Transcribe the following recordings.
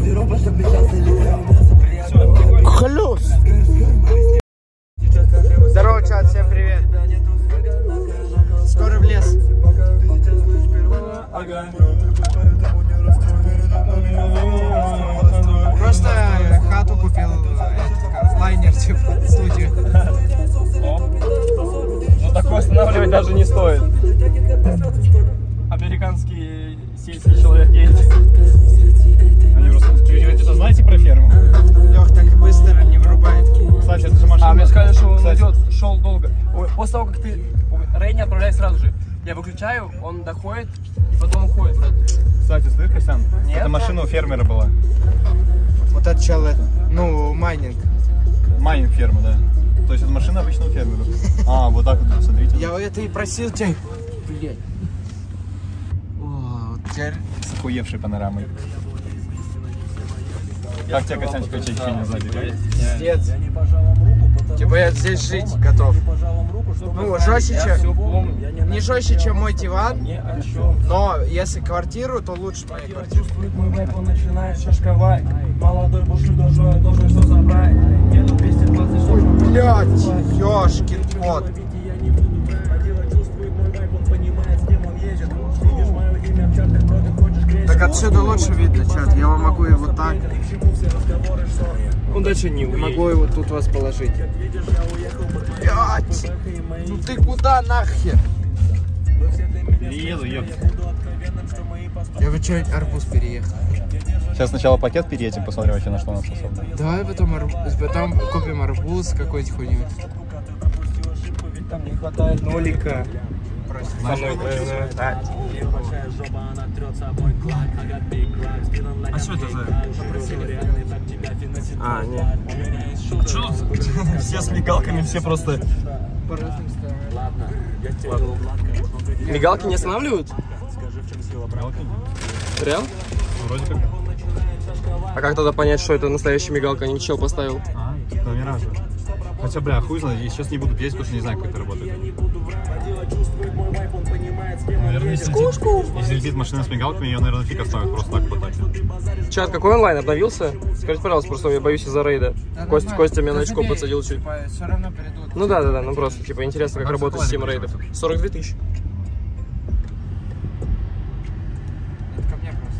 Хлюс! Здорово, чат, всем привет! Скоро в лес. Просто хату купил, лайнер, типа, студию. Ну такое останавливать даже не стоит. Американский сельский человек едет. Они просто... Вы знаете про ферму? Лех, так быстро не вырубает. Кстати, это же машина. А мне сказали, что он идет, шел долго. Ой, после того, как ты... Рэй не отправляй сразу же. Я выключаю, он доходит и потом уходит. Кстати, слышь, Костян? Нет? Это машина у фермера была. Вот это чел, ну, майнинг. Майнинг ферма, да. То есть это машина обычно у фермера. А, вот так вот, смотрите. Я это и просил тебя. Блять. О, теперь... С охуевшей панорамой. Как тебе, Костян, такое ощущение сзади? Пиздец. Типа я здесь жить готов. Ну, жестче, чем... Не жестче, чем мой диван, но если квартиру, то лучше моей квартиры. Блять, ёшкин кот. Так отсюда лучше видно, чат. Я вам могу его так. Он дальше не уедет. Могу его тут вас положить. Блять! Ну ты куда нахер? Перееду, ёпт. Я бы что-нибудь арбуз переехал. Сейчас сначала пакет переедем, посмотрим вообще, на что он способен. Давай потом купим арбуз какой-нибудь хуйню. Там не хватает нолика. А что это за... А, нет. Что тут? Все с мигалками, все просто... По разным сторонам. Ладно. Мигалки не останавливают? Реал? Вроде как. А как тогда понять, что это настоящая мигалка, а не чел поставил? Номера же. Хотя, бля, хуй знает, я сейчас не буду петь, потому что не знаю, как это работает. Наверное, если летит машина с мигалками, ее, наверное, фиг оставят просто так вот так. Чат, какой онлайн обновился? Скажите, пожалуйста, просто я боюсь из-за рейда. Костя меня на очко подсадил чуть. Все равно придут. Ну да, ну просто, типа, интересно, как работает система рейдов. 42 тысячи. Это ко мне просто.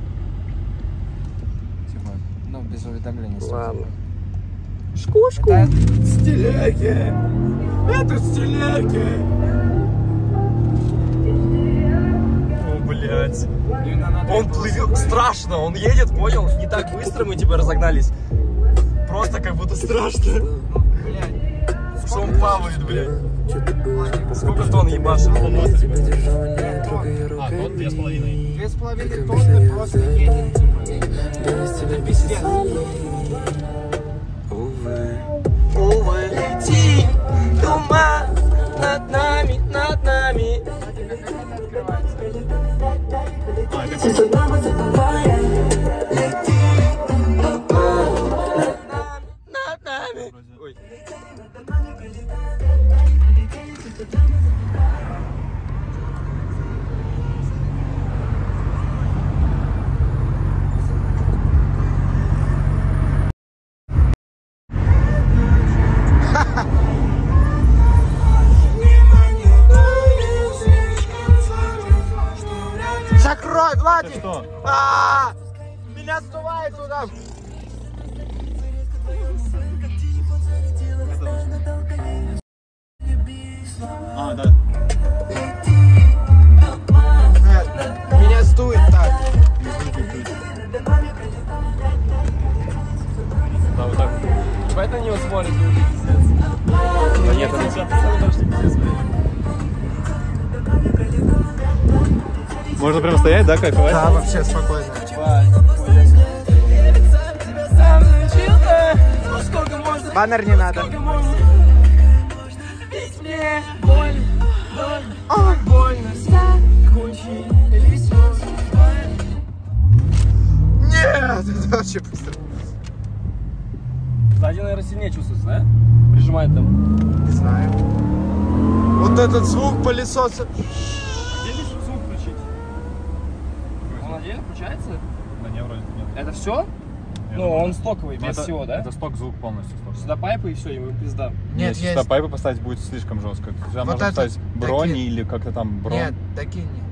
Типа, ну, без уведомления. Ладно. Шкушку. Стиляки! Это стиляки! О, блядь. Он плывет страшно, он едет, понял? Не так быстро мы типа разогнались. Просто как будто страшно. Блядь. Что он плавает, блядь. Сколько тонн ебашит? А, тот 2,5. 2,5 тонны просто едет, типа. Пиздец. Увы, лети, туман над нами, над нами. Над нами. Ой. Закрой, Владик! Что? Меня сдувает туда! А, да. Меня сдует так. Да, вот так. Ебать на него смотрит. Да нет, можно прям стоять, да, кайфовать? Да, вообще спокойно. Баннер не надо. Нет, это вообще быстро. Сзади, наверное, сильнее чувствуется, да? Прижимает там. Не знаю. Вот этот звук пылесоса. Где здесь звук включить? Он отдельно включается? Да не, вроде нет. Это все? Ну, он стоковый, без всего, да? Это сток, звук полностью сток. Сюда пайпы и все, ему пизда. Нет, если сюда пайпы поставить, будет слишком жестко. Сюда Вот можно это поставить брони Дейкин. или как-то там бронь. Нет, такие не.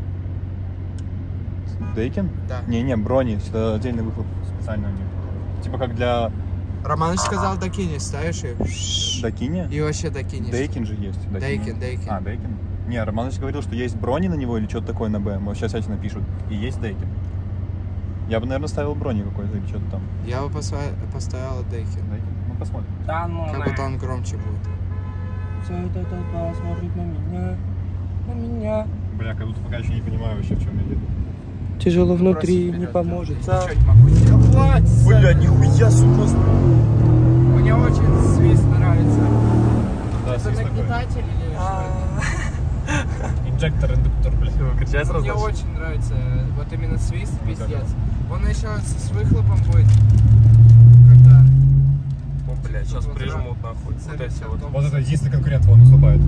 Дейкин? Да. Не, брони. Сюда отдельный выхлоп специальный у них. Типа как для... Романыч сказал, Дакини ставишь и... Дакини? И вообще Дакини. Дейкин же есть. Дейкин. А, Дейкин? Не, Романыч говорил, что есть брони на него или что-то такое на Б. Сейчас эти напишут. И есть Дейкин. Я бы, наверное, ставил брони какой-то или что-то там. Я бы поставил Дейкин. Дейкин? Ну, посмотрим. Да, ну, Как будто он громче будет. Вся эта толпа смотрит на меня. Бля, как будто пока еще не понимаю вообще, в чем я еду. Тяжело внутри, Просто не вперед, поможет. да. Чуть могу сделать. Бля, нихуя, сука. Мне очень свист нравится. Да, Это свист такой. нагнетатель или что? Инжектор, индуктор, бля. Кричать сразу? Мне очень нравится вот именно свист, пиздец. Он еще с выхлопом будет. Когда... О, блядь, сейчас Вот прижмут нахуй. Вот эти вот. Вот это единственный конкурент, он уступает.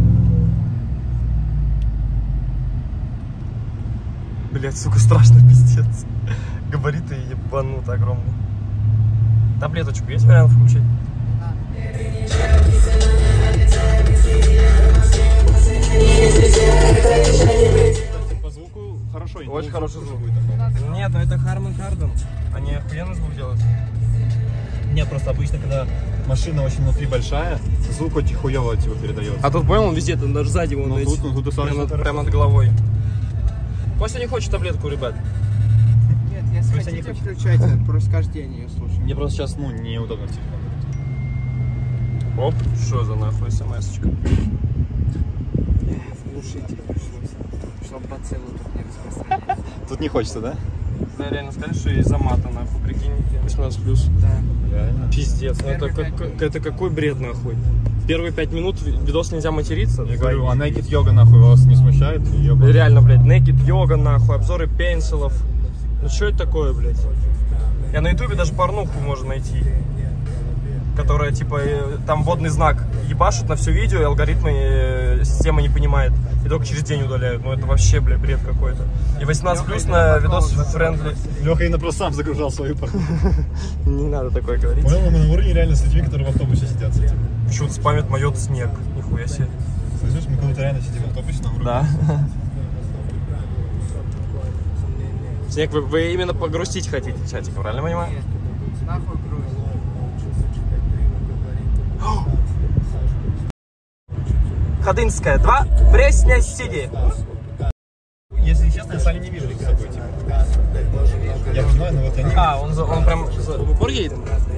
Блядь, сука, страшно, пиздец. Габариты ебанут огромные. Таблеточку есть вариант включить? По звуку хорошо. Очень хороший звук. Нет, ну это Harman Kardon. Они охуенный звук делают. Нет, просто обычно, когда машина очень внутри большая, звук очень хуёво от него передается. А тут, понял, он везде, там даже сзади вон. Ну, эти, тут достаточно прямо над головой. Костя не хочет таблетку, ребят. Нет, если Пусть они хотите, включайте. Просто каждый день ее слушаю. Мне просто сейчас, неудобно в телефон. Оп, что за нахуй смс-очка? Глушитель пришлось. Чтобы бациллу тут не распространять. Тут не хочется, да? Да, реально сказали, что из-за мата, нахуй, прикинь. 18+. Да. Реально. Пиздец, ну Первые это, 5 минут. это какой бред, нахуй. Первые 5 минут видос нельзя материться. Я говорю, а Naked Yoga нахуй вас не смущает? Реально, блядь, Naked Yoga, нахуй, обзоры пенсилов. Ну что это такое, блядь? Я на ютубе даже порнуху можно найти. Которая, типа, там водный знак ебашут на все видео, и алгоритмы система не понимает. И только через день удаляют. Ну это вообще, блядь, бред какой-то. И 18+ на видос френдли. Леха именно просто сам загружал свою порнуху. Не надо такое говорить. Понял, мы на уровне реально с людьми, которые в автобусе сидят с этим. Почему-то спамят моет снег. Нихуя себе. Слышишь, мы куда-то реально сидим в автобусе на уровне. Да. Снег, вы именно погрустить хотите, чатик, правильно понимаю? Нет. Нахуй груз. Ходынская 2, Пресня сиди. Если честно, я Саню не вижу с собой, типа. Я понимаю, но вот я не... А, он прям в упор едет?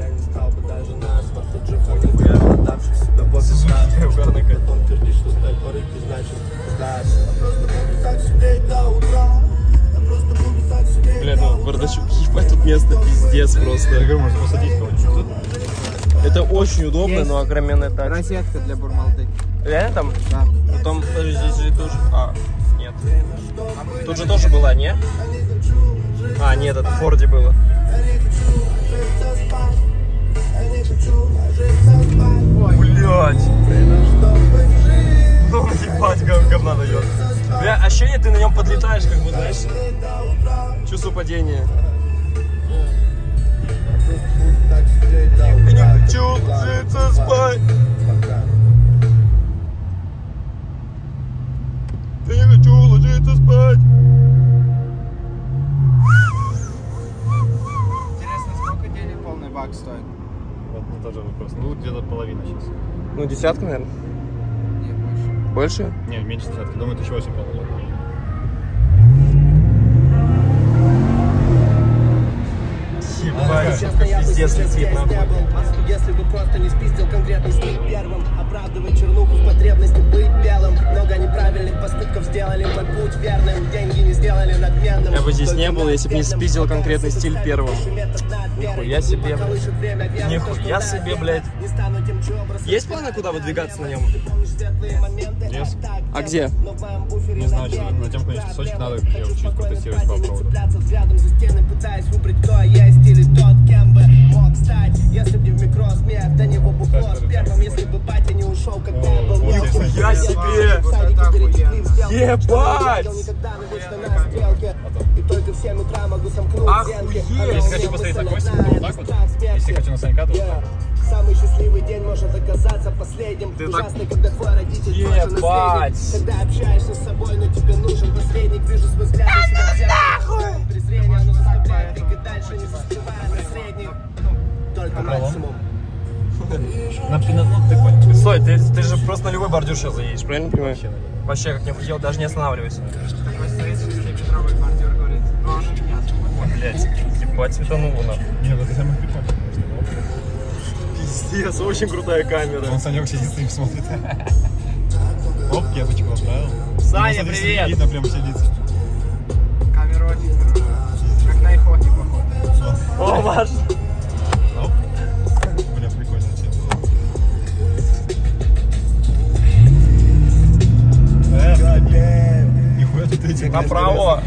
Бля, ну бардачок, ебать, тут место пиздец просто. Я говорю, можно посадить кого-нибудь. Это очень удобно, но огроменная тачка. Розетка для бурмалды. Реально там? Да. Потом, подожди, здесь же тоже... А, нет. Тут же тоже была, не? А, нет, это в Форде было. Блять. Ну, ебать, говна дает. Бля, ощущение, ты на нем подлетаешь, как бы, знаешь. Чувство падения. Я не хочу ложиться спать. Я не хочу ложиться спать. Интересно, сколько денег полный бак стоит? Вот мне тоже вопрос. Ну, где-то половина сейчас. Ну, десятка, наверное. Не, больше. Больше? Не, меньше десятки. Думаю, 1008, по-моему. Ебать, пиздец летит нахуй. Если бы просто не спиздил конкретный стиль первым, оправдывать чернуху в потребности быть белым. Много неправильных поступков сделали мой путь верным. Деньги не сделали надменным. Я бы здесь не был, если бы не спиздил конкретный стиль первым. Нихуя себе, блядь. Нихуя себе, блядь. Есть планы, куда выдвигаться на нем? Yes. А где? Не знаю, что на тем, конечно, песочек надо чуть протестировать по проводу. Взглядом за стены, пытаясь выбрать, кто я есть или тот, кем бы мог стать. Если бы не в микросмех, до него бы хвост первым, если бы батя не ушел, когда я был. Нихуя себе! Ебать! И только в в 7 утра могу сомкнуть зенки. Если хочу посмотреть на Костика, то вот так вот. Если хочу на Санька, то вот так. Самый счастливый день может оказаться последним. Ты ужасно, так... когда твой родитель тоже наследник. Когда общаешься с собой, но тебе нужен посредник. Вижу свой взгляд, и презрение, оно заставляет двигать дальше, не заскрывая наследник. Только максимум. Ты понял. Стой, ты же просто на любой бордюр сейчас заедешь, правильно понимаешь? Вообще, как не хотел, даже не останавливайся. Такой стоит 6-метровый бордюр, говорит, ну он у меня. Ой, блядь, ебать светануло нахуй. Нет, это самый прикол. Пиздец, очень крутая камера. Он Санек сидит с ним смотрит. Оп, кепочку отправил. Саня, привет! Видно, прям сидит. Камера очень хорошая. Как на айфоне, походу. О, Маш! Оп. Бля, прикольно. Нихуя ты эти. Направо.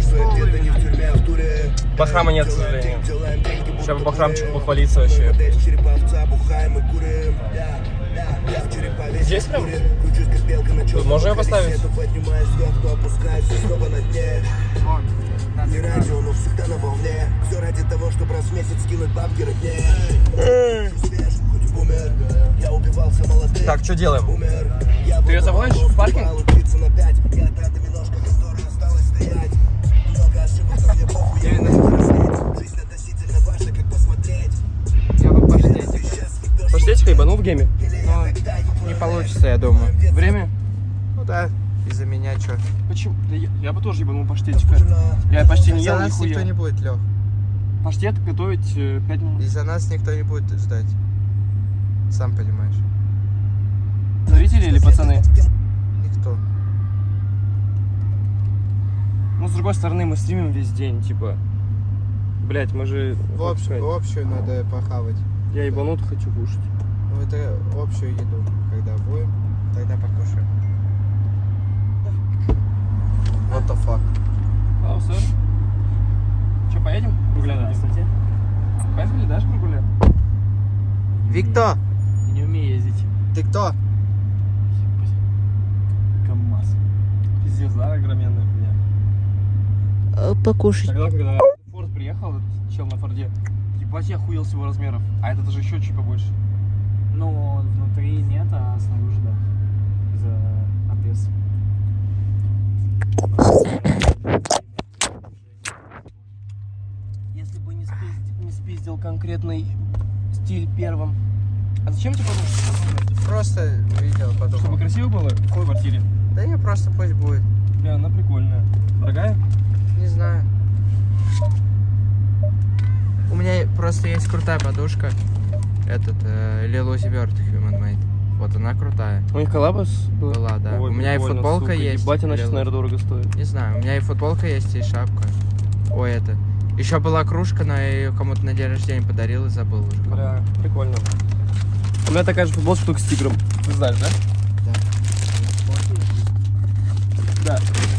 Бахрама нет, к сожалению. Сейчас бы Бахрамчику похвалиться вообще. Здесь прям? Тут можно ее поставить? Так, что делаем? Ты ее заводишь в паркинг? Я бы паштетик. Паштетик ебанул в гейме? Ну, не получится, я думаю. Время? Ну да, из-за меня что? Почему? Да я бы тоже ебанул паштетика. Я почти не ел из-за нас никто не нихуя. будет, Лёх. Паштет готовить 5 минут. Из-за нас никто не будет ждать. Сам понимаешь. Зрители или пацаны? Никто. Ну, с другой стороны, мы стримим весь день, типа... Блять, мы же... В общую надо похавать. Я ебанут хочу кушать. Ну это общую еду. Когда будем, тогда покушаем. What the fuck? Hello, sir. Че, поедем? Прогуляем, кстати. Поехали дальше прогуляем? Виктор, Я не умею ездить. ты кто? КамАЗ. Пиздец, да, огроменная хуйня. Покушать. Тогда, когда Форд приехал, этот чел на Форде, ебать, я охуел с его размеров. А этот же еще чуть побольше. Ну, внутри нет, а снаружи да. За обвес. Если бы не спиздил конкретный стиль первым. А зачем тебе подушка? Просто видел, Чтобы подумал. красиво было в квартире? Да не, просто пусть будет. Бля, она прикольная. Дорогая? Не знаю. У меня просто есть крутая подушка. Этот, Lilo Bird Human Made. Вот она крутая. У них коллабас Была, да. Ой, у меня и прикольно, футболка сука. есть. Ебать, она сейчас, Lilo. наверное, дорого стоит. Не знаю, у меня и футболка есть, и шапка. Ой, это. Еще была кружка, но я ее кому-то на день рождения подарил и забыл уже. Бля, прикольно. У меня такая же футболка, только с тигром. Ты знаешь, да? Да.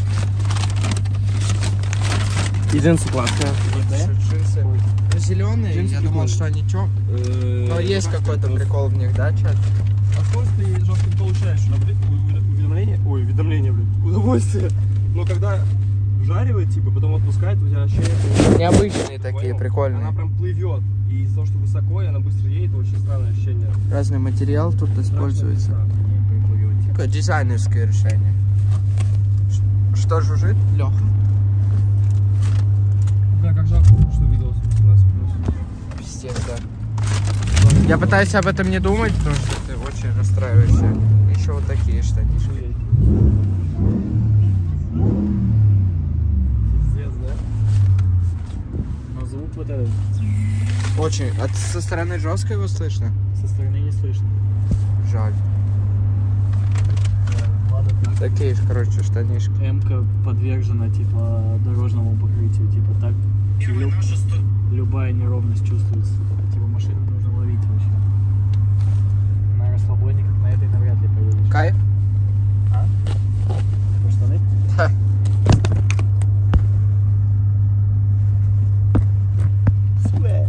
И джинсы классные. Джинсы. Зеленые, Джинсы я думал, прикольные. что они чё? Но есть какой-то прикол в них, да, чат? А что ты жестко получаешь уведомление? Ой, уведомление, блин. Удовольствие. Но когда вжаривает, типа, потом отпускает, у тебя ощущение... Необычные такие, Понял? прикольные. Она прям плывет. И из-за того, что высоко, и она быстро едет, очень странное ощущение. Разный материал тут используется. Такое дизайнерское решение. Что жужжит? Леха. Бля, как жалко, что видос 18+. Пиздец, да. Я пытаюсь об этом не думать, потому что ты очень расстраиваешься. Еще вот такие штанишки. Пиздец, да? Но звук вот этот Очень. А со стороны жестко его слышно? со стороны не слышно. Жаль. Ладно, так. Такие же, короче, штанишки. М-ка подвержена типа дорожному покрытию, типа так. Любая неровность чувствуется. Типа машину нужно ловить вообще. На расслабоне, как на этой, навряд ли поедешь. Кайф? А? По штаны? Да. Свэг.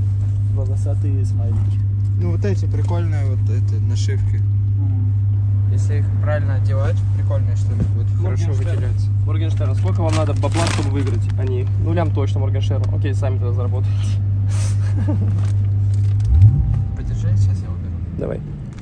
Волосатые смайлики. Ну вот эти прикольные вот эти нашивки. Если их правильно одевать, прикольные штуки будут хорошо выделяться. Моргенштерн, сколько вам надо бабла, чтобы выиграть? Они, ну лям точно Моргенштерн. Окей, сами тогда заработаете. Подержи, сейчас я уберу. Давай.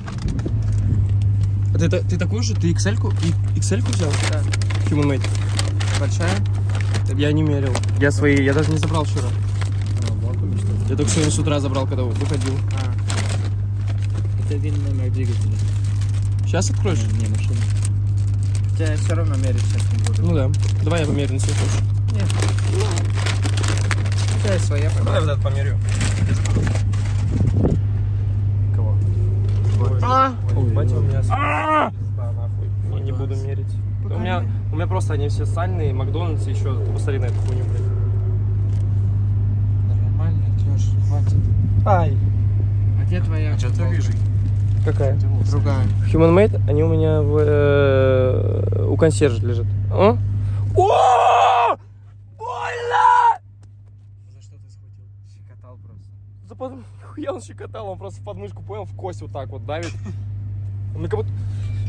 А ты такую же? Ты XL-ку взял? Да. Human Made. Большая? Я не мерил. Я свои, я даже не забрал вчера. Я только сегодня с утра забрал, когда выходил. Это вин номер двигателя. Сейчас откроешь? Не, машина. Я все равно мерить сейчас не буду. Ну да. Давай я померю, если хочешь. Нет. У тебя есть своя, Давай пойдем. вот это померю. Кого? Ой, батя у меня... Да, нахуй. Я не буду мерить. У меня просто они все сальные, Макдональдс еще. Посмотри на эту хуйню, блядь. Нормально, Леш, хватит. Ай. А где твоя? Что ты рыжий? Какая? Другая. Human Made, они у меня у консьержа лежат. О! О! Больно! За что ты схватил? Щекотал просто. Да потом нихуя он щекотал, он просто в подмышку, понял, в кость вот так вот давит. Он как будто...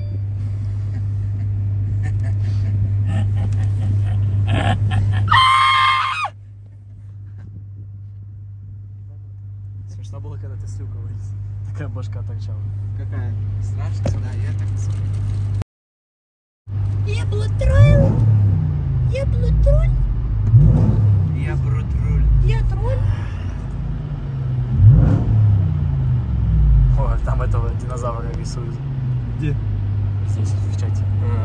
Смешно было, когда ты ссылка вылез. Такая башка торчала. Какая? Страшно? Да, я так... Я блутроль. Я блутроль. Я брутруль. Я тролль. О, там этого динозавра рисуют. Где? Здесь, в чате.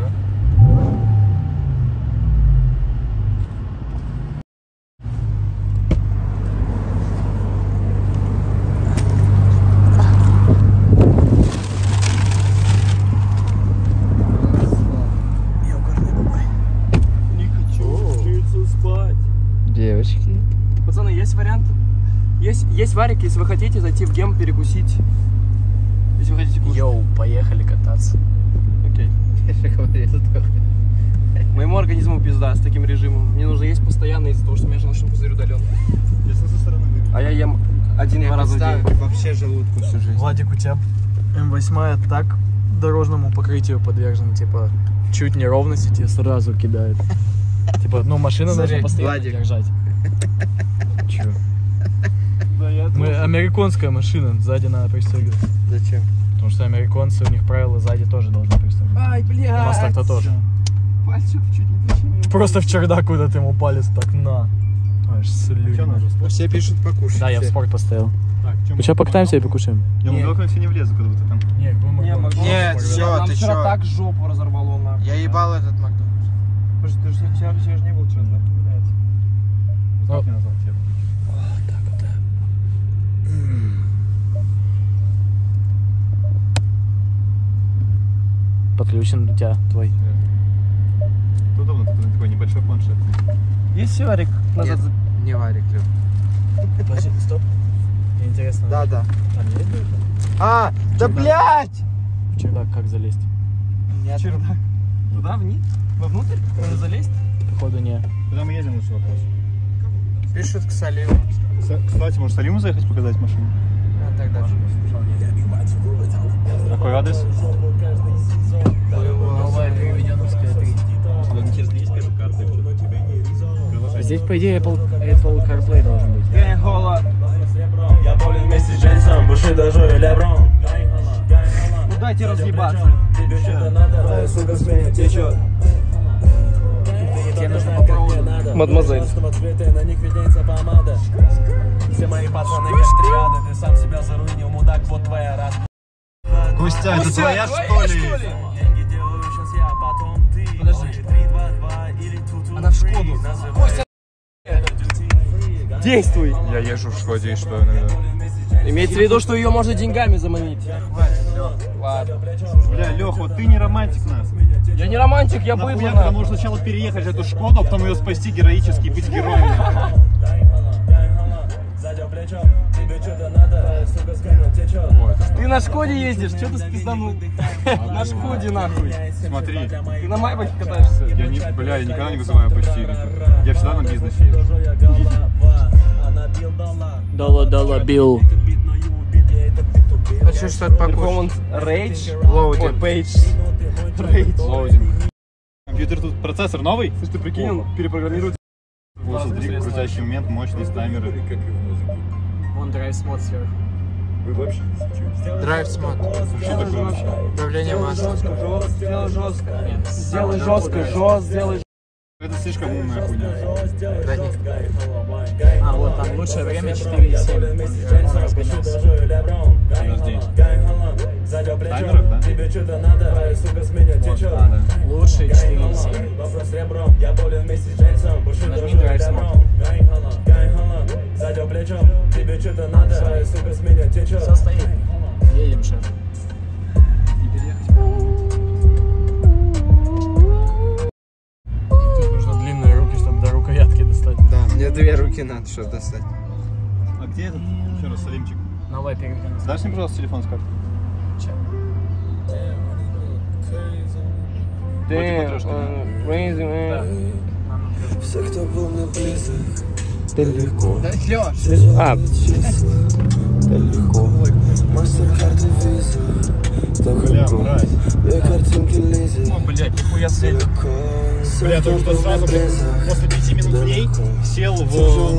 Не хочу учиться спать. Девочки. Пацаны, есть вариант. Есть варик, если вы хотите зайти в гем перекусить. Если вы хотите кушать. Йоу, поехали кататься. Окей. Я же говорил только. Моему организму пизда с таким режимом. Мне нужно есть постоянно из-за того, что у меня желудочный пузырь удален. Если со стороны выглядит. А я ем 1-2 раза в день. Вообще желудку всю жизнь. Владик, у тебя М8 так дорожному покрытию подвержена, типа, чуть неровности тебе сразу кидает. Типа, ну машину Смотри, нужно постоянно Владик. держать. Чё? Да, я Мы американская машина, сзади надо пристегивать. Зачем? Потому что американцы, у них правила сзади тоже должны пристегивать. Ай, У блядь. нас так-то тоже. Пальчик чуть не прищемил. Просто в чердак куда-то ему палец так на. Аж слюни. Что, нам же спорт? Все пишут покушать. Да, я в спорт поставил. Так, чё, Ну, сейчас покатаемся и покушаем. Я в уголок все не влезу, когда ты там. Не, Нет, всё, Нам ты вчера чё? так жопу разорвало нахуй. Я ебал этот Макдональдс. Слушай, ты же вчера же не был вчера, да? Как я назвал тебя? Подключен у тебя твой. Это удобно, тут такой небольшой планшет. Есть варик назад? Нет, не варик, Лёв. Подожди, стоп. Мне интересно. Да. Там есть дырка? А, да блядь! В чердак как залезть? Нет. Чердак. Туда, вниз? Вовнутрь? Надо залезть? Походу не. Куда мы едем, лучше вопрос. Пишут к Салиму. Кстати, может Салиму заехать показать машину? А, тогда. Какой адрес? Новая Переведеновская 3. Здесь, по идее, Apple CarPlay должен быть. Я болен вместе с Джейсом, Буши даже Леброн. Ну дайте разъебаться. Тебе что-то надо, сука, с меня течет. Тебе нужно попробовать. Мадемуазель. Цветы, на них виднеется помада. Все мои пацаны как триады, ты сам себя заруинил, мудак, вот твоя раз. Костя, это твоя что ли? Деньги делаю сейчас я, потом ты. Подожди. 3, 2, 2 или ту-ту. Она в Шкоду. Костя, действуй. Я езжу в Шкоде и что иногда? Имеется в виду, что ее можно деньгами заманить. Ладно. Бля, Лех, вот ты не романтик нас. Я не романтик, я Нахуя, быдло. когда нужно сначала переехать эту Шкоду, а потом ее спасти героически и быть героем. Задел плечом, тебе что-то надо, сука, с меня течет. Ты на Шкоде ездишь, что ты спизданул? На Шкоде нахуй. Смотри, Ты на Майбахе катаешься? я не, бля, я никогда не вызываю почти. Я всегда на бизнесе езжу. Долла Билл. Хочу что-то покушать. Performance Rage. Loaded. Page. Лоудинг. Компьютер тут процессор новый? Слушай, ты прикинь, он перепрограммирует. Вот, смотри, крутящий момент, мощность, таймеры. Вон драйв мод сверху. Драйв смот. Что такое вообще? Управление маслом. Сделай жестко. Нет, Сделай жестко, сделай. Это слишком умная хуйня. Да нет. А, вот там лучшее время 4,7. Он разгонялся. Подожди. Таймеров, да? Вот, да. Лучший 4,7. Нажми драйв смот. Все стоит. Едем, шеф. Тут нужно длинные руки, чтобы до рукоятки достать. Да, мне 2 руки надо, чтобы достать. А где этот? Еще раз, Салимчик. Новая передка. Дашь мне, пожалуйста, телефон с карты? Все, кто был мне близок, далеко. А, Далеко. Мастер карты виза, далеко. Я картинки лезет, О, блядь, нихуя себе. далеко. Бля, только что сразу после 5 минут в ней сел в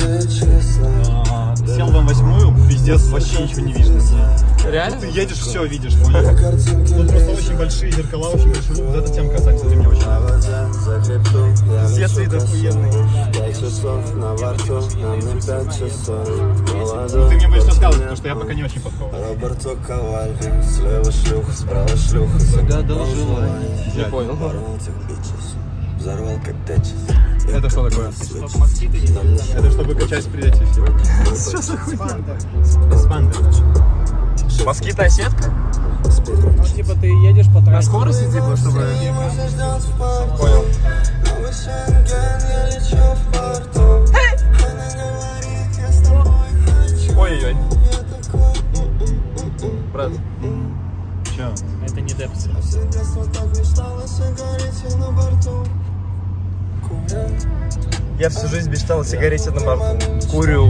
М8, пиздец, вообще ничего не видно. реально? Ты едешь, все видишь, понял? Тут просто очень большие зеркала, очень большие. Вот эта тема красавица для меня очень нравится. Пиздец, вид охуенный. 5 часов на борту, нам не 5 часов. Ну, ты мне будешь рассказывать, потому что я пока не очень подкован. Роберто Ковальви, слева шлюха, справа шлюха. Загадал желание. Не понял. Порвал этих бичес, взорвал как течес. Это что такое? Это чтобы качать приятелей все. Что за хуйня? Спандер. Москитная сетка? Ну, типа, ты едешь по трассе. На скорости, типа, чтобы... Понял. Ой-ой-ой. Брат. Че? Это не депсы. Я всю жизнь мечтал о сигарете на борту. Курю.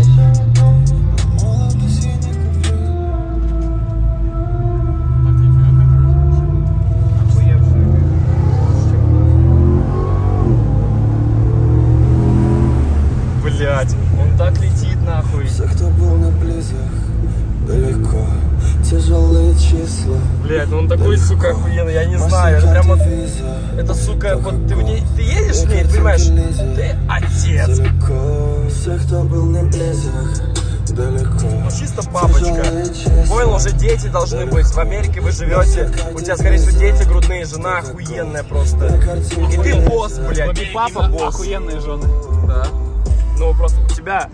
Блять, он так летит нахуй. Все, кто был мне близок, далеко. Тяжелые числа. Блять, ну он такой, сука, охуенный, я не знаю. Это прям вот, это, сука, вот ты едешь в ней, понимаешь, ты отец. Далеко. Все, кто был мне близок, далеко. Ну, чисто папочка. Понял, уже дети должны быть. В Америке вы живете, у тебя, скорее всего, дети грудные, жена охуенная просто. И ты босс, блядь, и папа босс. Охуенные жены. Да. Ну, просто у тебя.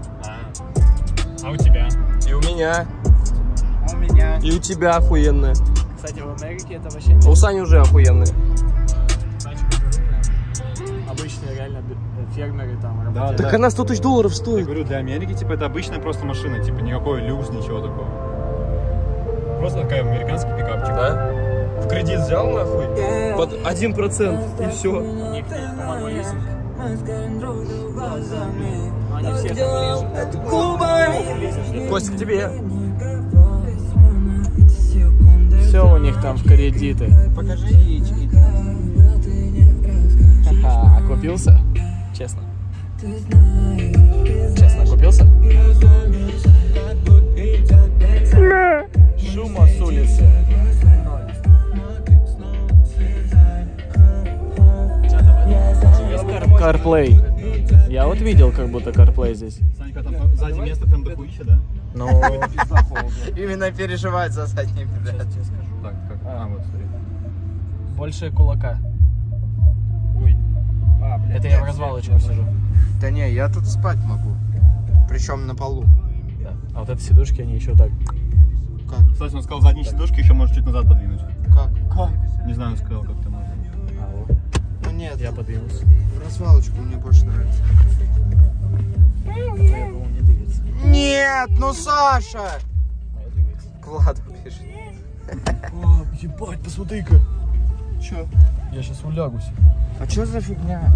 А у тебя? И у меня. У меня. И у тебя охуенная. Кстати, в Америке это вообще не... А у Сани уже охуенная. Обычные реально фермеры там Да, работают. Так она 100 тысяч долларов Я стоит. говорю, для Америки, типа, это обычная просто машина, типа, никакой люкс, ничего такого. Просто такая американский пикапчик. Да? В кредит взял нахуй? Под 1% и все. У них, по-моему, лизинг. Они все там лизинг. Кость, к тебе. Все у них там в кредиты. Покажи яички. Ха-ха, окупился? Честно. Честно, окупился? Шума с улицы. CarPlay. Я вот видел, как будто CarPlay здесь. Санька, там сзади место прям дохуища, да? Ну, Именно переживает за задний педаль. Так, как? А, вот, смотри. больше кулака. Ой. А, блядь. Это я в развалочку сижу. Да не, я тут спать могу. Причем на полу. Да. А вот эти сидушки, они еще так. Как? Кстати, он сказал, задние сидушки еще можешь чуть назад подвинуть. Как? Как? Не знаю, он сказал, как это можно. А, Ну нет, я подвинулся. в развалочку мне больше нравится. Я думал, не двигается. Нет, ну Саша! Моя двигается. К Владу пишет. О, ебать, посмотри-ка. Че? Я сейчас улягусь. А что за фигня?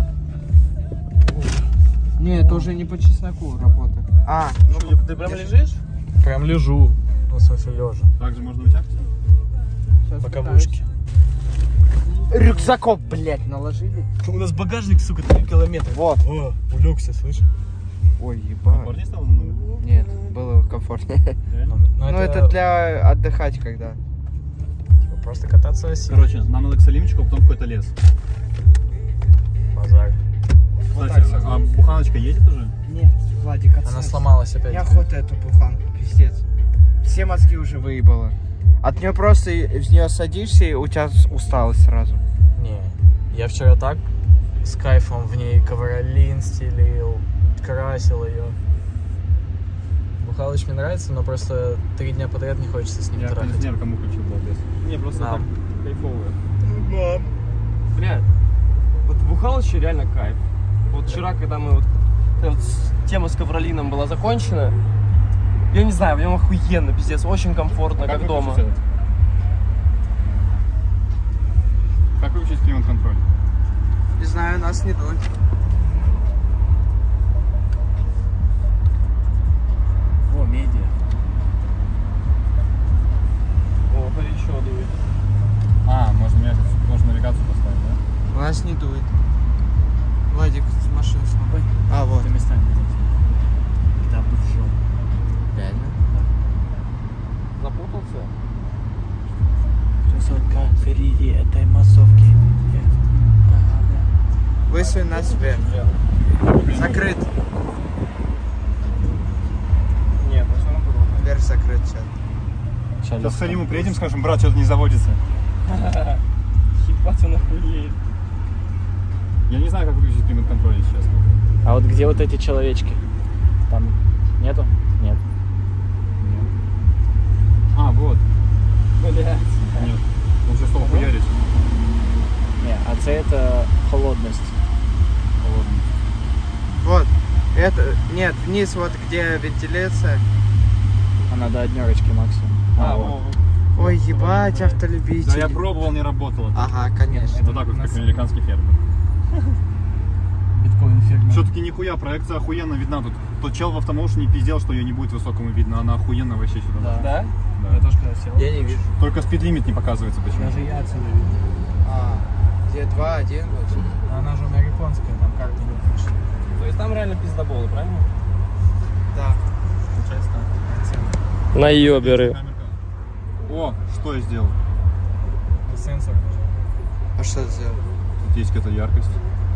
Не, это уже не по чесноку работа. А, ну Ты прям лежишь? Прям лежу. Ну, в смысле, лежа. Также можно утягиваться? сейчас По пытаюсь. кавычке. рюкзаков, блядь, наложили. У нас багажник, сука, 3 километра. Вот. О, улегся, слышь? Ой, ебать. Комфортнее стало намного? Нет, было комфортнее. Ну это для отдыхать когда. Типа просто кататься осей. Короче, нам надо к Салимчику, а потом в какой-то лес. Базар. Кстати, а буханочка едет уже? Нет, Владик, отстань. Она сломалась опять. Неохота эту буханку, пиздец. Все мозги уже выебало. От нее просто в нее садишься, и у тебя усталость сразу. Не, я вчера так с кайфом в ней ковролин стелил, красил ее. Бухалыч мне нравится, но просто 3 дня подряд не хочется с ним Я трахать. кондиционер кому включил, балбес? Не, просто Нам. так кайфовые. Мам. Бля, вот Бухалыч реально кайф. Вот вчера, когда мы вот тема с ковролином была закончена, я не знаю, в нем охуенно, пиздец, очень комфортно, как дома. Как выключить климат-контроль? Не знаю, нас не дует. О, медиа. О, горячо дует. А, можно навигацию поставить, да? У нас не дует. Владик, машину сломай. А, вот. Это местами найти. Да, буржуй. Реально? Запутался? Красотка впереди этой массовки. Высунь нас вверх. Закрыт. Нет, ну все равно было. Вверх закрыт сейчас. Сейчас к Салиму приедем, скажем, брат, что-то не заводится. Ебать, он охуеет. Я не знаю, как выключить климат-контроль, если честно. А вот где вот эти человечки? Там нету? Нет. А, вот. Блять. Нет. Он сейчас стал хуярить. Не, а це холодность. Холодно. Вот. Это, нет, вниз вот где вентиляция. Она до 1 максимум. Вот. Ой, ебать, автолюбитель. Да я пробовал, не работало. Ага, конечно. Это так вот, как американский фермер. Биткоин фермер. Все-таки нихуя, проекция охуенно видна. Тут тот чел в автомоушене пиздел, что ее не будет высокому видно. Она охуенно вообще сюда. Да. Да? Да. Я тоже когда сел. Я не вижу. Только спидлимит не показывается почему. Даже я отсюда видел. А, где 2-1 вот. Она же американская, там карты не пишет. То есть там реально пиздоболы, правильно? Да. Получается так. На ёберы. Камерка. О, что я сделал? Сенсор. А что сделал? Тут есть какая-то яркость.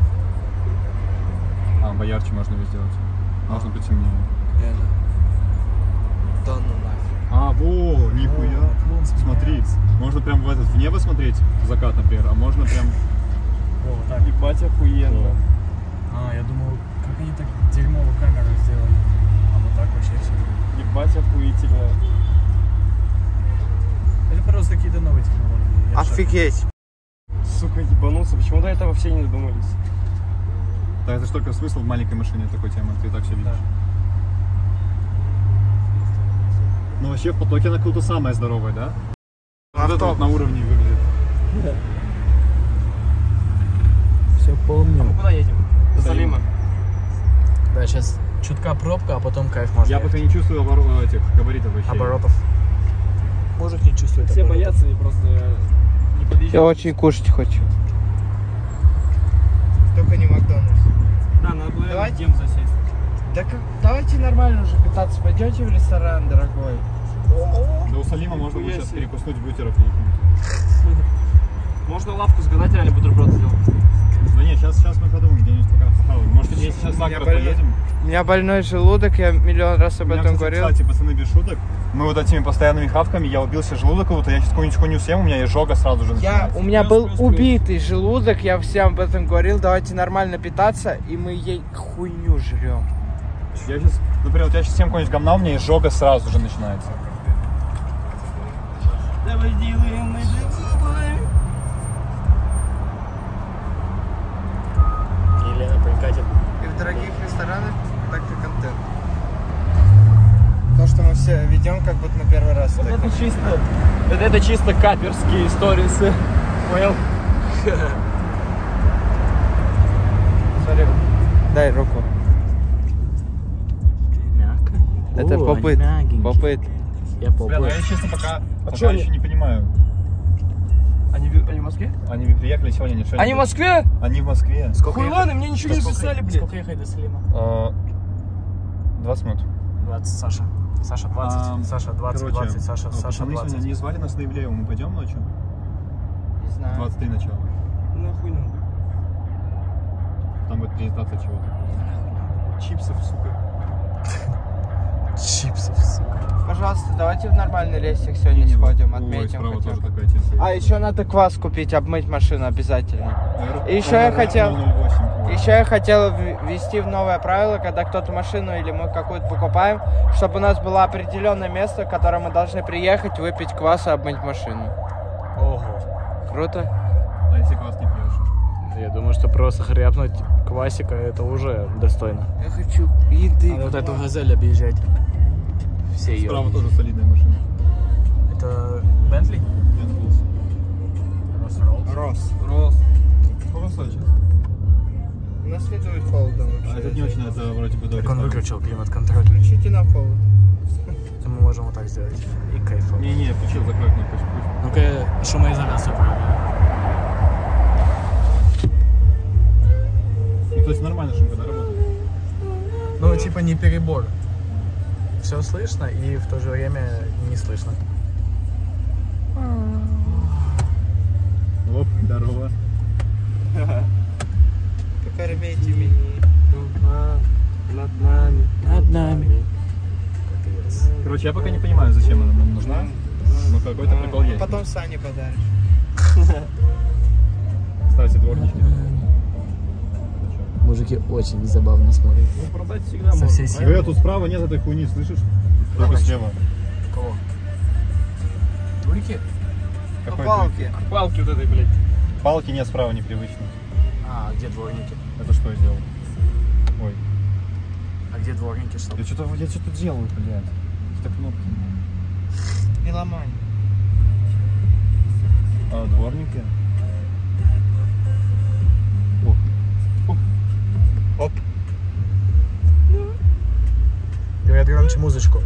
А, поярче можно ее сделать. Можно потемнее. Реально. Да ну нафиг. А, во, нихуя. Смотри, можно прям в небо смотреть, в закат, например, а можно прям... О, так. Ебать, охуенно. А, я думал, как они так дерьмово камеру сделали. А вот так вообще все. Ебать, охуительно. Это просто какие-то новые технологии. Я в шоке. Офигеть. Сука, ебануться. Почему до этого все не додумались? Да это же только смысл в маленькой машине такой темы, ты и так все видишь. Ну вообще в потоке она круто самая здоровая, да? Вот это вот на уровне выглядит. Все помню. Мы куда едем? До Салима. Да, сейчас чутка пробка, а потом кайф можно. Я пока не чувствую этих габаритов вообще. оборотов. Мужик не чувствует. Все боятся и просто не Я подъезжают. очень кушать хочу. Только не Макдональдс. Да, надо было Давайте. тем засесть. Так давайте нормально уже питаться. Пойдете в ресторан, дорогой? Да у Салима можно будет сейчас себе. перекуснуть бутеров каких-нибудь. Можно лавку сгадать, реально бутерброд сделать. Да нет, сейчас мы подумаем, где-нибудь пока похаваем. Может, если сейчас так раз поедем. У меня больной желудок, я миллион раз об У меня, этом кстати, говорил. кстати, пацаны, без шуток, мы вот этими постоянными хавками, я убил себе желудок, вот я сейчас какую-нибудь хуйню съем, у меня изжога сразу же начинается. У меня был убитый желудок, я всем об этом говорил, давайте нормально питаться, и мы ей хуйню жрем. Я сейчас, например, вот я сейчас съем какой-нибудь говна, у меня изжога сразу же начинается. Давай делаем мы Елена прикатит. И в дорогих ресторанах так и контент. То, что мы все ведем, как будто на первый раз. Вот так. это чисто каперские сторисы. Понял? Смотри, дай руку. Мягко. Это О, попыт. они мягенькие. Попыт. Я Бля, ну попыт. я, честно, пока чё еще не понимаю. Они Они в Москве? Они приехали сегодня, ничего. Они в Москве? Они в Москве. Хуй ладно, мне ничего не писали, блядь. Сколько ехать до Салима? 20 минут. 20, Саша. Саша 20, Саша 20, Короче, 20, Саша пацаны 20. сегодня не звали нас на Ивлеево, мы пойдем ночью? Не знаю. 23 начала. Нахуй надо. Там будет презентация чего-то. Чипсов, сука. Чипсов, сука. Пожалуйста, давайте в нормальный рейсик сегодня сходим, Ой, отметим справа хотя тоже бы. такая тема. А еще надо квас купить, обмыть машину обязательно. И еще я хотел, 008. еще я хотел ввести в новое правило, когда кто-то машину или мы какую-то покупаем, чтобы у нас было определенное место, в которое мы должны приехать, выпить квас и обмыть машину. Ого. Круто? А если квас не пьешь? Я думаю, что просто хряпнуть квасика это уже достойно. Я хочу еды. А вот эту газель объезжать. Все ее. Справа тоже солидная машина. Это Бентли? Рос. Рос. Сколько стоит сейчас? У нас не дует холодом вообще. А этот не очень, это вроде бы Так он выключил климат-контроль. Включите на холод. Мы можем вот так сделать. И кайфово. Не, включил, закрой кнопочку. Ну-ка, шумоизоляцию проверяю. Ну, то есть нормально шумка, да, работает? Ну, типа не перебор. Все слышно и в то же время не слышно. Оп, здорово. Покормите меня. Над нами. Над нами. Короче, я пока не понимаю, зачем она нам нужна. Но какой-то прикол есть. Потом Сане подаришь. Кстати, дворнички. Мужики очень забавно смотрят. Ну, продать всегда Со можно. всей силы. Тут справа нет этой хуйни, слышишь? Только слева. Кого? Дурики? Какой Палки. Палки вот этой, блядь. Палки нет, справа непривычно. А, где дворники? Это что я делал? Ой. А где дворники, что? Я что-то делаю, блядь. Какие-то кнопки. Не ломай. А, дворники. Оп. Говорят громче музычку.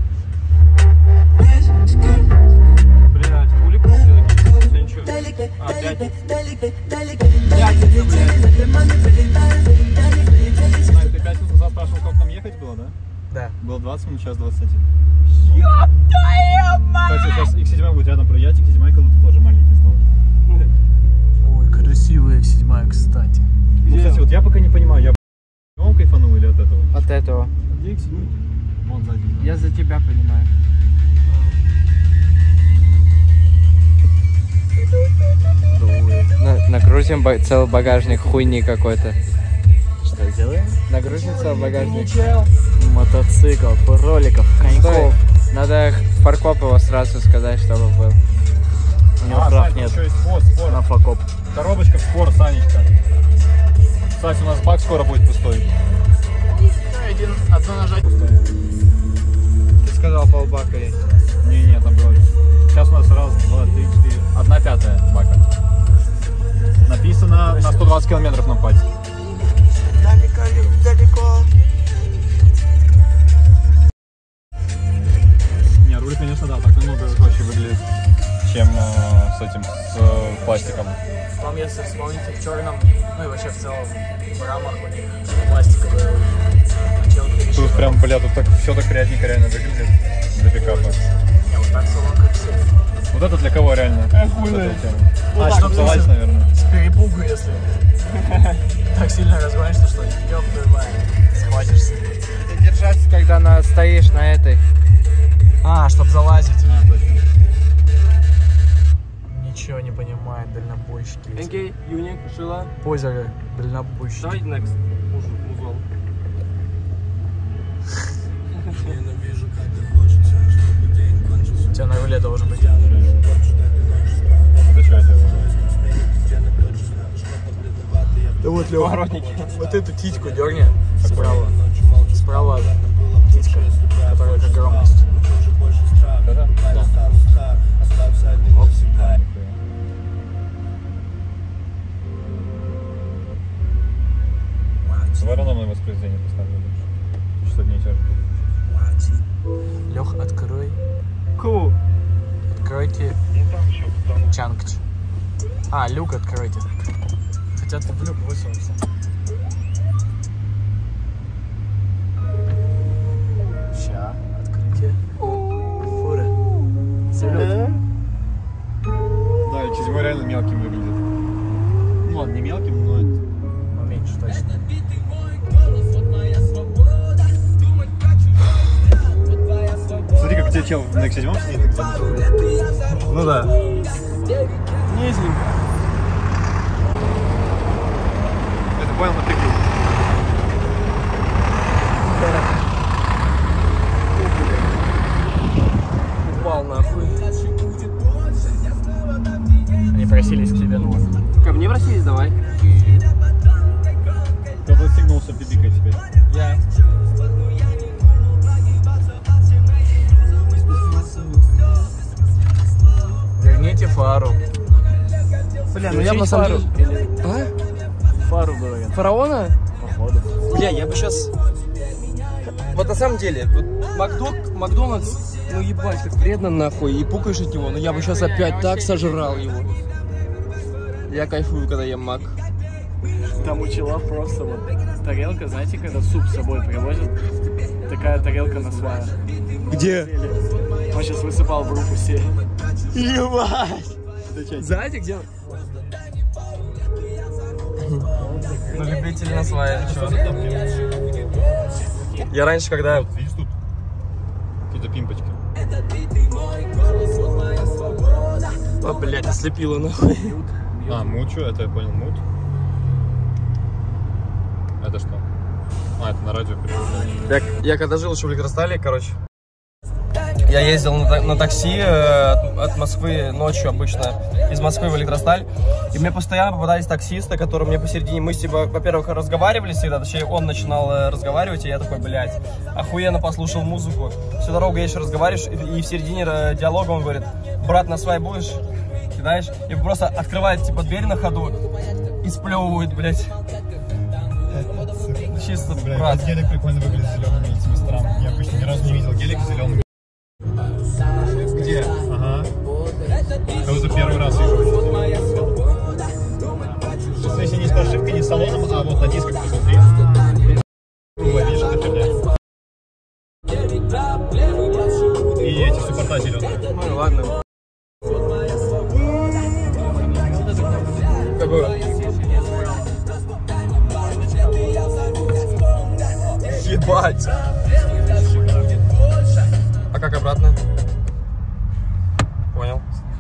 Блядь, хули кнопки такие? Все ничего. А, 5. Знаю, ты 5 минут назад спрашивал, сколько там ехать было, да? Да. Было 20 минут, сейчас 21. Кстати, сейчас X7 будет рядом проезжать, X7 как будто тоже маленький стал. Ой, красивая X7, кстати. Ну, кстати, вот я пока не понимаю, я он кайфанул или от этого? От этого. Где X7? Вон сзади. Я за тебя понимаю. Нагрузим целый багажник хуйни какой-то. Что делаем? Нагрузим целый багажник. Мотоцикл, роликов, коньков. Стой. Надо фаркоп его сразу сказать, чтобы был. У него прав нет. Еще есть спор. На факоп. Коробочка в спор, Санечка. Кстати, у нас бак скоро будет пустой. Одно нажатие. Ты сказал полбака есть. Не, там было. Сейчас у нас раз, два, три, четыре. 1/5 бака. Написано на 120 километров нам хватит. Далеко. Не, руль, конечно, да, так намного проще выглядит, чем с этим, с пластиком. Там, если вспомните, в черном, ну и вообще в целом, в рамах у них пластиковые отделки. Тут прям, бля, тут так все так приятненько реально выглядит для пикапа. Не, вот так салон как все. Вот это для кого реально? Хуй Вот эта знает. тема. Вот А, так чтобы вот, залазить, если наверное. с перепугу, если так сильно разгонишься, что ёб твою мать, схватишься. Ты держаться, когда стоишь на этой. А, чтоб залазить. А, точно. Ничего не понимает, дальнобойщики. эти. Окей, Юник, Шила. Позеры, дальнобойщики. Давайте next. Музон. У тебя на руле должен быть. Это что я делаю? Да вот, Лёва, Поворотники. вот эту титьку дерни справа. Справа титька, которая как громкость. Это? Да. Оп. Давай рандомное воспроизведение поставлю. Что не тяжко. Лех, открой. Ку. Откройте Чангч. А, люк откройте. Хотят в люк высунуться. Ща, открытие. Фура. Салют. Да, и седьмой реально мелким выглядит. Ну ладно, не мелким, но... Меньше точно. Смотри, как у тебя чел на X7 сидит. Ну да. Низенько. Это понял на прикол. Упал нахуй. Они просились к тебе, ну вот. Ко мне просились, давай. Кто-то отстегнулся, пипикай теперь. Я. Верните фару. Бля, ну я бы на самом деле... А? Фару говорят. Фараона? Походу. Бля, я бы сейчас... Вот на самом деле, вот Макдональдс, ну ебать, как вредно нахуй, и пукаешь от него, но я бы сейчас опять так сожрал его. Я кайфую, когда ем Мак. Там у чела просто вот тарелка, знаете, когда суп с собой привозят, такая тарелка на сваях. Где? Он сейчас высыпал в руку себе. Ебать! Знаете, где? Ну, любители на свае, чё? Я раньше, когда... Вот, видишь тут? Какие-то пимпочки. О, блядь, ослепило нахуй. А, мучу, это я понял, мут. Это что? А, это на радио переключали. Я когда жил еще в Электростале, короче, я ездил на такси от Москвы ночью обычно, из Москвы в Электросталь, и мне постоянно попадались таксисты, которые мне посередине, мы типа, во-первых, разговаривали всегда, точнее он начинал разговаривать, и я такой, блядь, охуенно послушал музыку, всю дорогу едешь, разговариваешь, и в середине диалога он говорит: брат, на свай будешь? Знаешь, и просто открывает типа дверь на ходу и сплевывает, блядь. Чисто, Бля, брат. этот гелик прикольно выглядит зелеными этими странами. Я обычно ни разу не видел гелик с зелеными. Где? Ага. Как будто первый раз вижу. Что если не с прошивкой, не с салоном, а вот на дисках внутри. Видишь, это херня. И эти суппорта зеленые. Ну ладно. Какое? Ебать! А как обратно? Понял.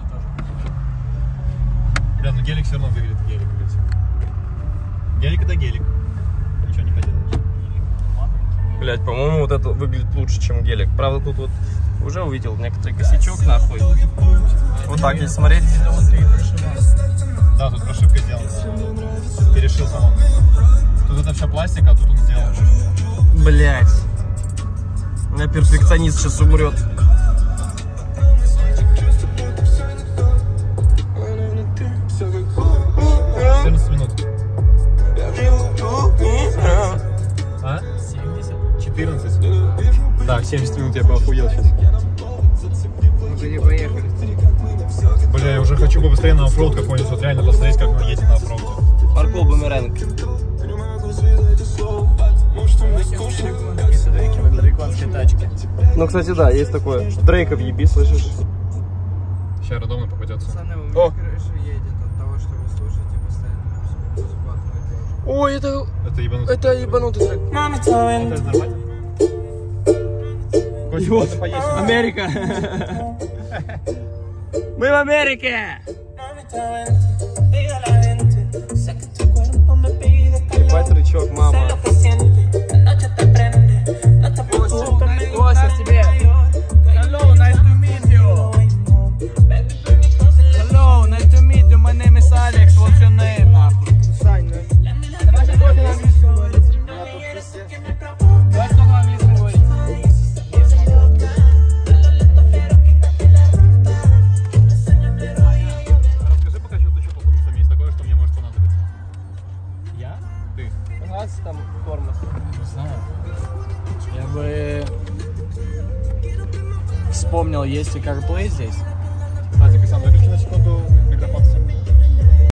Бля, ну гелик все равно выглядит гелик, блядь. Гелик это гелик. Ничего не поделаешь. Блять, по-моему, вот это выглядит лучше, чем гелик. Правда, тут вот уже увидел некоторый косячок, нахуй. Вот так, если смотреть. Да, тут прошивка сделана. Перешил салон. Тут это все пластик, а тут он сделал. Блять. У меня перфекционист сейчас умрет. А? 70? 14. Так, 70 минут я бы охуел сейчас. Мы бы не поехали. Бля, я уже хочу побыстрее на оффроуд какой-нибудь, вот реально посмотреть, как он едет на оффроуде. Паркол бумеранг. В американской тачке. Ну, кстати, да, есть такое. Дрейка в еби, слышишь? Сейчас рандомно попадется. Пацаны, у меня О! крыша едет от того, что вы слушаете постоянно музыку одну и ту же. Ой, это Это ебанутый. ебанутый трек. Это нормально? Котик, можно поесть? Америка. Мы в Америке. Ебать рычок, мама. Кося, тебе. Hello, nice to meet you. Hello, nice to meet you. My name is Alex. What's your name, нахуй? Сань, давай что-то на английском говорить. Давай что-то на английском говорить. Расскажи пока, что ты еще по функциям есть такое, что мне может понадобиться. Я? Ты. Нравится там тормоз? Не знаю. Я бы вспомнил, есть ли CarPlay здесь. А, ты сам выключи на секунду микрофон.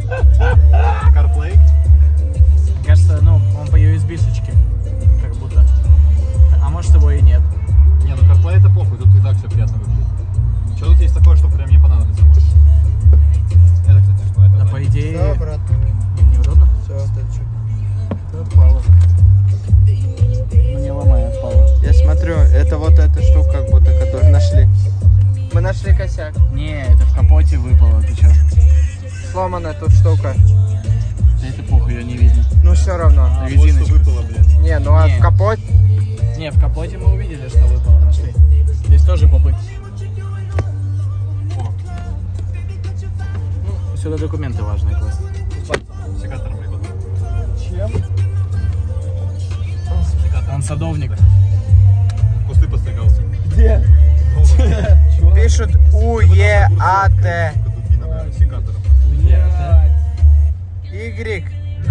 CarPlay? Кажется, ну, он по USB-шечке. Как будто. А может его и нет. Не, ну CarPlay это похуй, тут и так все приятно выглядит. Что тут есть такое, что прям не понадобится? Может? Это, кстати, что это? Да, по идее... Да, брат. Неудобно? Все, ты что? Отпало. Ну не ломай, отпало. Я смотрю, это вот эта штука, как будто, которую нашли. Мы нашли косяк. Не, это в капоте выпало, ты чё? Сломана тут штука. Да это похуй, ее не видно. Ну все равно. А, вот что выпало, блядь. Не, ну а Не. в капоте... Не, в капоте мы увидели, что выпало, нашли. Здесь тоже побыть. Ну, сюда документы важные класть. Секатор прикольный. Чем? Он садовник. Кусты постригался. Где? Пишут УЕАТ. Дубина, блядь, секатором. Y.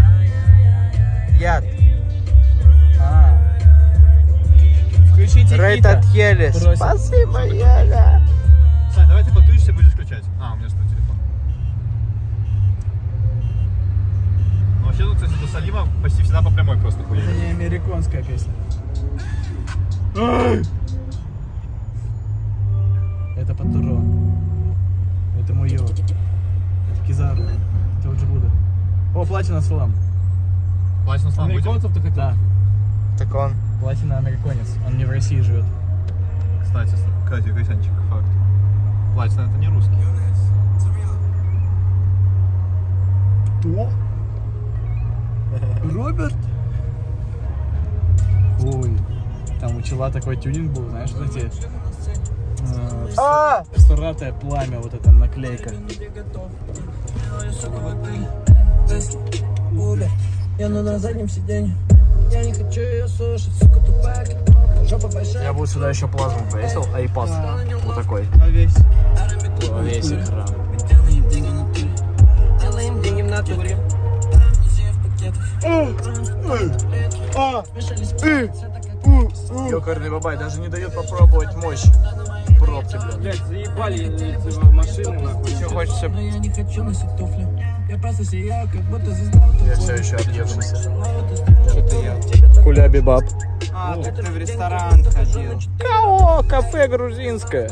Яд. А. Включите Рейд Кита. от Ели. Просит. Спасибо, Еля. Сань, давай ты подключишься, будешь включать. А, у меня что, телефон. Ну вообще тут, кстати, до Салима почти всегда по прямой просто Это хуя. не американская песня. Это Патуро. Это Муё. Это Кизару. Это Уджибуда. О, Платина Салам. Платину слам будем? ты хотел? Да. Так он. Платина американец. Он не в России живет. Кстати, Косянчик, факт. Платина это не русский. Кто? Роберт? Ой, там у чела такой тюнинг был, знаешь, вот эти суратое пламя, вот эта наклейка. Я на заднем сиденье. Я не хочу ее слушать, сука, тупак. Жопа большая. Я бы сюда еще плазму повесил, iPad. Вот такой. Весь. Весь экран. Делаем деньги в натуре. Ёкарный бабай, даже не дает попробовать мощь. Пробки, блин. Блять, заебали эти машины, нахуй. Все хочется. Но я не хочу носить туфли. Я просто сияю, как будто звезда. Я все еще отъевшийся. Что ты ел? Куляби баб. А, так ты в ресторан ходил. Кого? Кафе грузинское.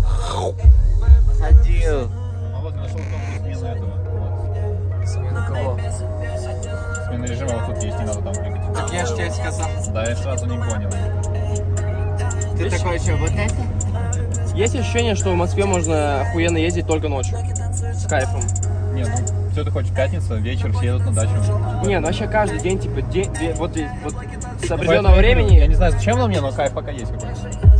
Ходил. А вот нашел кнопку смены этого. Вот. Смена кого? Смена режима вот тут есть, не надо там кликать. Так я ж тебе сказал. Да, я сразу не понял. Ты такой, что, вот это? Есть ощущение, что в Москве можно охуенно ездить только ночью. С кайфом. Не, ну, что ты хочешь, пятница, вечер, все едут на дачу. Не, ну вообще каждый день, типа, вот с Поэтому определенного я говорю, времени... Я не знаю, зачем на мне, но кайф пока есть какой-то.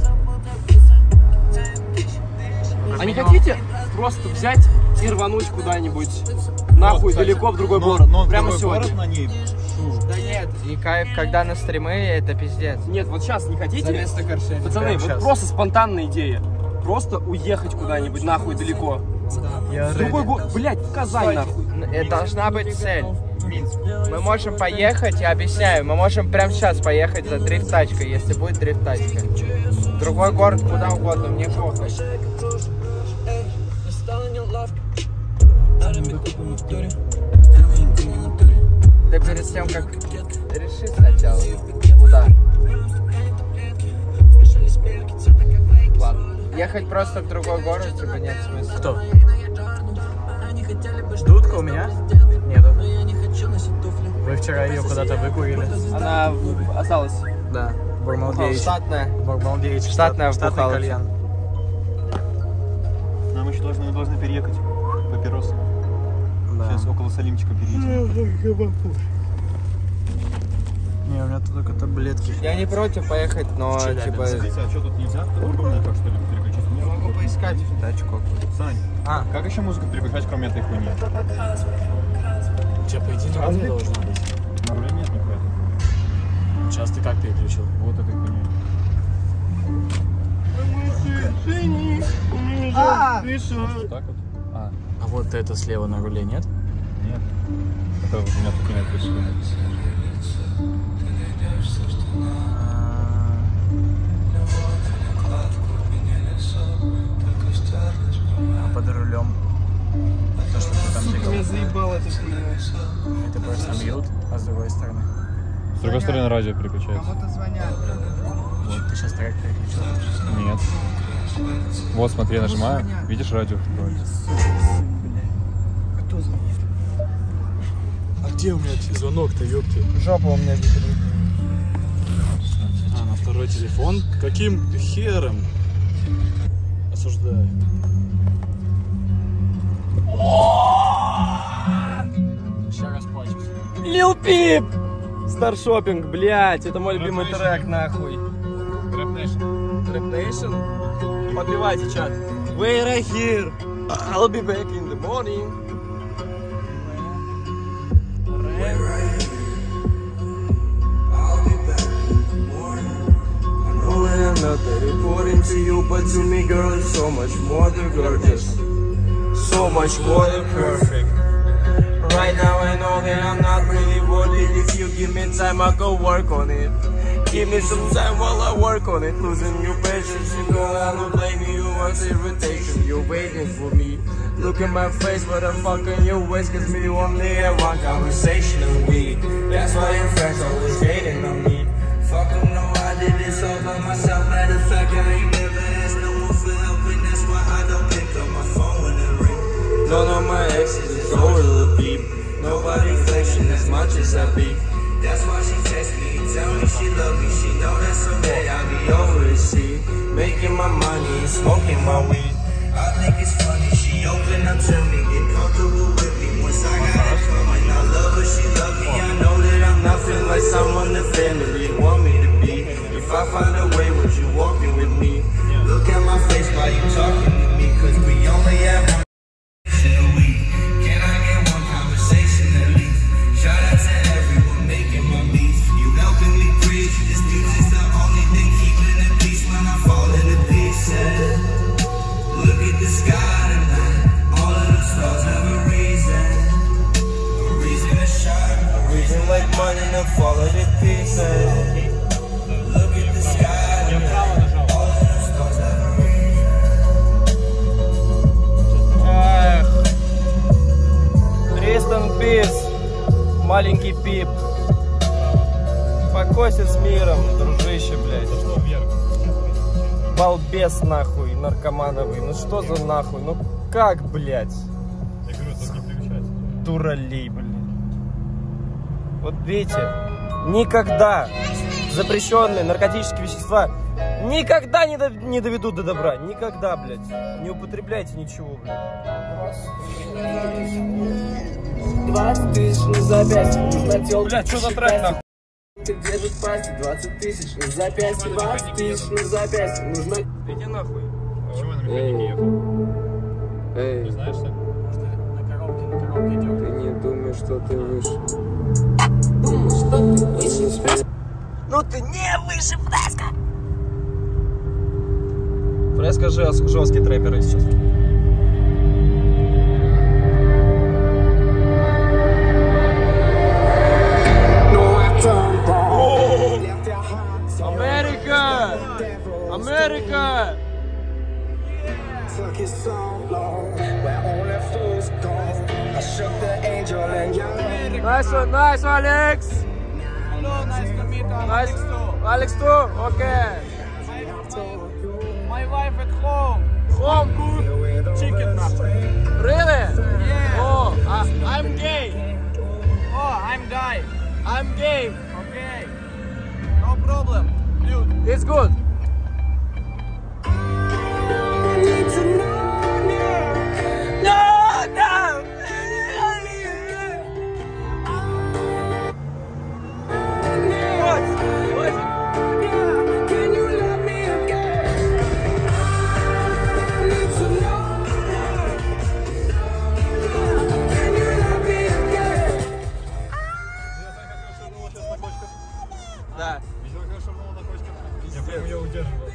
А не хотите просто взять и рвануть куда-нибудь нахуй Вот, кстати, далеко в другой но- город? но Прямо другой сегодня. город на ней. Да нет. И кайф, когда на стримы, это пиздец. Нет, вот сейчас не хотите? Завес на каршере. Пацаны, Прямо вот щас. просто спонтанная идея. Просто уехать куда-нибудь нахуй далеко. Я В другой город, блять, в Казань нахуй. Это должна быть цель. Мы можем поехать, я объясняю, мы можем прямо сейчас поехать за дрифт-тачкой, если будет дрифт-тачка. Другой город, куда угодно, мне похуй. Ты перед тем, как реши сначала, куда. Ладно. Ехать просто в другой город, типа, нет смысла. Кто? Дудка у меня? Нету. Вы вчера ее куда-то выкурили? Она осталась. Да. Бурмалдеевич. Штатная. Бурмалдеевич. Штатная штатный вбухалка. кальян. Нам еще должны переехать. Папирос. Да. Сейчас около Салимчика переедем. Не, у меня тут только таблетки. Я не против поехать, но, типа... Смотрите, а что тут нельзя? По-другому никак, что ли, переключить Я музыку? могу поискать тачку. Сань, как еще музыку переключать, кроме этой хуйни? Че, по идее, на руле должно быть. На руле нет нихуя. Сейчас ты как переключил? Вот этой хуйни. Вот так вот? А, А вот это слева на руле нет? нет. Это вот у меня тут нет присутствует. А под рулем? То, что ты там тыкал. меня заебало это хуйня. Это просто мьют, а с другой стороны. С другой стороны радио переключается. Кому-то звонят. Вот, ты сейчас трек переключил. Нет. Вот, смотри, нажимаю. Видишь, радио открывается. Кто звонит? А где у меня звонок-то, ёпты? Жопа у меня вибрирует. А, на второй телефон? Каким хером? Осуждаю. Сейчас расплачусь. Lil Peep! Старшопинг, блять, это мой любимый трек, нахуй. Trap Nation. Trap Nation? Подпевайте, чат. Wait right here, I'll be back in the morning. I'm not reporting to you, but to me, girl, it's so much more than gorgeous, so much more than perfect. Right now I know that I'm not really worth it. If you give me time, I'll go work on it. Give me some time while I work on it. Losing your patience, you know I don't blame you. What's irritation? You're waiting for me. Look at my face, but I'm fucking your waist. Cause me only have one conversation with me. That's why your friends always hating on me. Fuck them, no, I did this all by myself. Matter of fact, I ain't never asked no one for help. And that's why I don't pick up my phone when it rings. None of my exes is over the beep. Nobody flexing as much as I be. That's why she text me, tell me she love me. She know that someday I'll be over it, see. Making my money and smoking my weed. I think it's funny, she open up to me, get comfortable with me. Once I got it coming, I love her, she love me. I know that I'm nothing like someone the family want me to be. If I find a way, would you walking with me? Look at my face while you talking to me, cause we only have one conversation a week. Can I get one conversation at least? Shout out to everyone making my beats. You helping me preach. This music's the only thing keeping the peace when I fall into pieces. Look at the sky tonight. All of the stars have a reason. A reason to shine. A reason like money to fall into pieces. Look at the sky tonight. All of the stars have a reason. Тристан Пирс, маленький Пип. Покойся с миром, дружище, блядь. Балбес, нахуй, наркомановый. Ну что за нахуй? Ну как, блядь? Я говорю, это не переключается. Дуралей, блядь. Вот видите, никогда запрещенные наркотические вещества никогда не доведут до добра. Никогда, блядь. Не употребляйте ничего, блядь. 20 тысяч на запястье. Блядь, что за трек, нахуй? Ты держишь в пасти 20 тысяч на запястье. 20 тысяч на запястье. Нужно... Иди нахуй. Чего на механике ехал? Не знаешь, что? На коробке идет. Ты не думай, что ты выше. Ну ты не выше Фреско. Фреско жесткий трэпер сейчас. Америка! Америка! Nice one, Alex! Hello, nice to meet you. Nice. Alex too? Okay. My wife at home. Home? Cook chicken nahуй. Really? Yeah. Oh, I'm gay. Oh, I'm guy. I'm gay. Okay. No problem. Dude. It's good. No, no. Да. Я прям ее удерживал.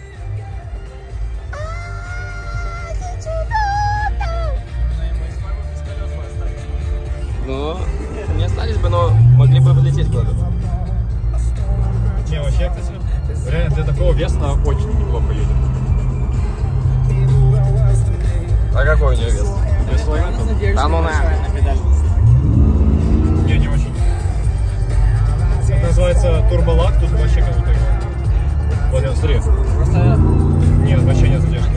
Ну, не остались бы, но могли бы вылететь куда-то. Не, вообще, кстати, реально для такого веса она очень неплохо едет. А какой у нее вес? Весело это? Да ну на. Не, не очень. Это называется турболак, тут вообще как будто... Вот, смотри. Нет, вообще нет задержки.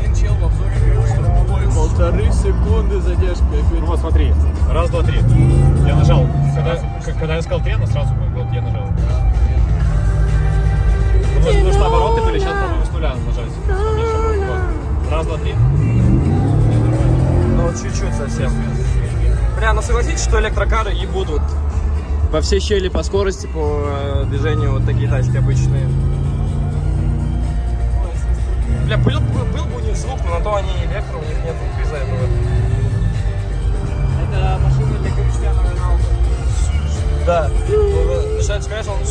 1,5 секунды задержка. Ну вот, смотри. Раз, два, три. Я нажал. Когда я сказал 3, она сразу, вот, я нажал. Потому что обороты были, сейчас пробуем с нуля нажать. Вот. Раз, два, три. Ну, чуть-чуть совсем. Бля, ну согласитесь, что электрокары и будут во все щели по скорости, по движению, вот такие тачки обычные. Бля, был бы у них звук, но на то они электро, у них нет звука из-за этого. Это машина для Криштиану Роналду. Да. Начинает сказать, он...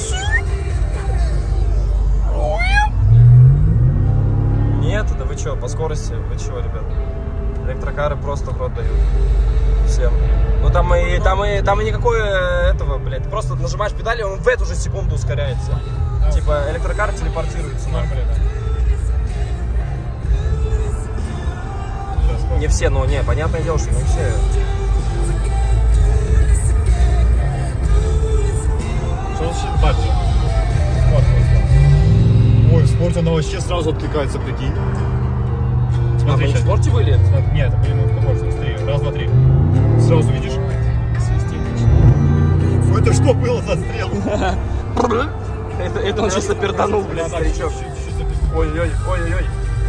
Нет, да вы чё, по скорости, вы чё, ребят? Электрокары просто в рот дают всем. Ну там и никакой этого, блядь. Ты просто нажимаешь педали, он в эту же секунду ускоряется. Типа электрокар телепортируется. Не все, но не, понятное дело, что не все. Что вообще батя? Ой, в спорте она вообще сразу откликается, прикинь. А вы не в спорте были? Нет, это были мы в комфорте. Смотри, раз, два, три. Сразу видишь? Это что было за стрел? Это он чисто перданул, блядь, старичок. Ой-ой-ой, ой-ой-ой.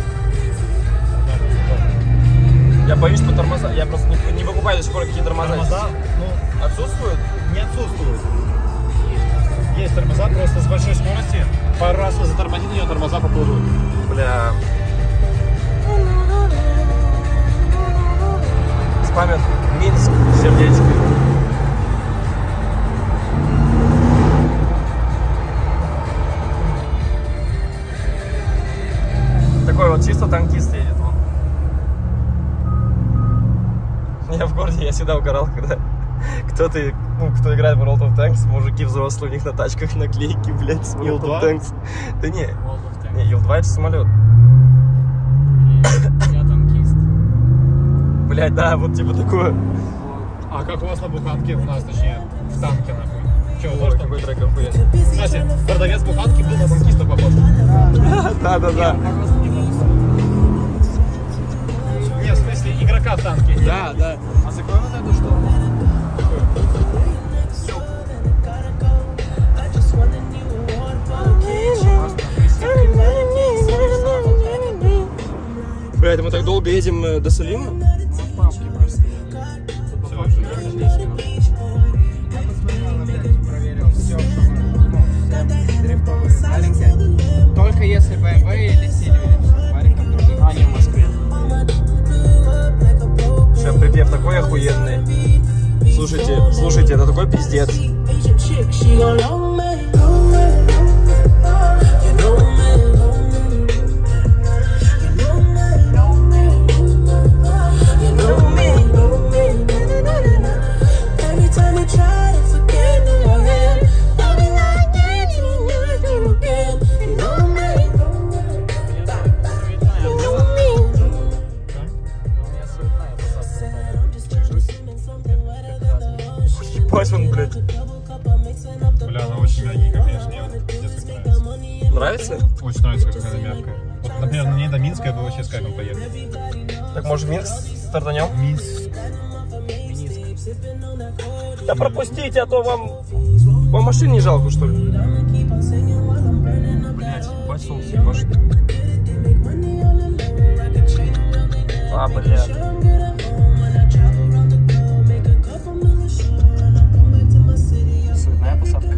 Я боюсь по тормоза, я просто не покупаю до сих пор какие тормоза. Тормоза, ну, Отсутствуют? Не отсутствуют. Есть тормоза, просто с большой скорости. Пару раз вы затормозите, у нее тормоза поплывут. Бля. Спамят Минск, сердечко. Такой вот чисто танкист едет он. Я в городе, я всегда угорал, когда кто играет в World of Tanks, мужики взрослые, у них на тачках наклейки, блядь, с World of Tanks. Да не, Ил-2 это самолет. Я танкист. Блядь, да, вот типа такое. А как у вас на буханке, у нас, точнее, в танке, нахуй? Че, тоже Какой трек охуенный. Кстати, продавец буханки был на танкиста похож. Да. Не, в смысле, игрока в танке. Да. А закрой вот эту что? Блядь, мы так долго едем до Салима? Только если BMW или Silver, вариком другим. А, не в Москве. Сейчас припев такой охуенный. Слушайте, это такой пиздец. Ебать он, блядь. Бля, она очень мягенькая, конечно, мне вот пиздец как нравится. Нравится? Очень нравится, как она мягкая. Вот, например, на ней до Минска я бы вообще с кайфом поехал. Так может Минск стартанем? Минск. Да пропустите, а то вам машин не жалко, что ли? Блять, ебать солнце ебашит. А, блядь. Цветная посадка.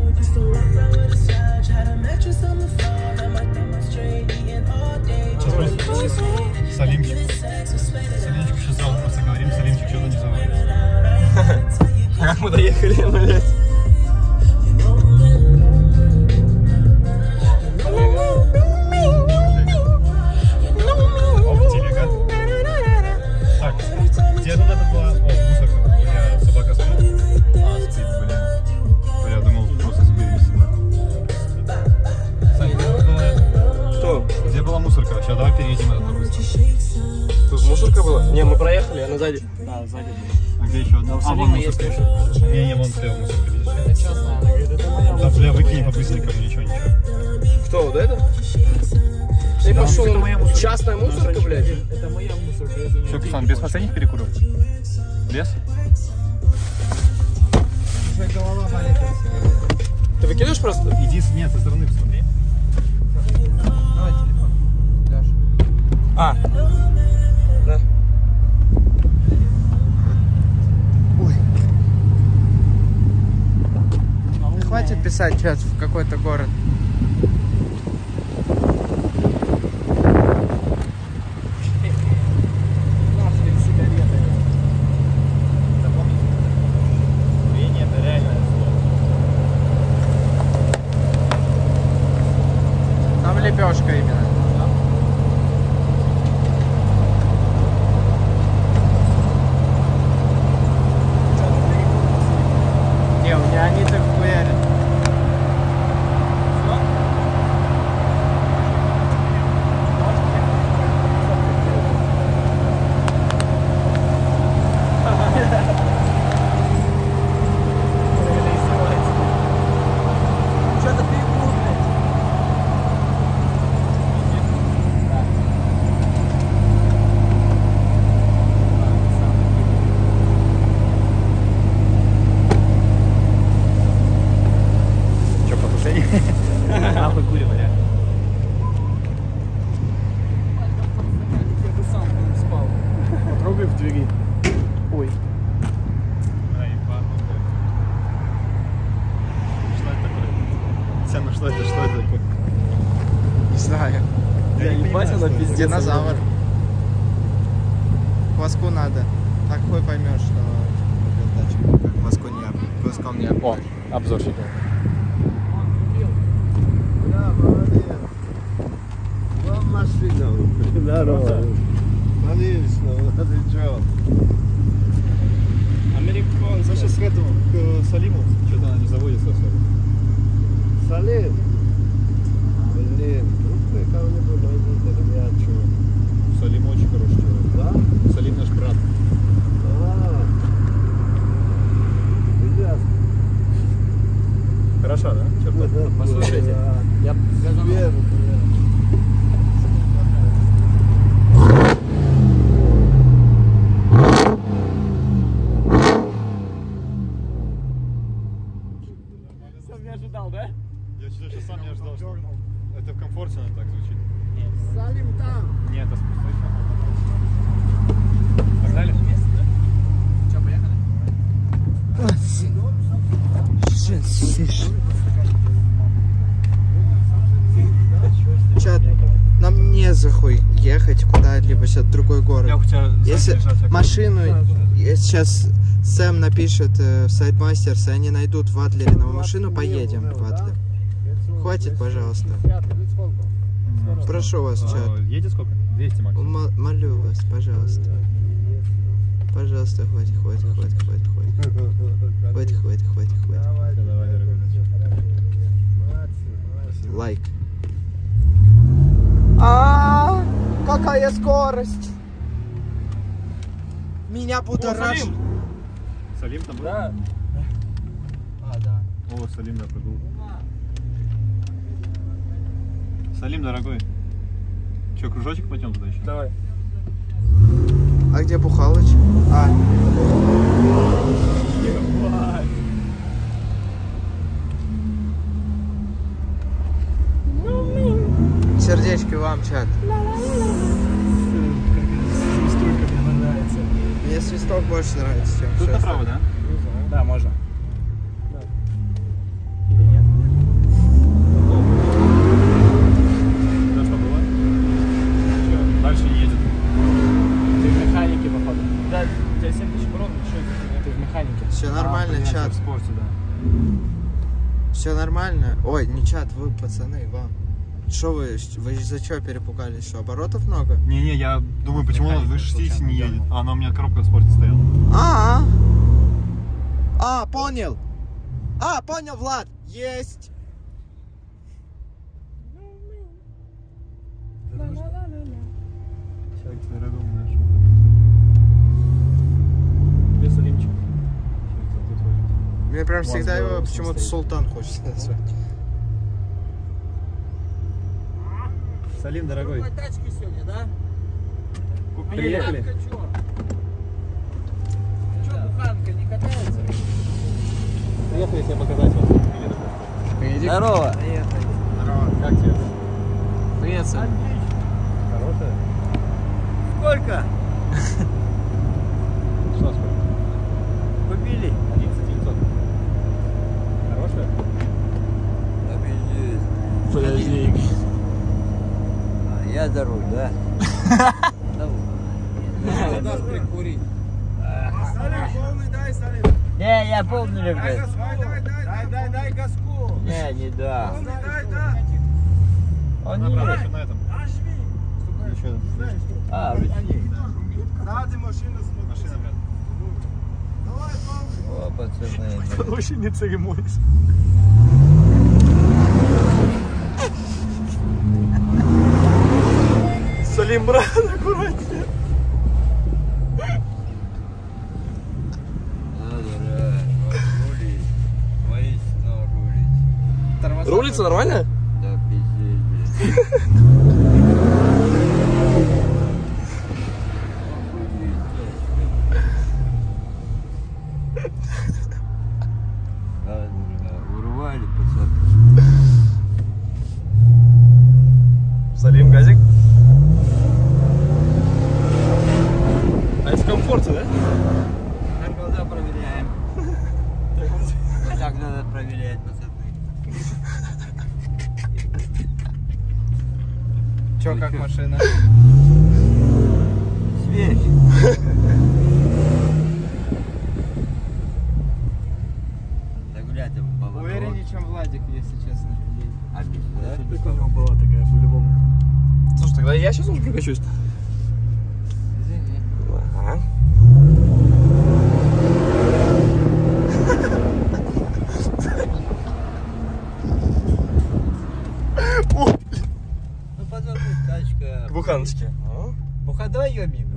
Салимчик. Салимчик сейчас зал, просто говорим, Салимчик что-то не заводит. А как мы доехали, блядь? Оп, телега. Так, где тут это была? О, мусорка. Я собака спит. А, спит, блин. Я думал, просто сбились. Саня, где была? Что? Где была мусорка? Сейчас давай переедем этот быстро. Тут мусорка была? Не, мы проехали, она сзади. Да, еще одна. Но в А, вон Салиме есть мусорка. еще. Не, вон слева мусорка, видишь? Это частная, она говорит, это моя Да, бля, выкини по-быстренькому, ничего. Кто, вот это? Ты пошел, частная мусорка, блядь? Это моя мусорка, я за нее Что, деньги Ксан, без плачу. последних перекуров? Без? Ты выкидываешь просто? Иди, нет, со стороны посмотри. Давай телефон. Даш. А. Да. Хватит писать сейчас в какой-то город. Нахрен сигареты. Курение это реальное зло. Там лепешка именно. Не, у меня они так хуярят. Че, по последних? Нахуй куривали. Я бы сам там спал. Потрогай в двери. Ой. Что это такое? Сяна, что это такое? Не знаю. Я не понимаю, что это. Динозавр. Кваску надо. Так хуй поймешь, что кваску не, кваском не. О, обзорщик. Вам машину. Здорово. Конечно, вот и чё. Американцы. Сейчас к этому, к Салиму, что-то она не заводится особо. Салим. Блин, вдруг вы кого-нибудь найдете, ребят, чё? Салим очень хороший человек. Да? Салим наш брат. Ребят. Хороша, да? Черта. Послушайте. Я Верно. сам не ожидал, да? Я сейчас сам не ожидал, что это в комфорте она так звучит. Салим там. Нет, это спустя. Погнали? Че, поехали? Чат, нам не захуй ехать куда-либо, сейчас в другой город. Я у тебя Если машину, если сейчас Сэм напишет в Сайдмастерс, и они найдут в Адлере новую машину, поедем в Адлер. Хватит, пожалуйста. Прошу вас, чат. Едет сколько? 200 максимум. Молю вас, пожалуйста. Пожалуйста, хватит. Хватит. Давай, дорогой. Лайк. Какая скорость! Меня будоражит. Салим там был? Да. Да. О, Салим, да, прогул. Салим, дорогой. Че, кружочек пойдем туда еще? Давай. А где Бухалыч? Сердечки вам, чат. Свистулька мне нравится. Мне свисток больше нравится, чем Тут всё направо, остальное. да? Да, можно. Или нет? Да, что было? Че, дальше не едет. Ты в механике, походу. Да, у тебя 7000 оборотов, что это? Ты в механике. Все нормально, понятно, чат. в спорте, да. Все нормально. Ой, не чат, вы, пацаны, вам. Что вы за что перепугались? Что, оборотов много? Не-не, я думаю, почему он Механика выше 60 не случайно едет. А она у меня коробка в спорте стояла. Понял. Понял, Влад. Есть. Человек, дорогой наш. Где Салимчик? Мне прям всегда его почему-то Султан хочется назвать. Салим, дорогой. Тачки сегодня, да? Приехали. Что, буханка не катается? Приехали тебе показать вас. Здорово. Здорово. Как тебе? Привет, Сань. Хорошая? Сколько? Что сколько? Купили? 11 900. Хорошая? Подожди. Я за руль, да? Даст прикурить. Не, я помню, блядь. Дай газку. Не, не да. Он не Направо, едет. на этом. Еще. А, Машина прям. о, пацаны. Очень не церемонись. Салим, брат, аккуратнее. Рулится нормально? Да, пиздец, урвали, пацаны. Салим, газик. А это в комфорте, да? Так глаза проверяем. Так надо проверять, пацаны. Чё, как машина? Свежий. Загулять по воротам. Увереннее, чем Владик, если честно. Обязательно. У него была такая, по-любому. Слушай, тогда я сейчас уже прокачусь. Извини. Ага. Ну, пацаны, тачка. К буханочке. Буходой ее мину.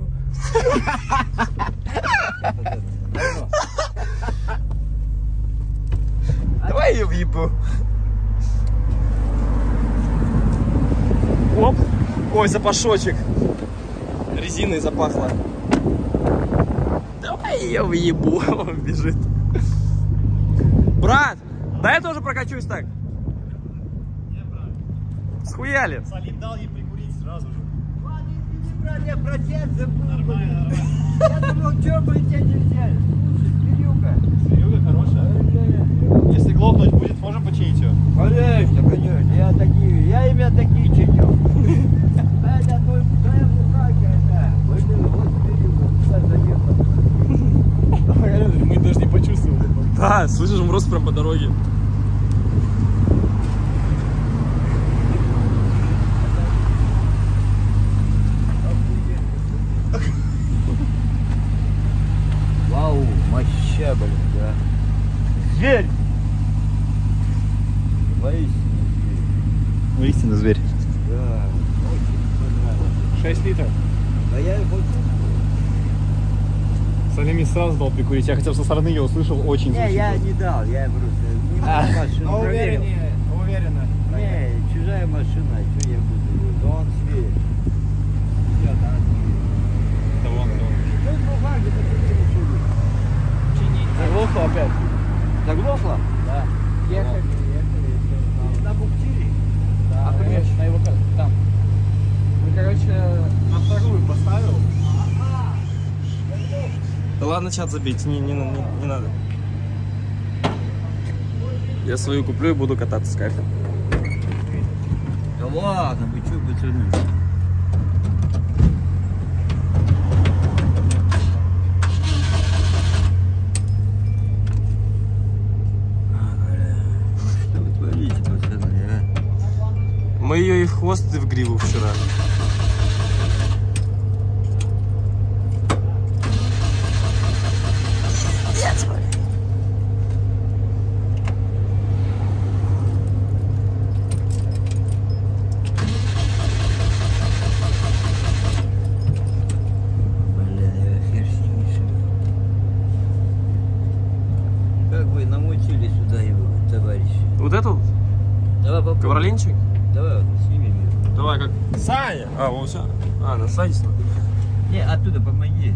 Давай ее въебу. Оп. Ой, запашочек. Резиной запахло. Давай ее въебу. Он бежит. Брат, да я тоже прокачусь так. Схуяли. Салим дал ей прикурить сразу же. Ладно, извини, брат, я процент забыл. Нормально. Я думал, что мы тебя не взяли. Слушай, Кирюха. Серега хорошая. Если глохнуть будет, можем починить ее. Конечно, конечно. Я имя такие чиню. Это твоя буханка, это. Вот Кирюха, куда заехал. Мы даже не почувствовали. Да, слышишь, мороз прям по дороге. Вау, моща, блин, да. Зверь! Воистину зверь. Истинно зверь. Да, очень понравилось. 6 литров. А я его чувствую. Салим не сразу дал прикурить. Я хотел со стороны ее услышал, очень Не, я не дал, я просто не машину проверил. Уверенно. Не, чужая машина, что я буду? Да он зверь. Я так. Да вон, да вон. Что это бумаги такие решили? Заглохло опять. Заглохло? Да. Ехали. На буксире? Да, А конечно, на его там. Ну, короче, На вторую поставил. Да ладно, чат забить, не надо. Я свою куплю и буду кататься с кайфом. Да ладно, вы что, пацаны? Что вы творите, пацаны, а? Мы ее и в хвост, и в гриву вчера. Как вы на мой Вот это вот? Давай попробуем. Ковроленчик? Давай вот, сними меня. Давай как. Саня! А, вот все. А, насадись. Не, оттуда помоги.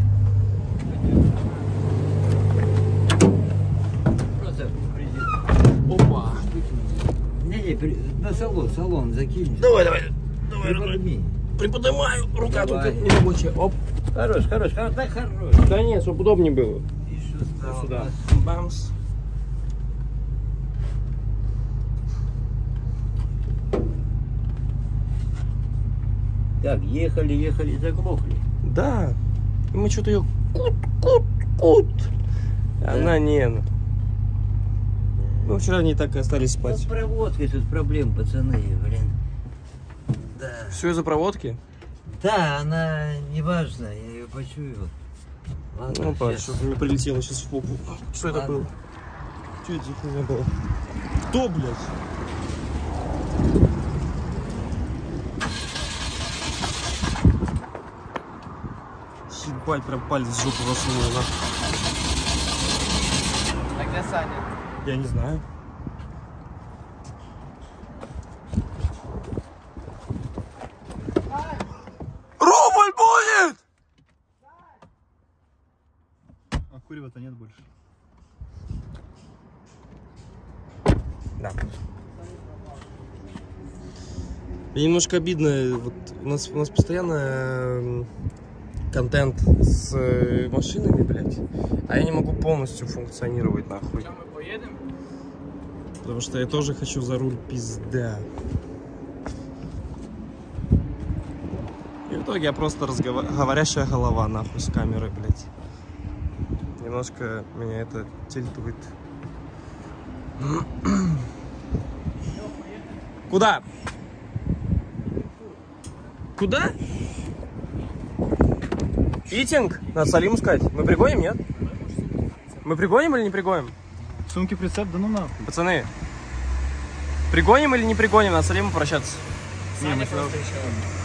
Просто приди. Опа. Не, на салон закинь. Давай. Приподними. Приподнимаю. Рука Давай. только не рабочая. Оп. Хорош, так хорош. Да нет, чтобы удобнее было. Еще стал. Сюда. Бамс. Так, ехали, заглохли. Да. И мы что-то ее кут. Она не. Ну, вчера не так и остались спать. С проводкой тут проблем, пацаны, блин. Да. Все из-за проводки? Да, она неважна, я ее почуял. Ладно, Опа, щас. что-то мне прилетело сейчас в попу. Что это Ладно. было? Что это у меня было? Кто, блядь? Ебать, прям палец в жопу засунул, нахуй. А где Саня? Я не знаю. Рубль будет! А курева-то нет больше. Да. Мне немножко обидно, вот у нас постоянно контент с машинами, блядь, а я не могу полностью функционировать, нахуй. Мы поедем? Потому что я тоже хочу за руль, пизда. И в итоге я просто говорящая голова, нахуй, с камерой, блядь. Немножко меня это тильтует. Куда? Куда? Итинг? Надо Салиму сказать. Мы пригоним, нет? Мы пригоним или не пригоним? Сумки прицеп, да ну нахуй. Пацаны, пригоним или не пригоним? Надо Салиму прощаться. Не, мы просто еще.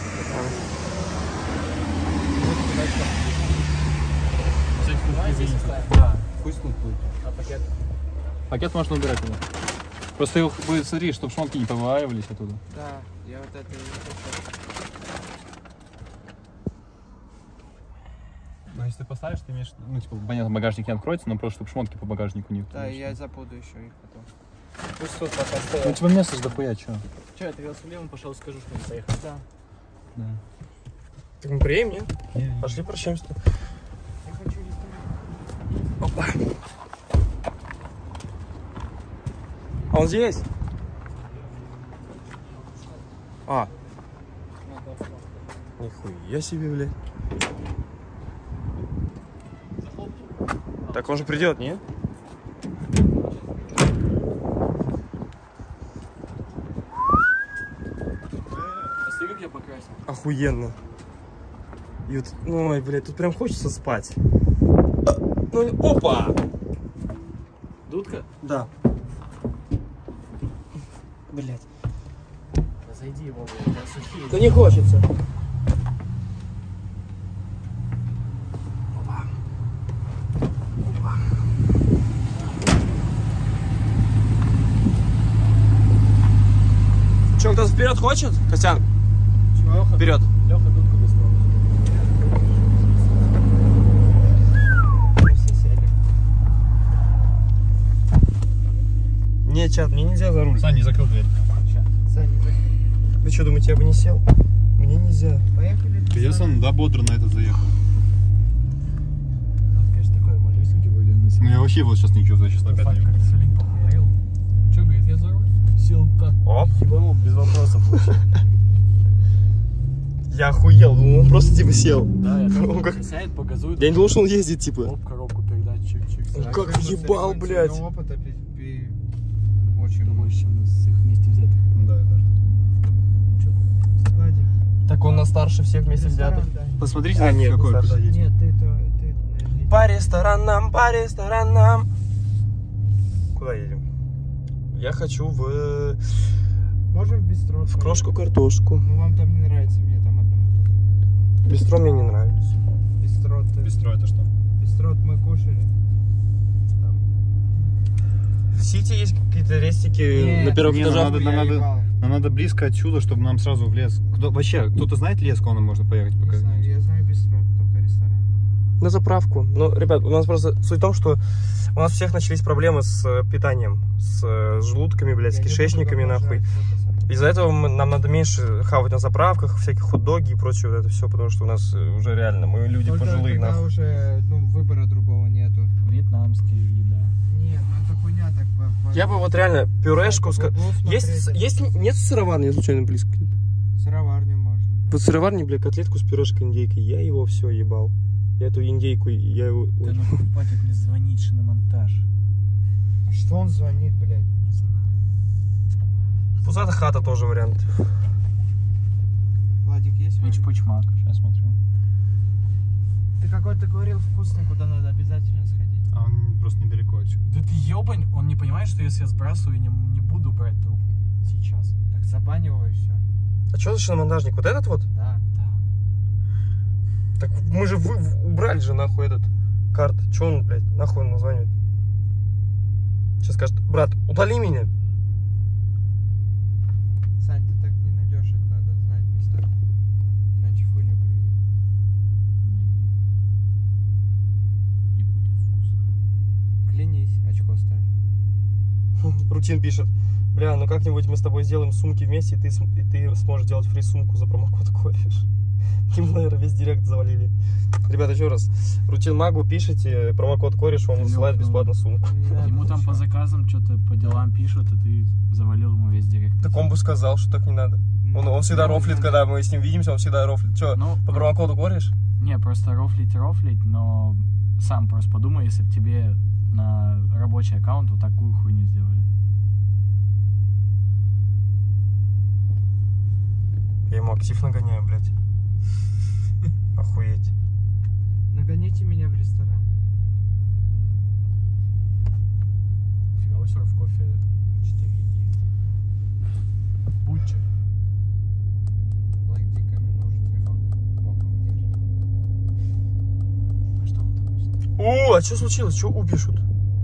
Да, пусть тут будет. А пакет? Пакет можно убирать туда. Просто его будет, смотри, чтобы шмотки не повываливались оттуда. Да, я вот это и хочу. Но если ты поставишь, ты имеешь, ну, типа, понятно, багажник не откроется, но просто, чтобы шмотки по багажнику не Да, я забуду еще их потом. Пусть тут пока Ну, стоят. типа, место ж дохуя, чё? Че, я тогда с Левым пошел, скажу, что мы поехали. Да. Да. Так мы приедем, нет? Не. Пошли прощаемся. Я хочу ресторан. Опа. А он здесь? А. Нихуя себе, блядь. Так он же придет, не? Посмотри, как я покрасил. Охуенно. И вот, ну, ой, блядь, тут прям хочется спать. Ну, опа! Дудка? Да. Блядь. Зайди его, блядь, там сухие. Да не хочется. Че, кто-то вперед хочет? Костян, Чего, Леха? вперед. Леха дудку достал. Не, чат, мне нельзя за руль. Сань, не закрыл дверь. Саня, Вы что, думаете, я бы не сел? Мне нельзя. поехали? Пиздец, он, да, бодро на этот заехал. Конечно, такой малюсенький вроде. У меня вообще вот сейчас не чувствую, сейчас опять не. Как Салим похуярил. Че, говорит, я за руль? Сел так. Оп. Ебанул, без вопросов вообще. Я охуел, думал, он просто типа сел. Да, я Он как- думал, сядет, погазует. Я не думал, что он ездит, типа. Оп, коробку передач, чик-чик. Ну как въебал, блядь. Опыта очень Еще больше, чем нас всех вместе взятых. Да, даже. Сладим. Так он на старше всех вместе взятых. Посмотрите, А, нет, какой. старше есть. Нет, ты, наверное, По ресторанам, по ресторанам. Куда едем? Я хочу в можем в бистро? крошку картошку. Ну вам там не нравится, мне там одному. Бистро мне не нравится. Бистро, Бистро это что? бистро мы кушали. Там. Сити есть какие-то рестики на первых этажах? Нам надо близко отсюда, чтобы нам сразу в лес. Вообще, кто-то знает лес, куда нам можно поехать? Я знаю бистро, только ресторан. На заправку. Ну, ребят, у нас просто суть в том, что у нас у всех начались проблемы с питанием, с желудками, блядь, с кишечниками, нахуй. Из-за этого нам надо меньше хавать на заправках, всяких хот-доги и прочее вот это все, потому что у нас уже реально, мы люди только пожилые, нахуй. Уже, выбора другого нету. Вьетнамская еда. Нет, это хуйня так. Я бы вот реально пюрешку... Нет сыроварни, случайно, близко? Сыроварню можно. Вот сыроварни, бля, котлетку с пюрешкой индейкой, я его все ебал. Я эту индейку, я его... Да ну хватит мне звонить на монтаж. А что он звонит, блядь? Не знаю. Пузатая хата тоже вариант. Владик, есть? Пучмак. Сейчас смотрю. Ты какой-то говорил вкусный, куда надо обязательно сходить. А он просто недалеко отсюда. Да ты ебань, он не понимает, что если я сбрасываю, не буду брать трубку сейчас. Так забань его и все. А что за шиномонтажник? Вот этот вот? Да. Так мы же убрали же нахуй этот карт. Че он, блядь, нахуй он названивает? Сейчас скажет, брат, удали меня. Сань, ты так не найдешь, это надо знать места. Иначе хуйню приедет. И будет вкусно. Клянись, очко ставь. Рутин пишет, бля, ну как-нибудь мы с тобой сделаем сумки вместе, и ты сможешь делать фри-сумку за промокод кореш. Им, наверное, весь директ завалили. Ребята, еще раз, Рутин Магу пишите, промокод кореш, он высылает бесплатно сумку. Ему там по заказам что-то по делам пишут, и ты завалил ему весь директ. Так он бы сказал, что так не надо. Он всегда рофлит, когда мы с ним видимся, он всегда рофлит. Че, по промокоду кореш? Не, просто рофлить, но сам просто подумай, если бы тебе на рабочий аккаунт вот такую хуйню сделали. Я ему актив нагоняю, блядь. Охуеть. Нагоните меня в ресторан. Фиговой сорок кофе 4,9. Бутчер. Лайк дико мне нужен телефон боком держит. А что он там пишет? О, а что случилось? Что пишут?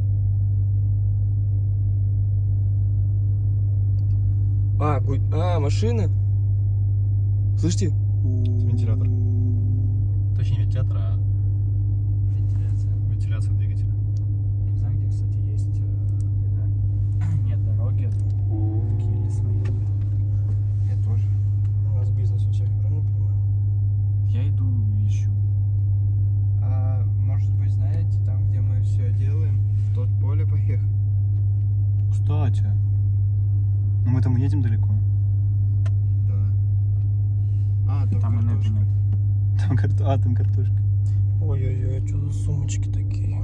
Машина? Слышите? Вентилятор. Точнее, не вентилятор, а вентиляция двигателя. Не знаю, где, кстати, есть еда. Нет дороги. Такие лесные. Я тоже. У нас бизнес у всех, правильно понимаю? Я иду ищу. А может быть, знаете, там, где мы все делаем, в тот поле поехать? Кстати. Но мы там едем далеко. Да. Там инета нет. Там картошка. Ой-ой-ой, что за сумочки такие?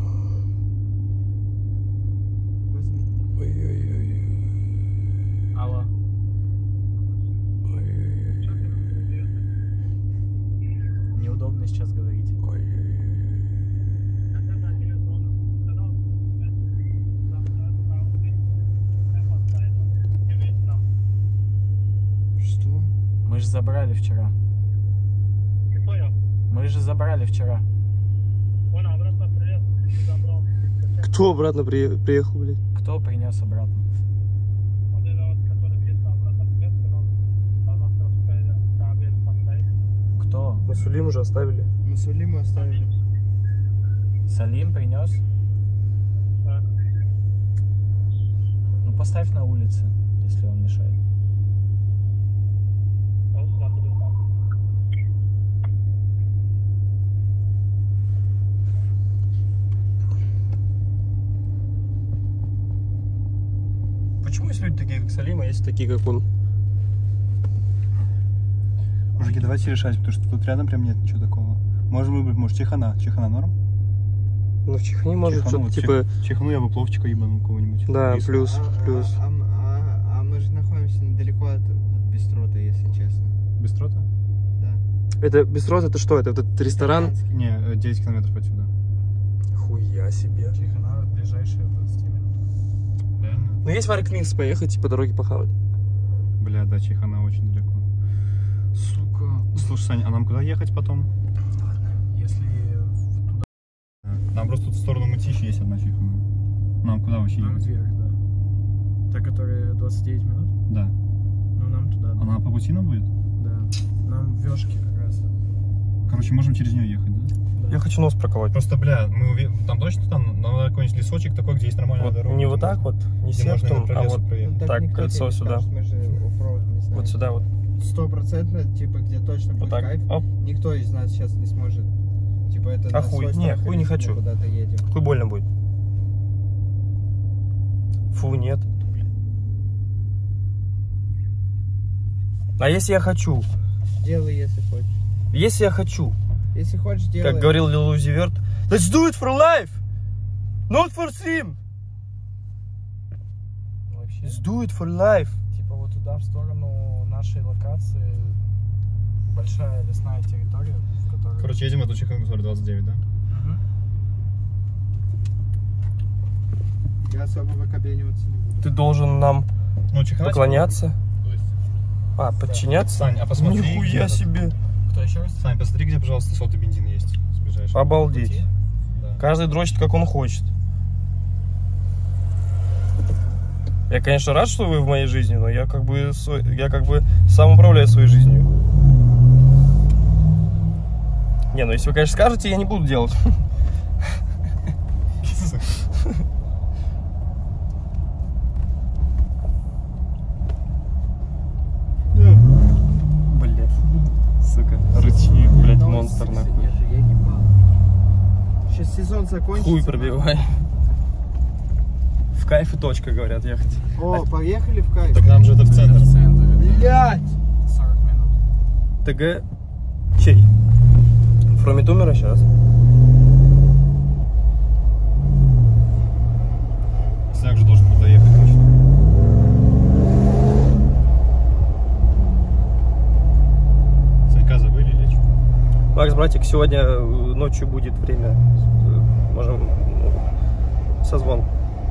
Возьми. Ой-ой-ой. Алло. Неудобно сейчас говорить. Что? Мы же забрали вчера. Мы же забрали вчера. Кто обратно приехал, блядь? Кто принес обратно? Кто? Мы Сулим уже оставили. Мы Сулима оставили. Салим принес? Да. Ну поставь на улице, если он мешает. Почему есть люди такие, как Салим, а есть такие, как он? Мужики, давайте решать, потому что тут рядом прям нет ничего такого. Можем выбрать, может, чехана. Чехана норм? Ну, в чехане может Чехану, что-то типа... Чехану я бы пловчика ебанул кого-нибудь. Да, Рис. плюс. А мы же находимся недалеко от бистрота, если честно. Бистрота? Да. Это бистрот, это что? Это этот ресторан? Не, 9 километров отсюда. Хуя себе. Чехана ближайшая 20 минут. Реально? Ну, есть в Аркминс поехать и по дороге похавать. Бля, да, Чехана очень далеко. Сука. Слушай, Саня, а нам куда ехать потом? Если туда Нам просто тут в сторону Мытищи есть одна Чехана. Нам куда вообще ехать? вверх, да. Та, которая 29 минут? Да. Ну, нам туда. Она по пути нам будет? Да. Нам в Вёшке как раз. Короче, можем через нее ехать, да? Я хочу нос проколоть. Просто, бля, там точно там на какой-нибудь лесочек такой, где есть нормальная Вот, дорога. не вот так вот, не септум, а вот так, кольцо сюда. Вот сюда вот. 100%, типа, где точно Вот будет так. кайф. Оп. Никто из нас сейчас не сможет. Типа, это А на хуй? свой Не, страх и хуй не риск мы хочу. Куда-то едем. Хуй больно будет. Фу, нет. А если я хочу? Делай, если хочешь. Если я хочу. Если хочешь, делай. Как говорил Lil Uzi Vert, let's do it for life, not for stream. Вообще, Let's do it for life. типа вот туда, в сторону нашей локации, большая лесная территория, в которой... Короче, едем в эту Чехонгу 29, да? Я особо выкобениваться не буду. Ты должен нам Ну, чихать. поклоняться. А, подчиняться? Сань, а посмотри. Нихуя где- себе. Кто еще раз? Сань, посмотри, где, пожалуйста, сотый бензин есть. С ближайшего. Обалдеть. Да. Каждый дрочит, как он хочет. Я, конечно, рад, что вы в моей жизни, но я как бы сам управляю своей жизнью. Не, ну если вы, конечно, скажете, я не буду делать. Блять, сука, рычи, блять, монстр нахуй. Я ебал. Сейчас сезон закончится. Хуй пробивай. В кайф и точка, говорят, ехать. О, поехали в кайф. Так нам же это в центр. Блять! 40 минут. ТГ чей? Фромитумера сейчас. Сняк же должен туда ехать точно. Санька забыли или что? Макс, братик, сегодня ночью будет время. Можем созвон.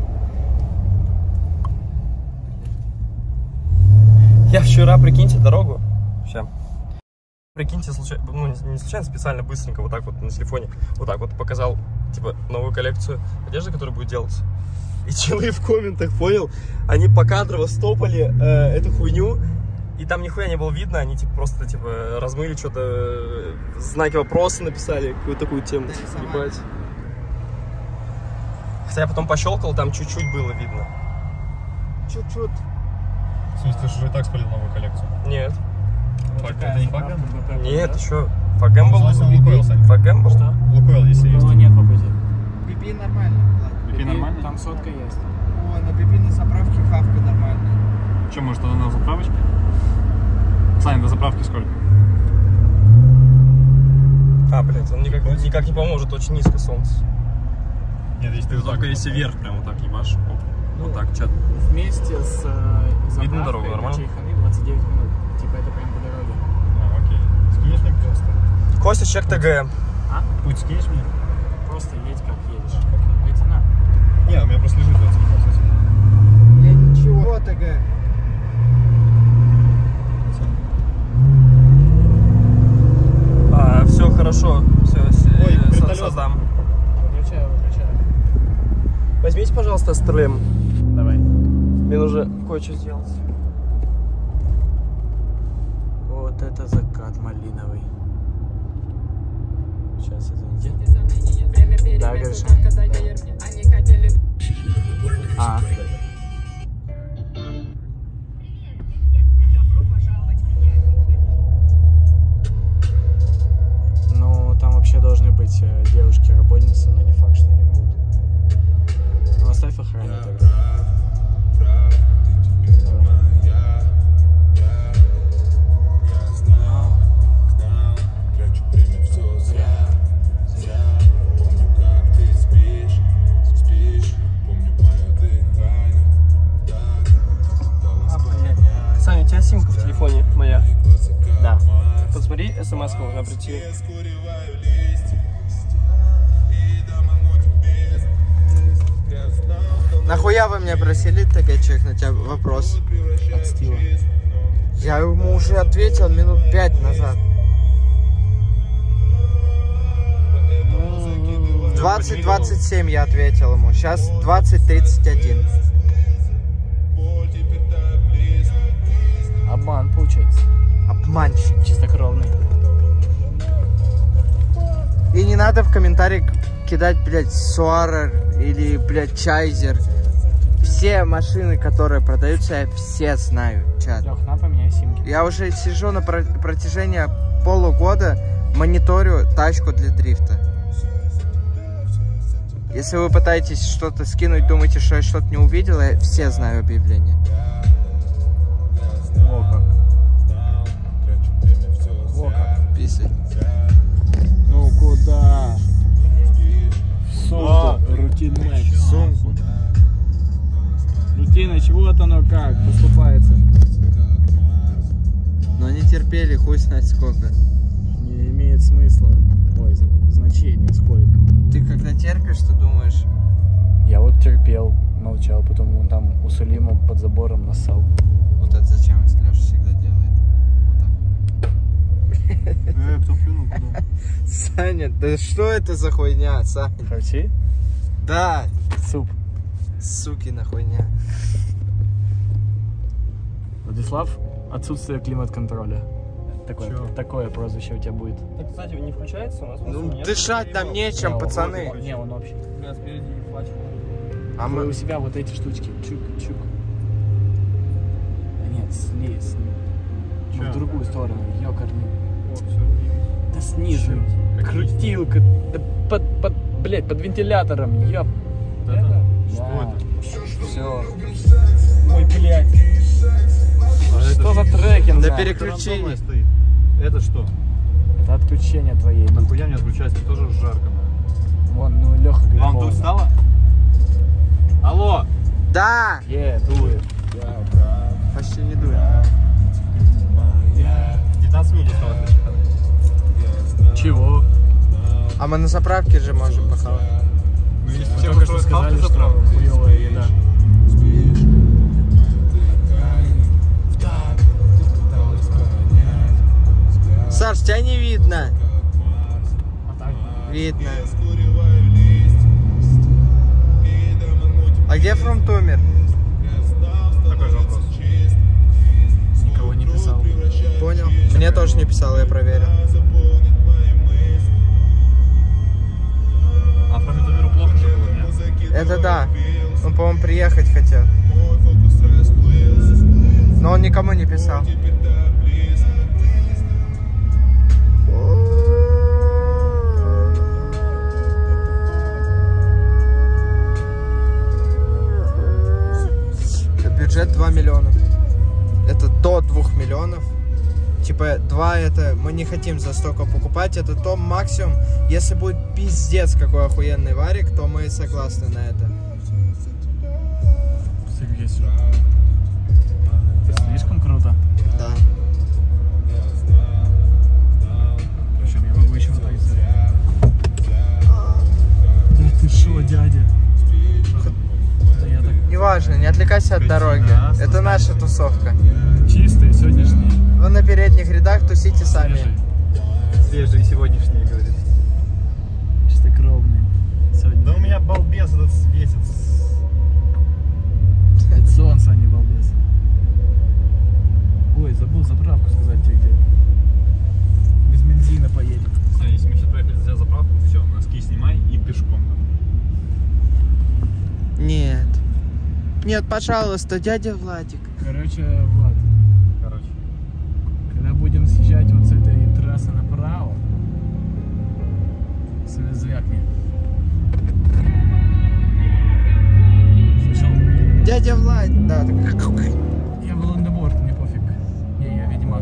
Я вчера, прикиньте, дорогу. Сейчас. Прикиньте, случайно, ну не случайно, специально быстренько вот так вот на телефоне вот так вот показал, типа, новую коллекцию одежды, которая будет делаться. И челы в комментах, понял, они покадрово стопали эту хуйню, и там нихуя не было видно, они типа просто типа размыли что-то, знаки вопроса написали, какую-то такую тему, ебать. Хотя я потом пощелкал, там чуть-чуть было видно. Чуть-чуть. В смысле, ты же уже и так спалил новую коллекцию? Нет. Это не факт? Нет, еще Фагэмбл. Лукойл, Сань. Фагэмбл? Что? Лукойл, если есть. Было нет по пути. Биби нормально. Ладно. BP нормально? Там сотка есть. О, на Биби на заправке хавка нормальная. Че, может, тогда на заправочке? Сань, до заправки сколько? А, блядь, он никак не поможет, очень низко солнце. Нет, если ты Только если вверх прям вот так ебашь. Оп. Вот так, чат. Вместе с Видно дорогу, заправкой нормально? на Чайханы 29 минут. Типа это прям по дороге. А, окей. Скинешь мне, пожалуйста? Костя, чек ТГ. А? Путь скинешь мне? Просто едь как едешь. Эти на. Не, у меня просто лежит в телефон, кстати. Я ничего, ТГ. Все хорошо, все, Ой, вертолет. создам. Выключаю. Возьмите, пожалуйста, стрелем. Давай. Мне нужно кое-что сделать. Вот это закат малиновый. Сейчас, извините. Да, Гриша. А. Ну, там вообще должны быть девушки-работницы, но не факт, что они будут. Ну, оставь охране тогда. Саня, у тебя симка в телефоне моя? Да. Посмотри, смс должна прийти. Нахуя вы меня просили, ТГ, человек, на тебя вопрос? Отстила. Я ему уже ответил минут 5 назад. 20:27 я ответил ему. Сейчас 20:31. Обман получается. Обманщик. Чистокровный. И не надо в комментариях кидать, блядь, Суара или, блядь, Чайзер. Все машины, которые продаются, я все знаю, чат. Лёх, на, поменяй симки. Я уже сижу на протяжении полугода, мониторю тачку для дрифта. Если вы пытаетесь что-то скинуть, думаете, что я что-то не увидел, я все знаю объявления. О, как. О, как. Писай. Ну куда? Сумку. Рутинный. Сумку. Рутиныч, вот оно как поступается. Но они терпели, хуй знать сколько. Не имеет смысла. Ой, значение сколько. Ты когда терпишь, ты думаешь... Я вот терпел, молчал, потом он там у Сулима под забором нассал. Вот это зачем Леша всегда делает? Вот так. Кто плюнул куда? Саня, да что это за хуйня, Саня? Харчи? Да, Суп. сукина хуйня. Владислав, отсутствие климат-контроля. Такое прозвище у тебя будет. Так, кстати, не включается у нас? Ну, дышать там нечем, пацаны. Не, он общий. Бля, спереди ебать. А Вы мы... у себя вот эти штучки. Чук-чук. Нет, слез. Ну, в другую сторону. Ёкарный. О, все, Да снизу. Крутилка. Да блядь, под вентилятором. Ёп. это? Да. Все. Ой, блядь. Что за трекинг? Да переключи. Это что? Это отключение твоей. Нахуя мне отключается? Тоже жарко. Вон, ну Леха говорит. Вам тут стало? Алло! Да! Дует. Почти не дует. 19 минут осталось. Чего? А мы на заправке же можем похавать. Ну, если Вы все только что сказали, что хуёвая еда. Саш, тебя не видно. А так? Видно. А где Фрумтумер? Такой же вопрос. Никого не писал. Понял. Мне тоже не писал, я проверил. А про Метумиру плохо же было, нет? Это да. Он, по-моему, приехать хотел. Но он никому не писал. Бюджет 2 миллиона. Это до 2 миллионов. Типа 2 это мы не хотим за столько покупать. Это то максимум. Если будет пиздец какой охуенный варик, то мы согласны на это. Это слишком круто. Да. В общем, я могу еще вот так сделать. Да ты шо, дядя? Да я так... Неважно, не отвлекайся от дороги. Это наша тусовка. Чистые сегодняшние. Вы на передних рядах тусите сами. Свежие сегодняшние, говорит. Чистокровные. Сегодня. Да у меня балбес этот светит. Это солнце, а не балбес. Ой, забыл заправку сказать тебе где. Без бензина поедем. Саня, если мы сейчас поехали за заправку, все, носки снимай и пешком. Нет. Нет, пожалуйста, дядя Владик. Короче, Влад, когда будем съезжать вот с этой трассы направо, звякни. Слышал? Дядя Влад, да. Я был андеборд, мне пофиг. Я ведьмак.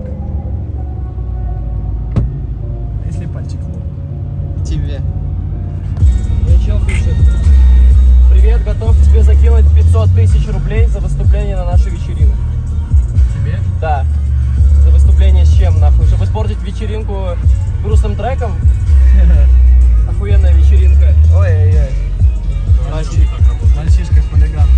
А если пальчик? Тебе. Мне чел пишет: привет, готов тебе закинуть 500 тысяч рублей за выступление на нашей вечеринке. Тебе? Да. За выступление с чем, нахуй? Чтобы испортить вечеринку грустным треком? Охуенная вечеринка. Ой-ой-ой. Мальчишка хулиган.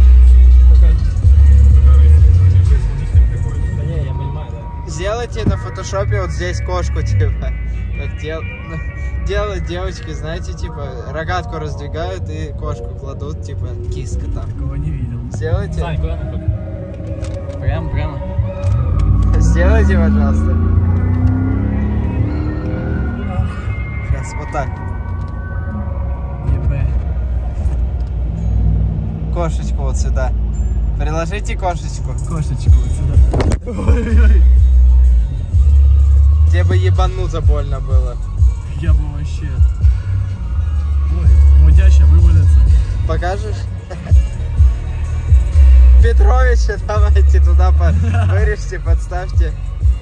Да не, я понимаю, да. Сделайте на фотошопе вот здесь кошку, типа. Так делают девочки, знаете, типа, рогатку раздвигают и кошку кладут, типа, киска там. Такого не видел. Сделайте. Сань, куда мы? Прямо. Сделайте, пожалуйста. Сейчас, вот так. Кошечку вот сюда. Приложите кошечку. Кошечку вот сюда. Ой-ой. Тебе бы ебануться больно было. Я бы вообще... Ой, мудящая вывалится. Покажешь? Петровича, давайте туда вырежьте, подставьте.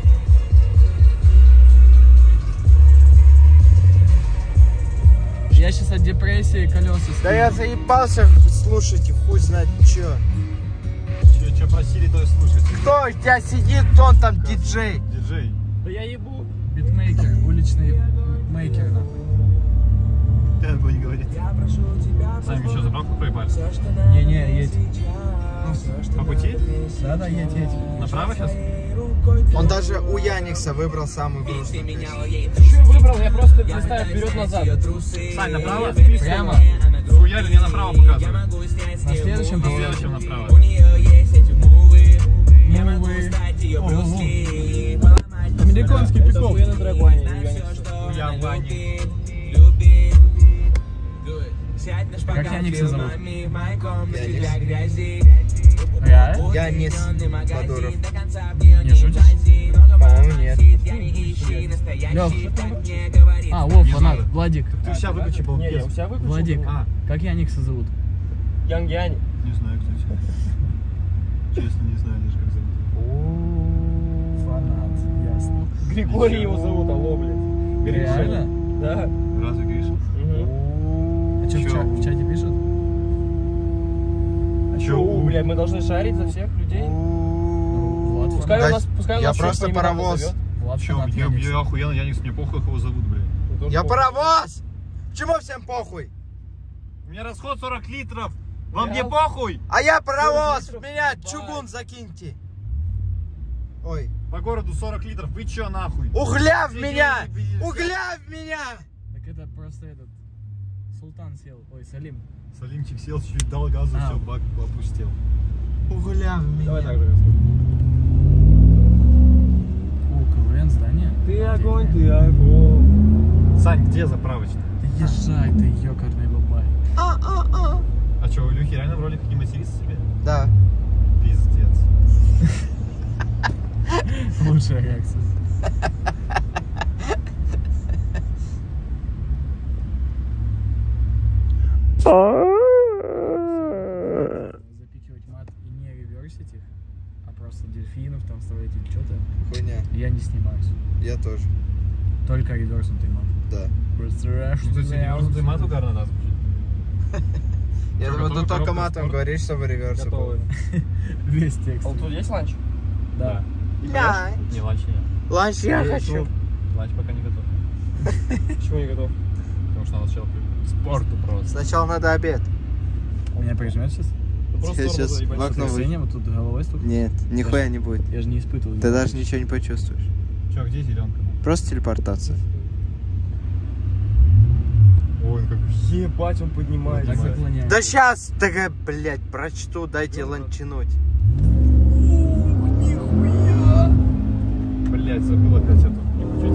Я сейчас от депрессии колеса Да скину. я заебался слушать, хуй знает чё. Что просили, то и слушайте. Кто у тебя сидит, он там диджей. Диджей. Да я ебу. Битмейкер, уличный мейкер, нахуй. Тэнго не говорит. Сами еще заправку проебали? Не, едь. По пути? Да, едь. Направо сейчас? Он даже у Яникса выбрал самую грустную песню. Что выбрал? Я просто листаю вперед-назад. Сань, направо? Прямо. Хуяли мне направо показывай. На следующем На повороте. следующем направо. Американский пикоп. Охуенный трек, Ваня. Я Ваня. Как Яникса зовут? Янис. Реально? Янис Бадуров. Не шутишь? По-моему, нет. Лёх. А, Вов, фанат. Владик. Ты вся выключи был. Не, я у себя выключил. Владик. А. Как Яникса зовут? Янг Яни. Не знаю, кстати. Честно, не знаю даже, как зовут. Фанат, ясно. Григорий его зовут, алло, блядь. Реально? Да. Разве Гриша? А что Чё? в чате пишут? Чё, блядь, мы должны шарить за всех людей? Влад Пускай Да, у нас, я всех просто по именам паровоз. назовет. Влад Чё, фанат я Яникса. охуенно, Яникс, мне похуй, как его зовут, блядь. Мне тоже Я похуй. паровоз! Почему всем похуй? У меня расход 40 литров. Вам Я- не похуй? А я паровоз! В меня чугун закиньте. Ой. По городу 40 литров. Вы чё, нахуй? Угля в Иди, меня! иди, Угля в меня! Так это просто этот... Султан сел. Ой, Салим. Салимчик сел, чуть дал газу, А. все, бак опустил. Угля в Давай меня. так же. О, КВН здание. Ты огонь, ты огонь. Сань, где заправочная? Да езжай ты, ёкарный бабай. А чё, у Илюхи реально в роликах не матерится себе? Да. Пиздец. Лучшая реакция. Запикивать мат и не реверсить их, а просто дельфинов там вставлять или что-то, Хуйня. я не снимаюсь. Я тоже. Только реверснутый мат. Да. Ну, кстати, реверснутый мат угарно, да, звучит. Я Что, думаю, готовы ты только коробку матом спорт? говоришь, чтобы реверс Готовы. Весь текст. А вот тут есть ланч? Да. Да. Не, ланч нет. Ланч я Я хочу. тут. Ланч пока не готов. Почему не готов? Потому что надо сначала к спорту просто. Сначала надо обед. Меня прижмет сейчас? Ну, просто Сейчас тормоза ебать. в окно вы. Сотрясение вот тут головой стукнет? Нет, нихуя не будет. Я же не испытывал. Ты даже ничего не почувствуешь. Чё, где зеленка? Просто телепортация. Ой, он как... Ебать, он поднимается. Так заклоняется. Да сейчас, такая, блядь, прочту, дайте ланчинуть. Блять, забыл опять эту. Не включить.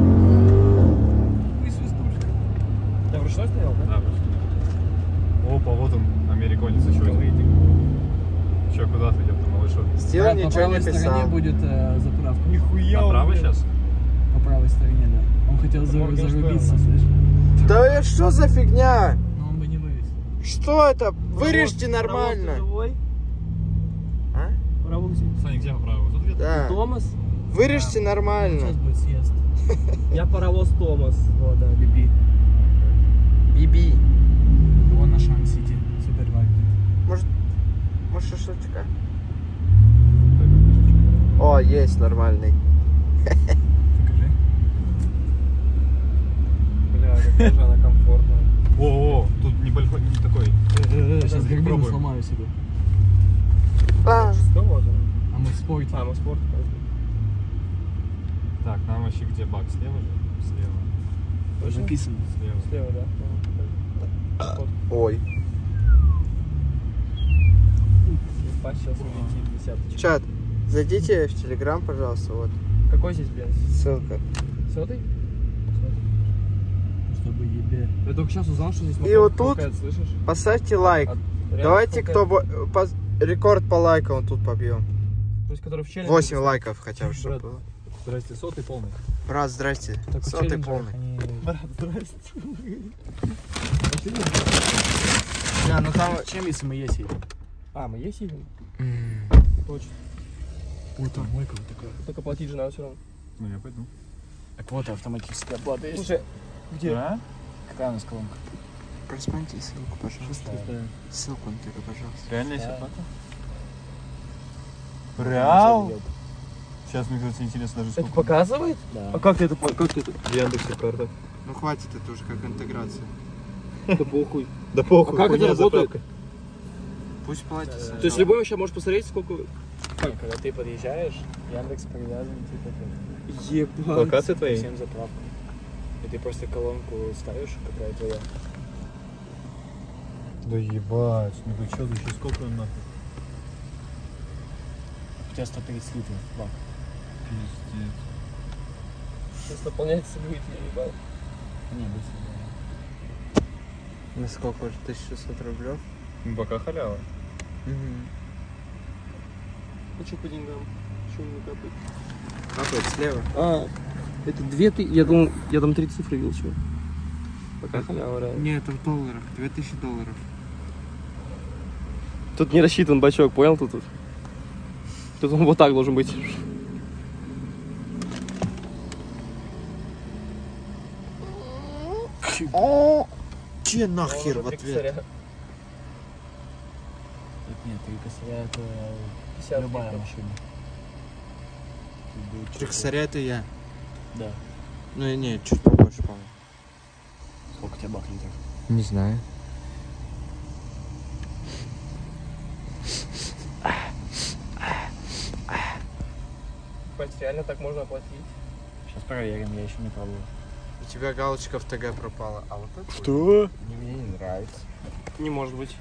Я вручной стоял, да? Да, просто. Опа, вот он, американец еще один. Че, куда ты идем, малышок? Стил По ничего правой не стороне писал. будет заправка. Нихуя. Направо сейчас? По правой стороне, да. Он хотел Моргенштерн, зарубиться, да. слышишь? Да что за фигня? Но он бы не вывез. Что это? Вырежьте нормально. А? Саня, где направо? Тут где-то? Да. Томас? Вырежьте Сейчас нормально. будет съезд. Я паровоз Томас. Вот, да, Биби. Биби. Вон на Шан-Сити. Супермаркет. Может шашлычка? О, есть нормальный. Покажи. Бля, какая же она комфортная. О, тут небольшой, не такой. Сейчас горбину попробуем. сломаю себе. А, Что можно? А мы в спорте. А, мы спорт. Так, нам вообще где бак? Слева же? Слева. Точно? Записано. Слева. Слева, да? ой. Ебать, сейчас улетит. десяточка. Чат, зайдите в Телеграм, пожалуйста, вот. Какой здесь бенз? Ссылка. 100-й? Чтобы ебе. Я только сейчас узнал, что здесь И вот тут толкает, слышишь? поставьте лайк. Реально Давайте, толкает. кто рекорд по лайкам тут побьем. То есть, который в челленджи 8 лайков хотя бы, чтобы Брат. было. Здрасте, 100-й полный. Брат, здрасте. Так, в 100-й челленджерах полный. они- Да, ну там... Чем если мы есть едем? А, мы есть едем? Точно. Вот там мойка вот такая. Только платить же надо все равно. Ну, я пойду. Так вот, автоматическая оплата есть. Слушай, где? А? Какая у нас колонка? Просмотрите ссылку, пожалуйста. Ссылку на тебя, пожалуйста. Реально есть Да. оплата? Реал? Сейчас мне кажется интересно даже Это сколько. показывает? Да. А как ты это понял? Как ты это? В Яндексе, правда. Ну хватит, это уже как интеграция. Да похуй. Да похуй. А как это хуйня, работает? заправка. Пусть платит. То есть любой вообще может посмотреть, сколько... Когда ты подъезжаешь, Яндекс привязан типа к Ебать. Локация твоей? всем заправкам. И ты просто колонку ставишь, какая твоя. Да ебать, ну ты чё, еще сколько он нахуй? У тебя 130 литров бак. Пиздец. Сейчас наполняется будет, я ебал. Не, быстро. На сколько уже? 1600 рублев? Ну пока халява. Ну что по деньгам? Что не капает? Капает слева. А, это 2000... Я думал, я там 3 цифры видел, чего. Пока халява, реально. Не, это в долларах. 2000 долларов. Тут не рассчитан бачок, понял тут? Тут он вот так должен быть. Че нахер в ответ? Нет, 3 косаря это 50 любая литров. машина. Тут будет 3 косаря это я. Да. Ну и не, чуть побольше, по-моему. Сколько у тебя бак литров? Не знаю. Бать, реально так можно оплатить? Сейчас проверим, я еще не пробовал. У тебя галочка в ТГ пропала. А вот это Что? мне не нравится. Не может быть.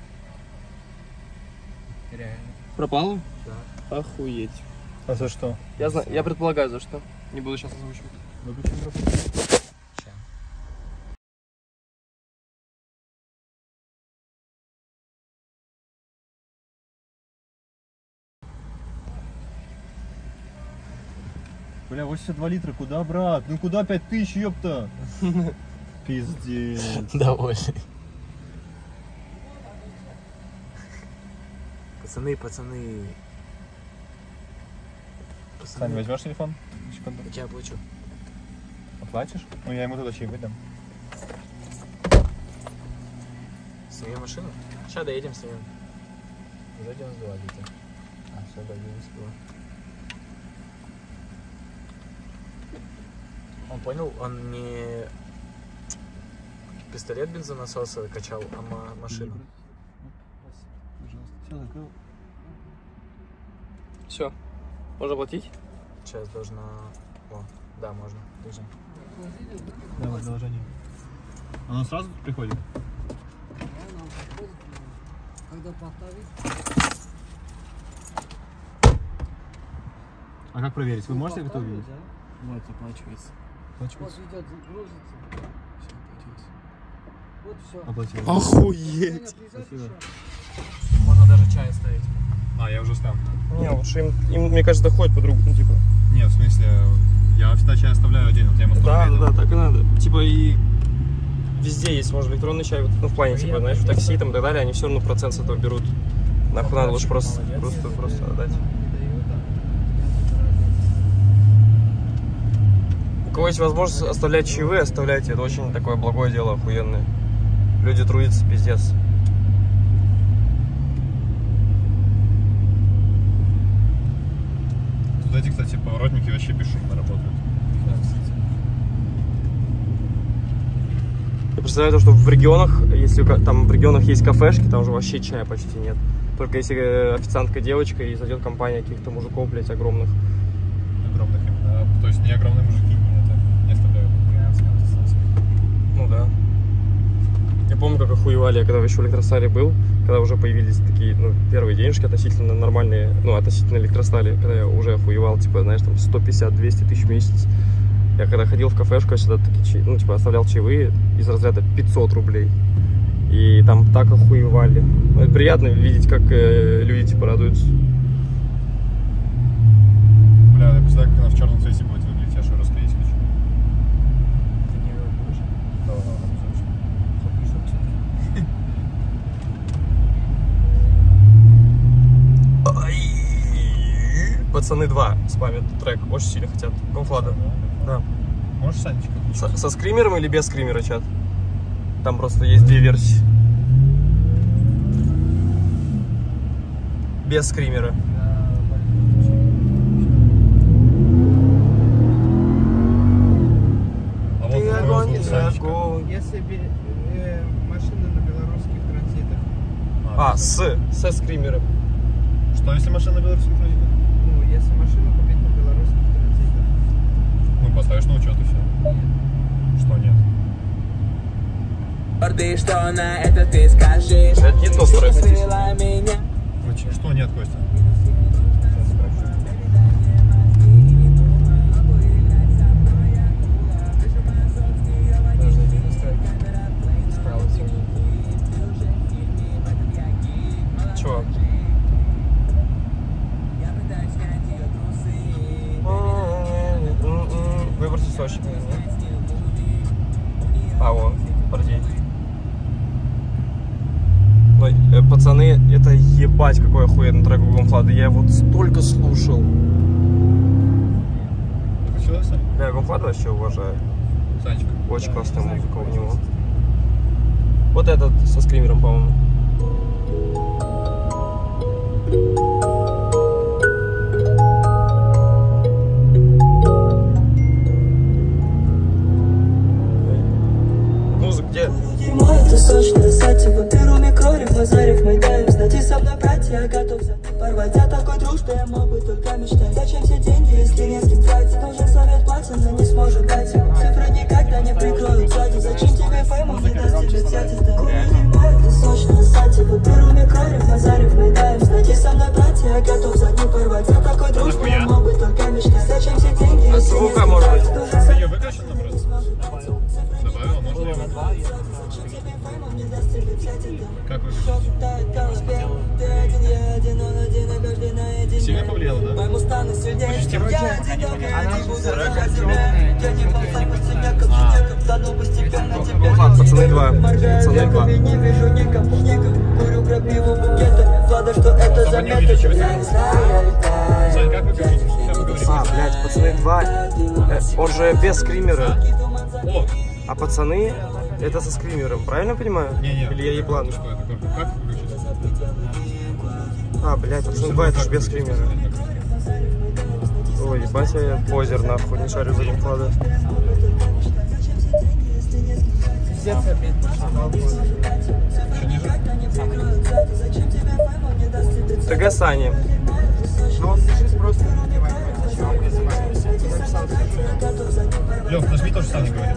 Реально. Пропало? Да. Охуеть. А за что? Я знаю, я предполагаю, за что. Не буду сейчас озвучивать. Выключи микрофон. Чем? Бля, 82 литра, куда, брат? Ну куда 5000, ёпта? Пиздец. Довольный. Пацаны. Сань, возьмешь телефон? Секунду. Я тебя оплачу. Оплатишь? Ну я ему туда чаевые дам. Снимем машину? Сейчас доедем, снимем. Уже 92 литра. А, все, да, 92. Он понял, он не пистолет бензонасоса качал, а машину. Все, закрыл. Все. Можно платить? Сейчас должна... О, да, можно. Держи. Давай, доложение. Оно сразу приходит? А как проверить? Вы можете это увидеть? Вот, оплачивается. Оплачивается. Вот все. Оплатил. Охуеть. Спасибо. Можно даже чай ставить. А, я уже ставлю. Не, лучше им, мне кажется, доходит по-другому, ну, типа. Не, в смысле, я всегда чай оставляю один, вот я ему Да, столько да, это- так и надо. Типа и везде есть, может, электронный чай, вот, ну, в плане, типа, знаешь, в такси там и так далее, они все равно процент с этого берут. Нахуй надо лучше просто отдать. У кого есть возможность оставлять чаевые, оставляйте. Это очень такое благое дело, охуенное. Люди трудятся, пиздец. Тут эти, кстати, поворотники вообще бесшумно работают. Я представляю, то, что в регионах, если там в регионах есть кафешки, там уже вообще чая почти нет. Только если официантка девочка и зайдет компания каких-то мужиков, блядь, огромных. Огромных именно. То есть не огромные мужики не оставляют. Ну да. Я помню, как охуевали, я когда еще в Электростале был, когда уже появились такие, ну, первые денежки относительно нормальные, ну, относительно электростали, когда я уже охуевал, типа, знаешь, там 150-200 тысяч в месяц. Я когда ходил в кафешку, я всегда такие, ну, типа, оставлял чаевые из разряда 500 рублей. И там так охуевали. Ну, это приятно видеть, как люди, типа, радуются. Бля, я представляю, как она в черном цвете будет выглядеть, я что, расклеить хочу? Ты не будешь? Да, обязательно. Пацаны 2 спамят трек, очень сильно хотят. Гонфлада. Да. Можешь Санечка? Со скримером или без скримера, чат? Там просто есть две версии. Без скримера. А вот огонь, огонь. Если машины на белорусских транзитах. Со скримером. Что, если машина белорусских транзитах? Ну, если машину купить на белорусских транзитах. Ну, поставишь на учет и все. Что нет? Что на это ты скажешь? Это не то, что Что нет, Костя? Чего? Выбросить сочек. А, вон, подожди. Пацаны, это ебать какой охуенный трек у Гонфлада. Я его столько слушал. Что, Сань? Я Гонфлада вообще уважаю. Санечка. Очень классная музыка у него. Вот этот со скримером, по-моему. Музыка где? Это сочное сативо, беру микрориф, базарив, мы даем. Знати со мной, братья, я готов за порвать. О такой дружбе я мог бы только мечтать. Зачем все деньги, если не с кем тратить? Нужен совет платен, но не сможет дать. Цифры никогда не прикроют сзади. Зачем тебе фейму, не даст тебе цветит. Это сочное сативо, беру микрориф, базарив, мы даем. Знати со мной, братья, я готов за порвать. О такой дружбе я мог бы только мечтать. Зачем все деньги, если не с кем тратить? Ты ее выключил нам просто? Добавил, можно ее выключить? Как выключить? Сильно повлияло, да? Гонфлад, пацаны 2. Пацаны 2. Только не увеличивай. Сань, как выключить? Как вы говорите? А, блядь, пацаны 2. Он же без скримера. О! А пацаны это со скримером, правильно понимаю? Не-не. Или я еблан? Что это? Как выключить? А, блядь, пацаны 2 это же без скримера. Ой, ебать, я позер нахуй, не шарю за Гонфлада. Пиздец опять Еще ниже? ТГ Сани. Но он пишет просто не Лёх, нажми то, что Саня говорит.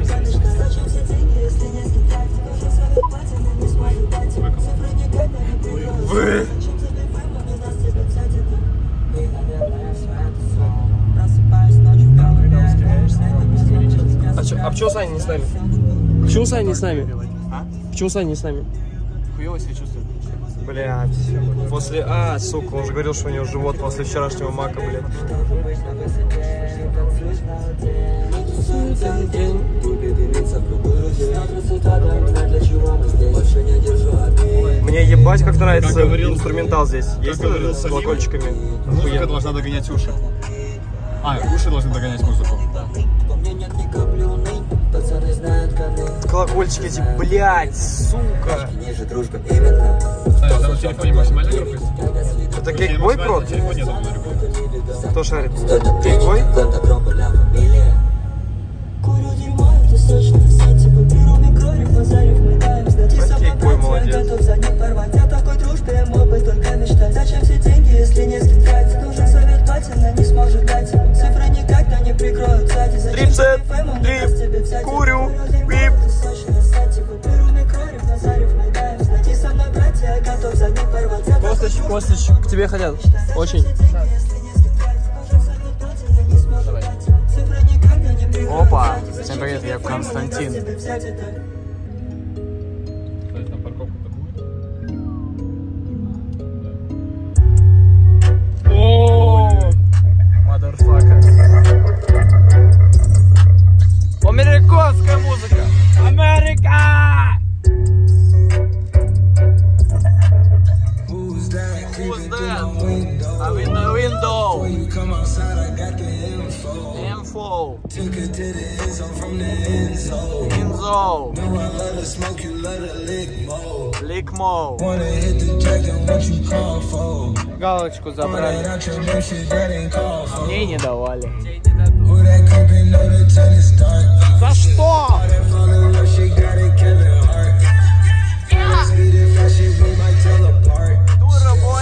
Вы! А почему Саня не с нами? Почему Саня не с нами? Почему Саня не с нами? Хуёво себя чувствует. Блядь. После... А, сука, он же говорил, что у него живот после вчерашнего мака, блядь. Мне ебать как нравится как говорил, инструментал здесь. Есть с колокольчиками? Музыка должна догонять уши. А, уши должны догонять музыку. Колокольчики эти, блядь, сука. Саня, там на телефоне максимальная громкость? Это Гейкбой Про? На телефоне я думаю, рекорд. Кто шарит? Гейкбой? Гейкбой молодец. Зачем все деньги, если не с кем тратить? Нужен совет платен, но не сможет дать. Цифры никогда не прикроют сзади. Трипсет, трип, курю, вип. Костич, к тебе хотят. Очень. Опа! Всем привет, я Константин. Там парковка-то будет? О, motherfucker. Американская музыка. Америка! Who's that? I'm in the window. Info. Took it to the end zone from the end zone. End zone. No, I love to smoke, you love to lick more. Lick more. Wanna hit the track and what you call for. Галочку забрали. Мне не давали. За что? Дура, бой.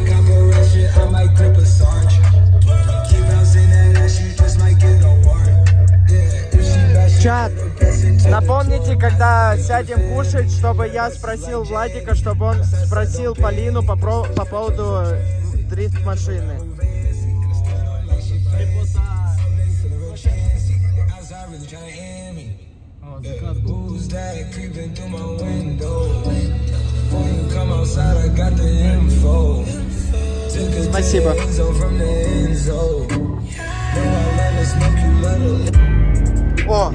Чат, напомните, когда сядем кушать, чтобы я спросил Владика, чтобы он спросил Полину по поводу дрифт-машины. Спасибо. О!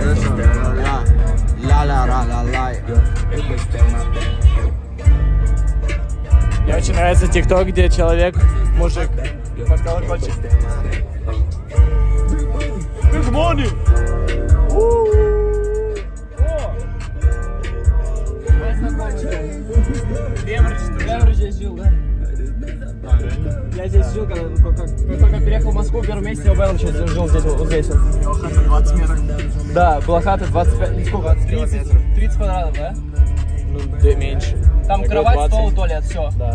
Мне очень нравится тикток, где человек, мужик, под колокольчик. Good morning! Бемер здесь жил, да? Я здесь жил, когда только переехал в Москву, в первом месяце я в Бемер жил здесь, вот здесь. У него хата 20 метров. Да, была хата 25, сколько? 30 квадратов, да? Ну, да, меньше. Там кровать, стол, туалет, все. Да.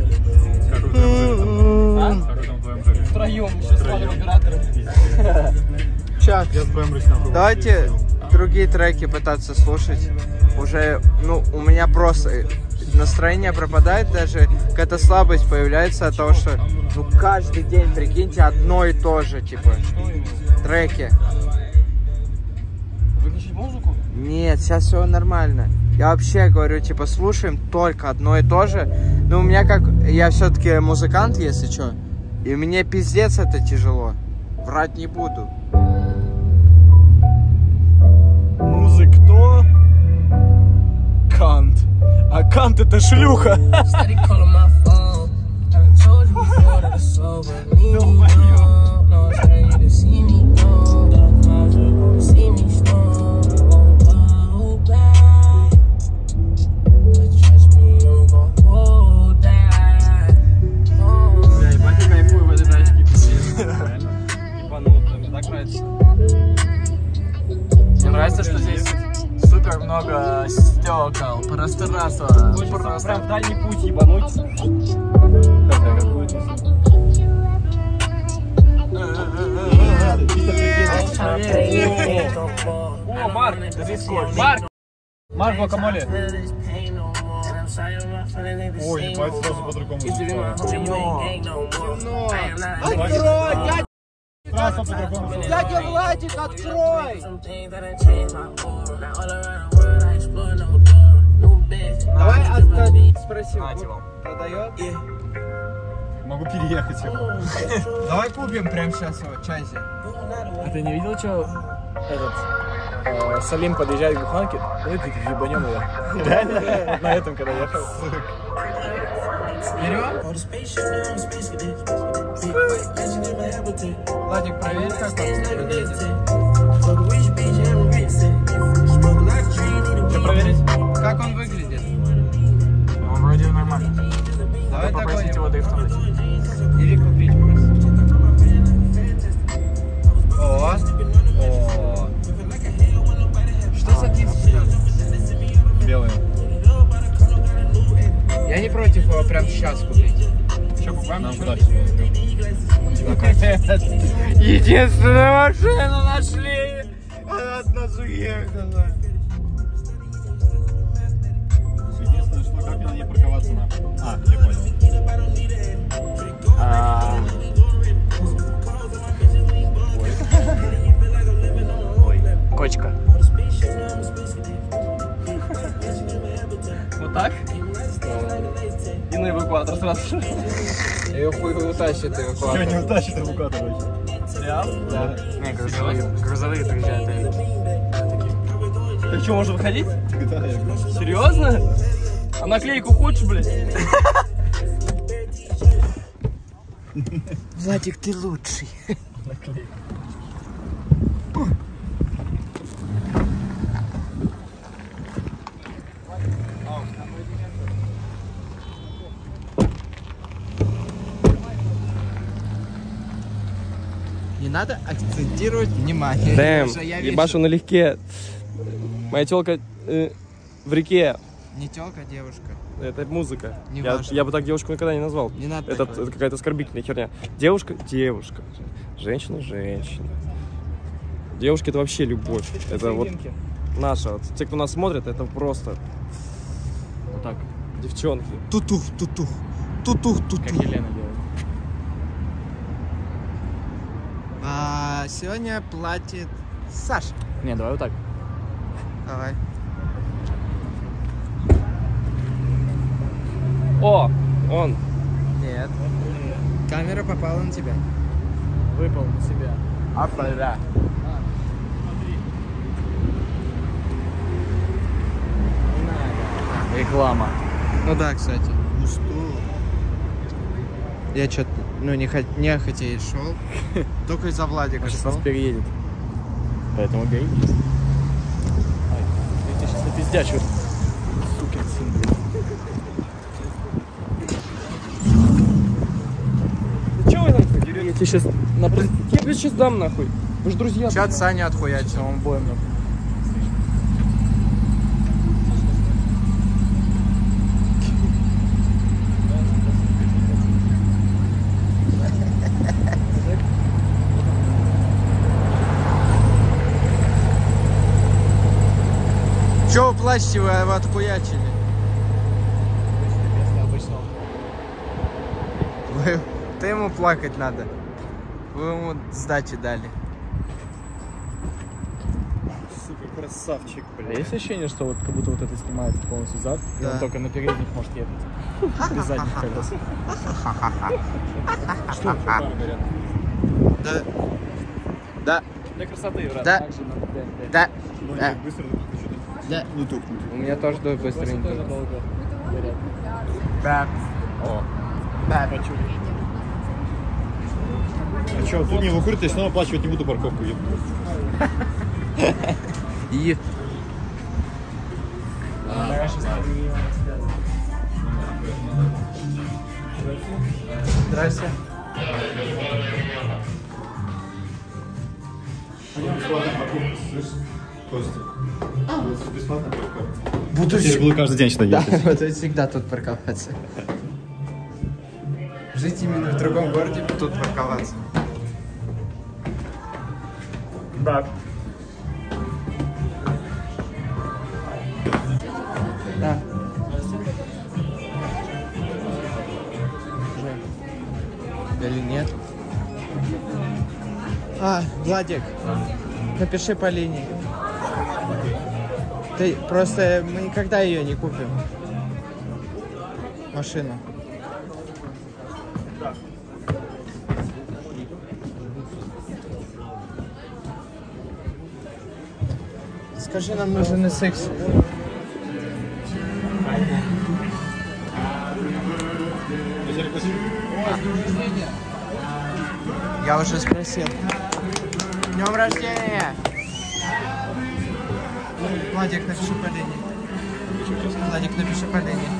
Втроем, еще с вами оператором. Чат, давайте другие треки пытаться слушать. Уже, ну, у меня просто настроение пропадает, даже какая-то слабость появляется от того, что, ну, каждый день, прикиньте, одно и то же, типа, треки. Выключить музыку? Нет, сейчас все нормально. Я вообще говорю, типа, слушаем только одно и то же. Но у меня как... Я все-таки музыкант, если что. И мне пиздец это тяжело. Врать не буду. Музык кто? Кант. А Кант это шлюха. Мне нравится, что здесь супер много стекол, пространства. Хочется прям в дальний путь ебануть. О, Марк, Марк! Марк Гуакамоле. Ой, ебать, сразу по-другому. Дядя Владик, открой! Давай спросим, продает? Могу переехать его. Давай купим прямо сейчас его, Чайзи. А ты не видел, что этот Салим подъезжает к буханке? Давай-ка ебанем его. Реально? На этом, когда ехал. Берем? Владик, проверь, как он выглядит. Что проверить? Как он выглядит? Он вроде нормально. Давай попросить его дрифтануть. Или купить просто. О! Что за диск сейчас? Белый. Я не против его прям сейчас купить. Что, покупаем? Нам куда? Единственную машину нашли! Она от нас уехала. Единственное, что как мне на ней парковаться надо. А, я понял. раз. Ее хуй утащит Что, эвакуатор. не утащит эвакуатор? Да. Не, грузовые приезжают. Так что, можно выходить? Да, я говорю. Серьезно? А наклейку хочешь, блядь? Владик, ты лучший. Не надо акцентировать внимание. Дэм, Потому что я вижу- ебашу налегке. Моя телка в реке. Не тёлка, девушка. Это музыка. Не Я важно. бы так девушку никогда не назвал. Не надо Это так говорить. какая-то оскорбительная херня. Девушка. Женщина. Девушки — это вообще любовь. Это вот наша. Вот те, кто нас смотрит, это просто Вот так, девчонки. Тутух. как Елена делает. А сегодня платит Саша. Не, давай вот так. Давай. О, он. Нет. Камера попала на тебя. Выпал на себя. Реклама. Ну да, кстати. Ну что? Я что-то, нехотя и шел. Только из-за Владика Он сейчас нас шел. переедет. Поэтому бей. Ай, я тебя сейчас напиздячу. Сукин сын, блин. Ну чё вы нахуй дерётесь? Я тебе сейчас Я тебе сейчас дам нахуй. Вы же друзья. Чё от Сани отхуячил? Он боем нахуй. Чё вы плачете, вы его отхуячили? Ты ему плакать надо. Вы ему сдачи дали. Супер красавчик, А есть ощущение, что вот как будто вот это снимается полностью зад, и Да. он только на передних может ехать? Без задних колес. Что, фары горят? Да. Да. Для красоты, брат. Да. Также надо 5-5. Да. Ну, Да. так быстро что-то Да. не тухнет. У меня тоже Тоже быстренько. долго горят. Да. О. Да. А что, тут не выходит, я снова оплачивать не буду парковку. И... Здрасте. Бесплатная парковка, слышишь? Костя. Бесплатная парковка. Буду Теперь буду каждый день сюда Да, ехать. вот всегда тут парковаться. Жить именно в другом городе, тут парковаться. Да. Да. Или нет? Владик, напиши по линии. Ты просто мы никогда ее не купим. Машину. Скажи, нам нужен SX. Я уже спросил. Днем рождения! Владик, напиши по линии. Владик, напиши по линии.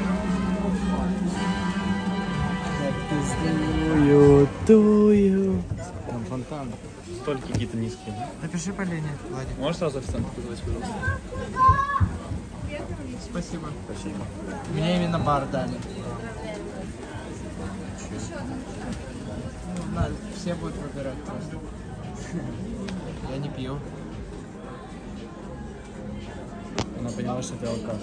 Там фонтан. Столики какие-то низкие. Напиши по линии, Владик. Можешь сразу официанта позвать, пожалуйста? Спасибо. Спасибо. Мне именно бар дали. Ну, надо, все будут выбирать просто. Я не пью. Она поняла, что ты алкаш.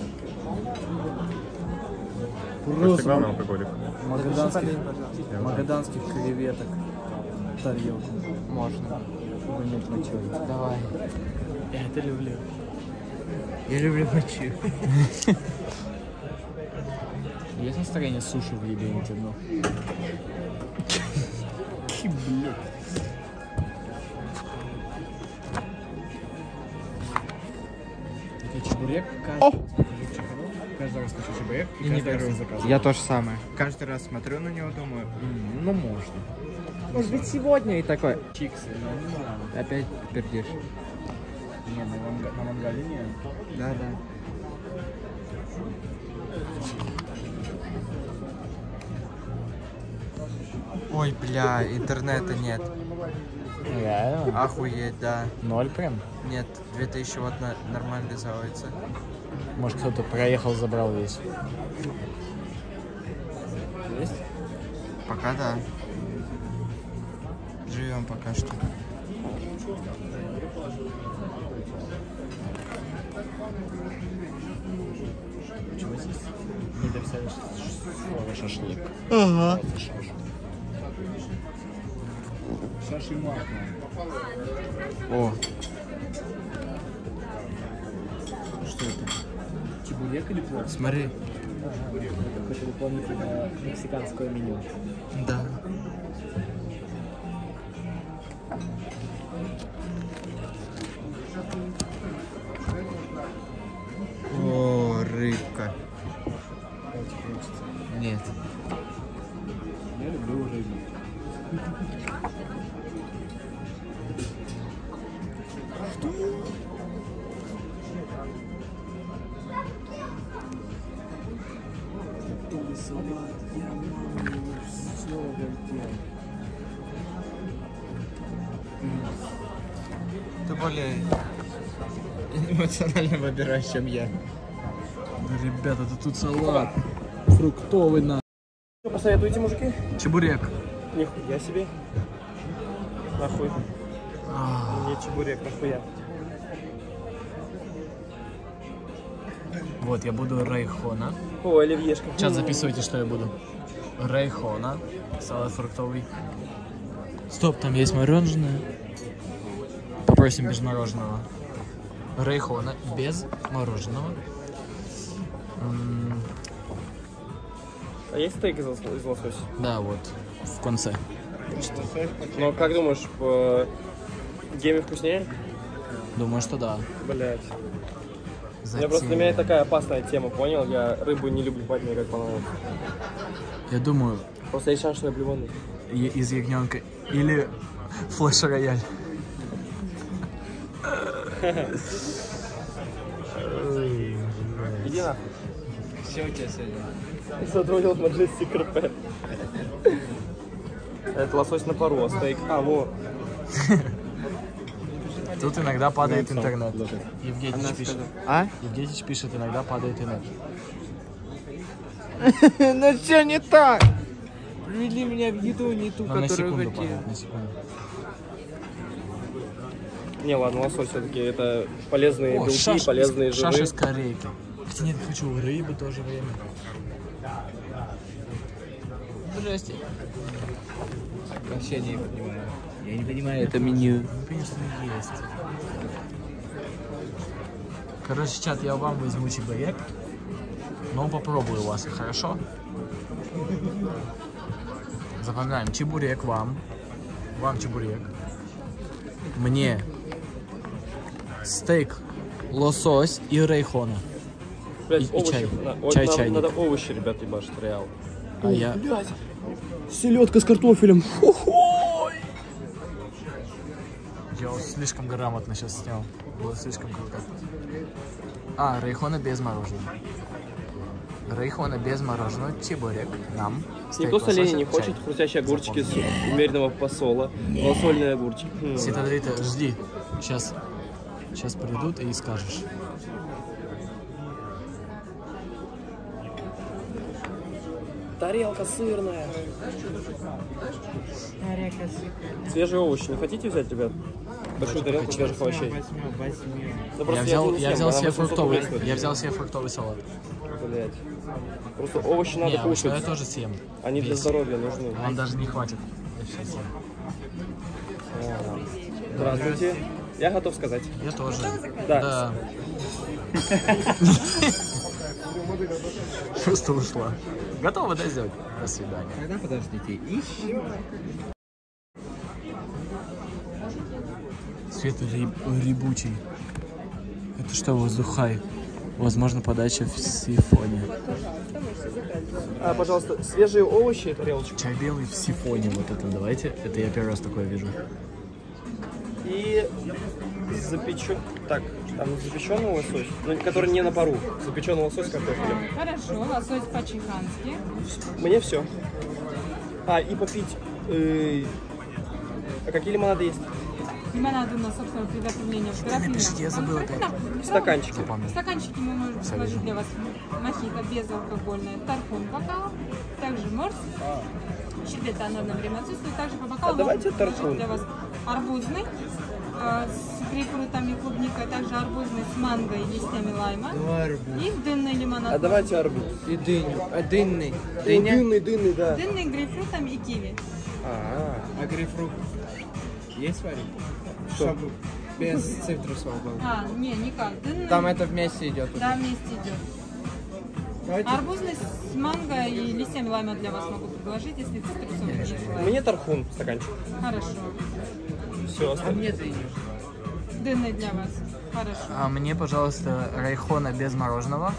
Просто главный алкоголик. Магаданских креветок. Тарелку. Можно. Вынять мочой. Давай. Я это люблю. Я люблю мочу. Есть настроение суши в ебенить одно? Блядь. Это чебурек. Каждый раз хочу чебурек. И не беру. Я то же самое. Каждый раз смотрю на него, думаю, ну можно. Может быть сегодня и такой. Чиксы, ну, Опять пердишь. не, на мангале нет. Да. Ой, бля, интернета нет. Реально? Охуеть, да. 0 прям? Нет, 2000 вот нормально заводится. Может, кто-то проехал, забрал весь. Есть? Пока да. Живем пока что. Чего здесь? Не дописали слово шашлык. Ага. Шашимак. О, Что это? Чебурек или плов? смотри. Какое-то дополнительное мексиканское меню. Да. О, рыбка. Нет. Я люблю рыбу. Ты более эмоционально выбираешь, чем я. Да, ребята, это тут салат. Фруктовый на. Что посоветуете, мужики? Чебурек. Нихуя себе. Нахуй. Мне чебурек, нахуя. Вот, я буду рейхона. О, оливьешка. Сейчас записывайте, что я буду. Рейхона. Салат фруктовый. Стоп, там есть мороженое. Попросим без мороженого. Рейхона без мороженого. А есть стейк из лосося? Да, вот. В конце. Ну, как думаешь, в гейме вкуснее? Думаю, что да. Блять. Затем... Для меня это такая опасная тема, понял? Я рыбу не люблю пать, мне как понравилось. Я думаю, Просто есть шанс, что я блеванный. из ягненка или флеш-рояль. Иди нахуй. Все у тебя сегодня. Затроллил Majestic RP. Это лосось на пару, а стейк. А, вот. Тут иногда падает интернет. Евгений пишет. А? Евгений пишет, иногда падает интернет. Ну все не так. Привели меня в еду не ту, Но на которую секунду хотел. падает, на секунду. Не, ладно, лосось все-таки это полезные белки, полезные жиры. Шаша с корейки. Хотя нет, хочу рыбу тоже время. Здрасте. Вообще не понимаю. Я не понимаю это меню. Ну, конечно, есть. Короче, чат, я вам возьму чебурек, но попробую у вас, хорошо? Запоминаем, чебурек вам чебурек, мне стейк, лосось и рейхона. Блядь, и овощи. чай. Нам Чайник. надо овощи, ребят, ебашить, реал. А я... Селедка с картофелем. Я вот слишком грамотно сейчас снял. Было слишком круто. А, рейхона без мороженого. Рейхона без мороженого, чебурек нам. Никто соленья не хочет, хрустящие огурчики с умеренного посола, малосольные огурчики. Ситадрита, жди. Сейчас придут и скажешь. Тарелка сырная. Свежие овощи не хотите взять, ребят? Большую тарелку свежих овощей. Ну, просто Я взял себе фруктовый. весит. Я взял себе фруктовый салат. Блять. Просто овощи надо Не, овощной кушать. я тоже съем. Они для Весь. здоровья нужны. Вам даже не хватит. Я сейчас съем. Здравствуйте. Я готов сказать. Я тоже. Да. Просто ушла. Готовы, да, сделать? До свидания. Тогда подождите. Еще. Цвет рябучий. Это что, воздухай? Возможно, подача в сифоне. Пожалуйста, свежие овощи, тарелочку. Чай белый в сифоне, вот это давайте. Это я первый раз такое вижу. И Так, там запеченный лосось, который не на пару. Запеченный лосось с картофелем. Хорошо, лосось по-чехански. Мне все. И попить... А какие лимонады есть? Лимонады у нас, собственно, приготовление в графинах. Напишите, я забыл опять. Стаканчики. В стаканчики мы можем предложить для вас мохито безалкогольное, тархун бокал, также морс. Щедрета она на время отсутствует. Также по бокалу давайте тархун. Для вас арбузный с грейпфрутами и клубникой, также арбузный с манго и листьями лайма. И дынный лимонад. Давайте арбуз. И дыню. Дынный. Дынный, да. Дынный грейпфрутами и киви. А грейпфрут есть варик? Чтобы без цитрусового был. Не, никак. Дынный... Там это вместе идет. Да, вместе идет. Давайте. Арбузный с манго и листьями лайма для вас могу предложить, если цитрусовый не желаете. Мне тархун стаканчик. Хорошо. Все, А мне дыню. Дынный для вас. Хорошо. А мне, пожалуйста, райхона без мороженого.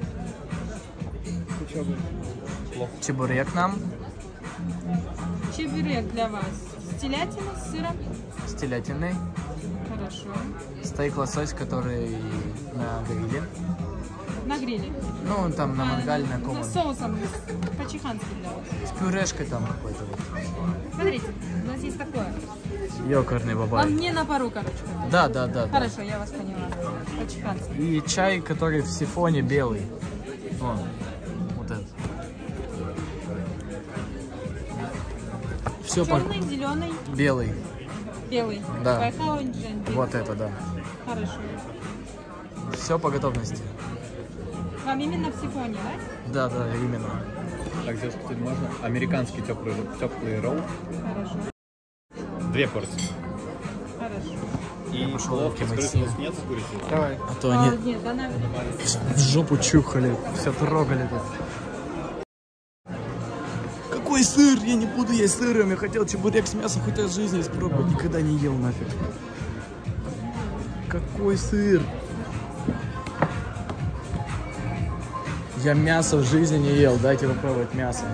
Чебурек нам. Чебурек для вас. С телятиной, с сыром. С телятиной. Хорошо. Стейк лосось, который на гриле. На гриле. Ну, там на мангале, на С ком. соусом по-чехански для вас. С пюрешкой там какой-то. Смотрите, у нас есть такое. Ёкарный бабай. Вам не на пару, короче. Да. Хорошо, я вас поняла. По-чехански. И чай, который в сифоне белый. Вон. Вот этот. Все Черный, зеленый, белый. белый. Да. Байхао, инжен. Вот это, да. Хорошо. Все по готовности. Вам именно в сифоне, да? Да, именно. Так, девушка, тут можно? Американский теплый ролл. Хорошо. 2 порции. Хорошо. И плов с крысами нет, с курицей? Давай. А то они Нет, она... в жопу чухали, все трогали тут. Какой сыр? Я не буду есть сыром. Я хотел чебурек с мясом хоть раз в жизни испробовать. Никогда не ел нафиг. Какой сыр? Я мясо в жизни не ел. Дайте попробовать мясо.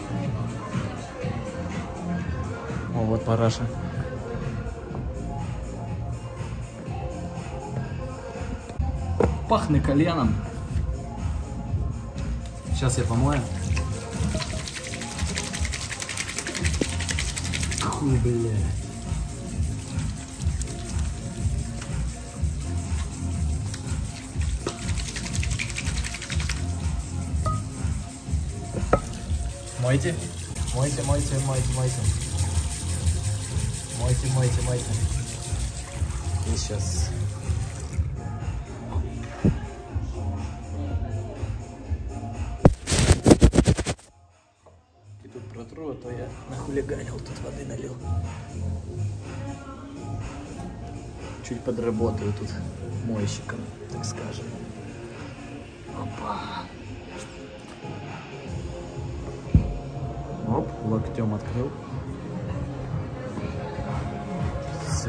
О, вот параша. Пахнет кальяном. Сейчас я помою. Хуй, бля. Мойте. Мойте. Мойте. И сейчас. И тут протру, а то я нахулиганил, тут воды налил. Чуть подработаю тут мойщиком, так скажем. Опа. Оп, локтем открыл. Все.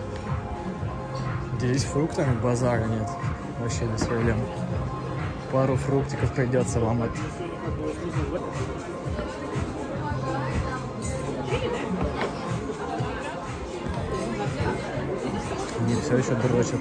Здесь фруктами базара нет. Вообще без проблем. Пару фруктиков придется ломать. Не, все еще дрочат.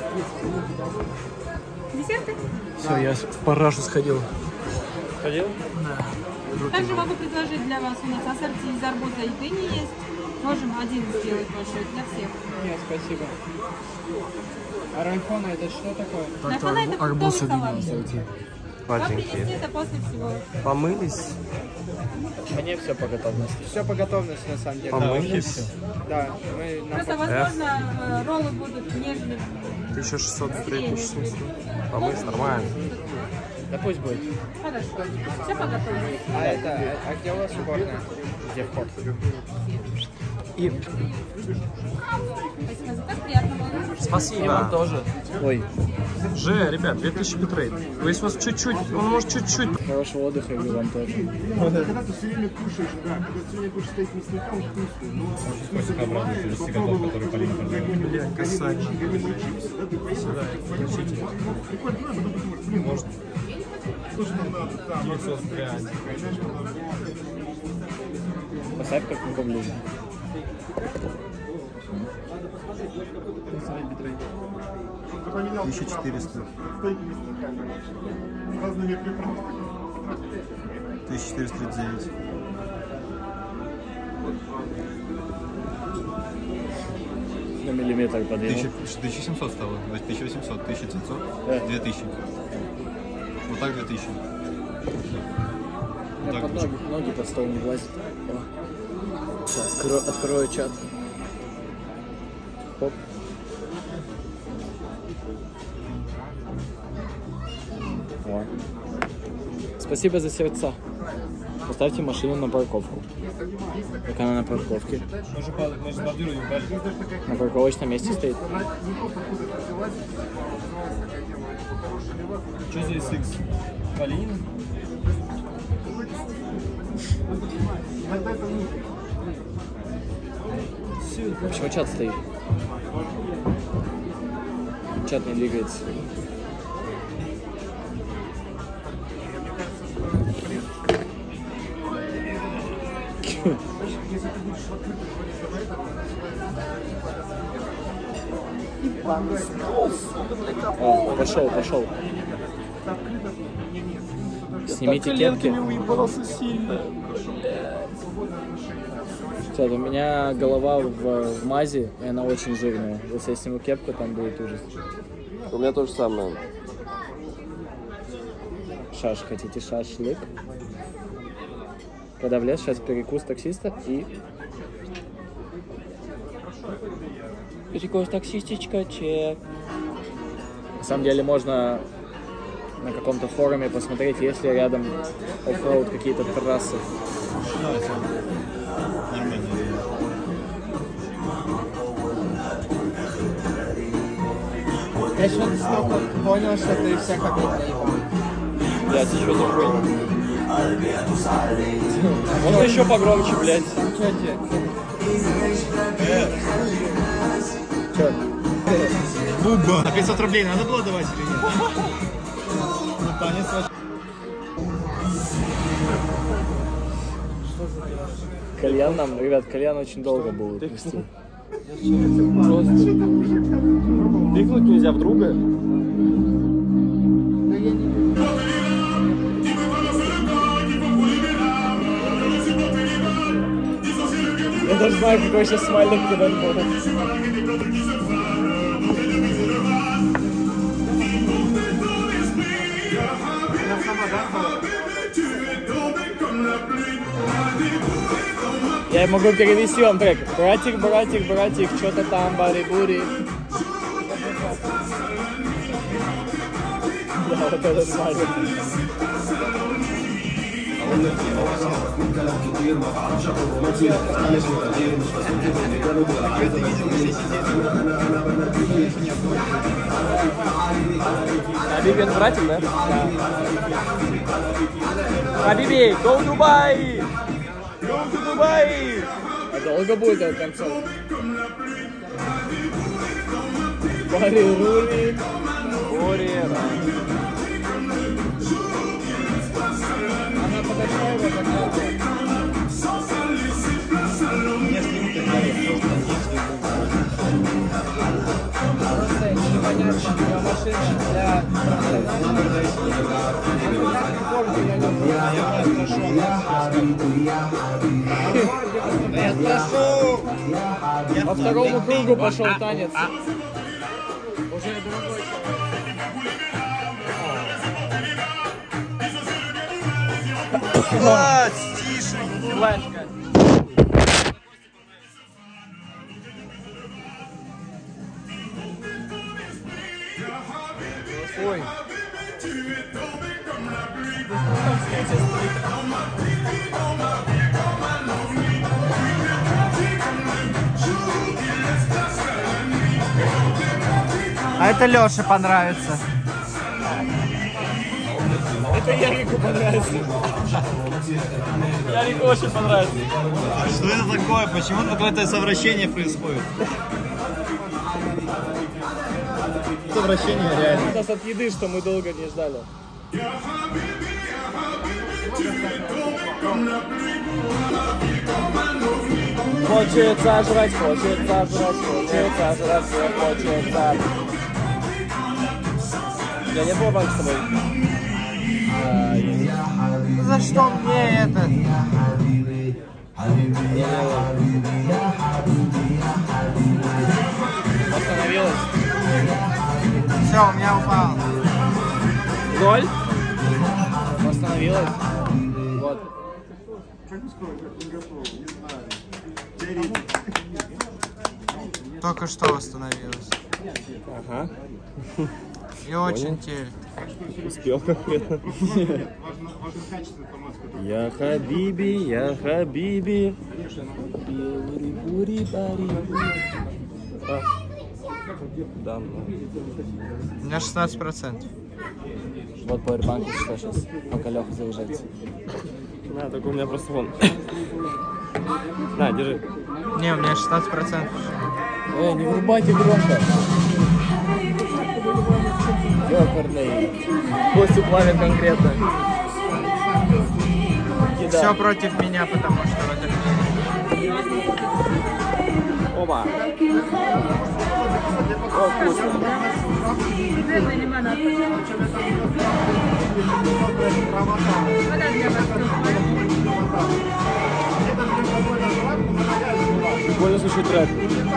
Десерты? Все, я в парашу сходил. Ходил? Да. Также могу предложить для вас, у нас ассорти из арбуза и дыни есть. Можем один сделать большой для всех. Нет, спасибо. А райхона это что такое? Райхона это арбуз и фруктовый дыни. салат. Вам принести это после всего. Помылись? Мне все по готовности. Все по готовности на самом деле. Помылись? Да, мы на Просто, возможно, роллы будут нежные. 1600, 3700. Помылись, нормально. Да пусть будет. Хорошо. Все подготовили. А где у вас уборная? Где вход? И Спасибо за так, приятного. Спасибо. Тоже. Ой, Же, ребят, 2000 битрейт. То есть у вас чуть-чуть, он может чуть-чуть. хорошего отдыха и вам тоже. Когда ты все время кушаешь, да, когда ты все время кушаешь стоит мясником, вкусно. Блядь, касание. Может. Яйцо с пряником. Поставь как на ближе. Поменял 1400. разными приправками. 1439. На миллиметр подвинул. 1700 стало. 1800, 1900, Да. 2000. Вот так 2000. Я Так, под ноги под стол не влазит. О. Сейчас, открою чат. Хоп. О. Спасибо за сердца. Поставьте машину на парковку. Как она на парковке? На парковочном месте стоит. Что здесь X? Калинин? Почему чат стоит? Чат не двигается. О, пошел. Снимите кепки. Чат, у меня голова в мазе, и она очень жирная. Если я сниму кепку, там будет ужас. У меня то же самое. Шаш, хотите шашлык? Когда в лес, сейчас перекус таксиста и... Перекус таксистичка, чек. На самом деле можно на каком-то форуме посмотреть, есть ли рядом оффроуд какие-то трассы. я что-то понял, что ты всех опять наебал. Блядь, ты что за хуйня? Можно еще погромче, блядь. Что тебе? Че? Буба! На 500 рублей надо было давать или нет? Ну, танец ваш. Кальян нам, ребят, кальян очень долго будет вести. Просто. Тыкнуть нельзя в друга. Я даже знаю, какой сейчас смайлик кидать будет. Я могу перевести вам трек. Братик, братик, братик, что-то там, бари-бури. Да, вот этот смайлик. Хабиби, это братик, да? Хабиби, go Dubai! Go to Dubai! А долго будет этот концерт? Бари-рури. Орера. Она подошла его такая. Просто непонятно для машины, для По второму кругу пошел танец. Уже другой Влад, тише, Владька. Ой. А это Лёше понравится. Это Ярику понравится. Ярику очень понравится. Что это такое? Почему какое-то совращение происходит? Совращение реально. У нас от еды, что мы долго не ждали. Хочется жрать, хочется жрать, хочется жрать, хочется. Я не был банк с тобой. За что мне это? Остановилась. Все, у меня упал. 0. Остановилась. Вот. Только что восстановилась. Ага. И очень тель. Успел как-то. Я хабиби, я хабиби. Да, У меня 16%. вот пауэрбанк, что сейчас, пока Леха заезжается. Да, только у меня просто вон. На, держи. Не, у меня 16%. Не врубайте громко. Ёпарный. Костю плавит конкретно. Еда. Все против меня, потому что в этом мире. Оба. О, вкусно. Прикольно слушать рэп.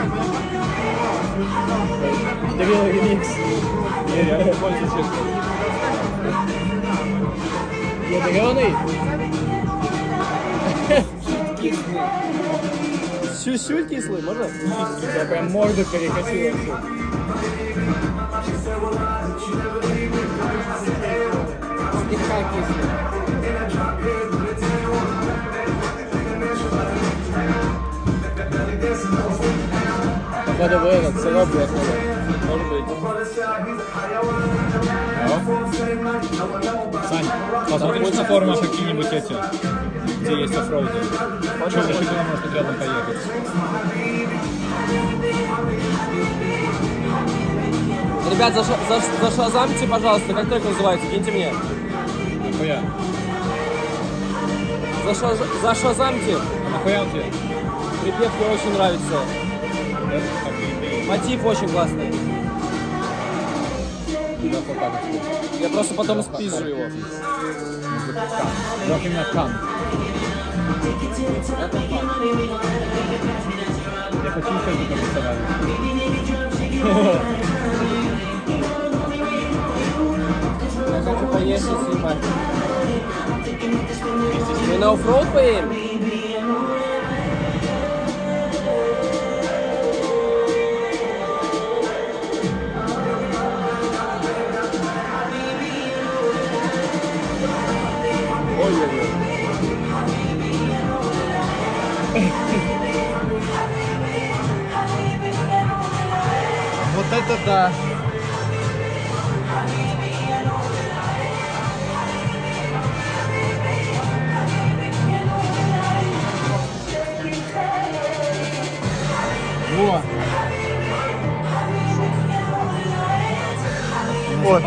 Давил ремикс. Не, реально прикольно слушать. Ядреный? Кислый. Чуть-чуть кислый, можно? Я прям морду перекосила всю. Слегка кислый. Походу вы этот сироп блокнули. Может быть. Сань, посмотришь на форумах какие-нибудь эти, где есть оффроуды? Что за щекой может рядом поехать? Ребят, зашазамьте, пожалуйста, как трек называется, киньте мне. Нахуя? Зашазамьте. Нахуя он тебе? Припев мне очень нравится. Мотив очень классный. Я просто потом спизжу его. Вот именно кан. Я хочу еще что-то представить. Я хочу поесть и снимать. Мы на оффроуд поедем? Вот это да. Во. Вот.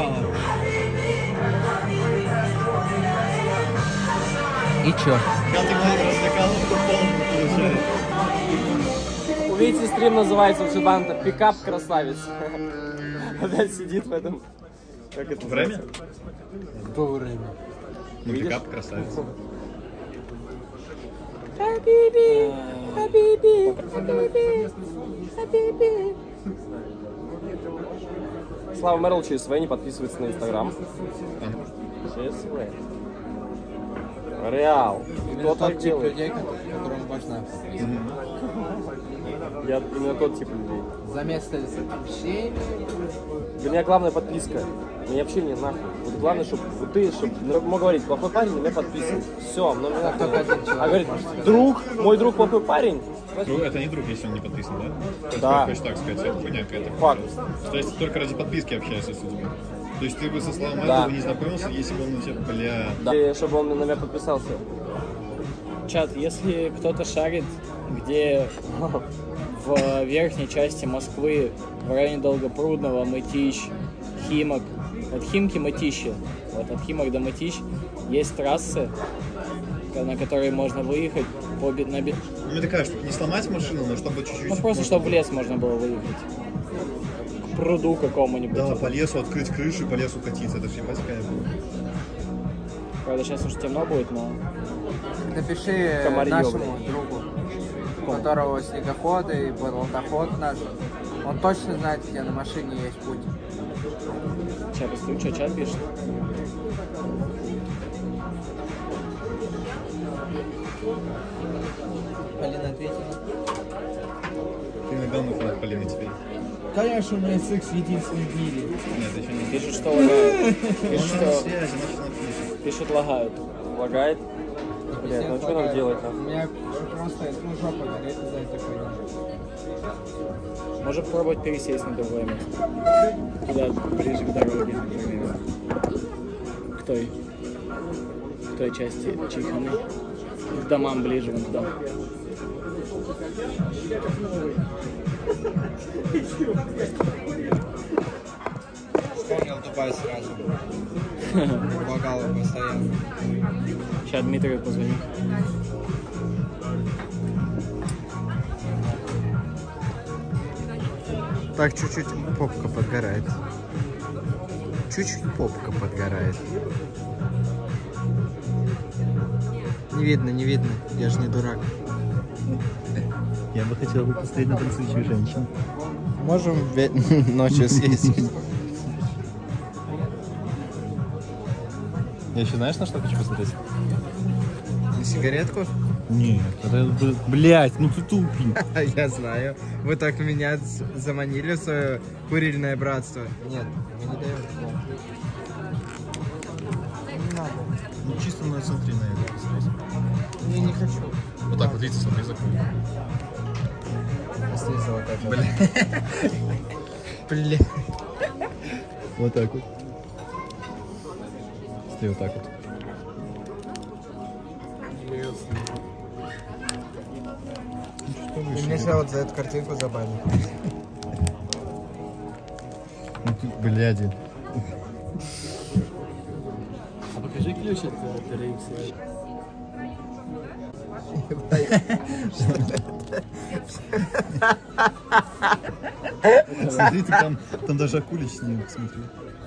И чё? Увидите, стрим называется у Жиданта «Пикап красавец». Опять сидит в этом... Как это Время? Кто время? Пикап красавец. Хабиби, хабиби, хабиби, хабиби. Слава Мэрл ЧСВ не подписывается на Инстаграм. ЧСВ. Реал. Кто так делает? Людей, которым важна. Я именно тот тип людей. За место общения. Для меня главная подписка. Мне общение нахуй. Вот главное, чтобы вот ты, чтобы мог говорить, плохой парень, на меня подписан. Все, но мне нахуй. А говорит, друг, мой друг плохой парень. Ну, это не друг, если он не подписан, да? Да. Хочешь так сказать, это хуйня какая-то. Факт. То есть только ради подписки общаешься с людьми. То есть ты бы со Славом Да. этого не знакомился, если бы он на тебя, бля... Да. И чтобы он на меня подписался. Чат, если кто-то шарит, где в верхней части Москвы, в районе Долгопрудного, Мытищ, Химок, от Химки Мытищи, вот от Химок до Мытищ, есть трассы, на которые можно выехать по Ну, мне кажется, чтобы не сломать машину, но чтобы чуть-чуть... Ну, просто чтобы в лес можно было выехать. К пруду какому-нибудь. Да, по лесу открыть крышу, по лесу катиться, это же ебать какая была. Правда, сейчас уже темно будет, но... Напиши Комарьё, нашему блядь. другу, у которого снегоходы и болотоход наш. Он точно знает, где на машине есть путь. Сейчас, посмотрю, что чат пишет. Полина ответила. Ты иногда на фанат Полины теперь. Конечно, у меня секс единственный в мире. Нет, еще не... Пишут, что лагают. Пишут, Он на что... связи, значит, напишет. Пишут, лагают. Лагает? Блядь, ну что нам делать? У меня просто жопа горит из-за этой хуйни. Можем попробовать пересесть на другое место. Туда, ближе к дороге, например. К той части Чайханы. К домам ближе, вон туда. Вспомнил Дубай сразу. Помогал постоянно. Сейчас Дмитрию позвоню. Так, чуть-чуть попка подгорает. Чуть-чуть попка подгорает. Не видно, не видно. Я же не дурак. Я бы хотел бы посмотреть на танцующих женщин. Можем ночью съездить. Я еще знаешь, на что хочу посмотреть? На сигаретку? Нет, это... Блять, ну ты тупик. Я знаю. Вы так меня заманили в свое курильное братство. Нет, мы не даем. Не надо. Ну чисто на смотри на это посмотреть. Я не хочу. Вот так вот, видите, смотри, закрой. Снизу вот это. Бля. Бля. Вот так вот. Смотри, вот так вот. Ты меня сейчас вот за эту картинку забанил. Ну ты, бляди. А покажи ключ от TRX. Смотрите, там даже Акулич с ним, смотри.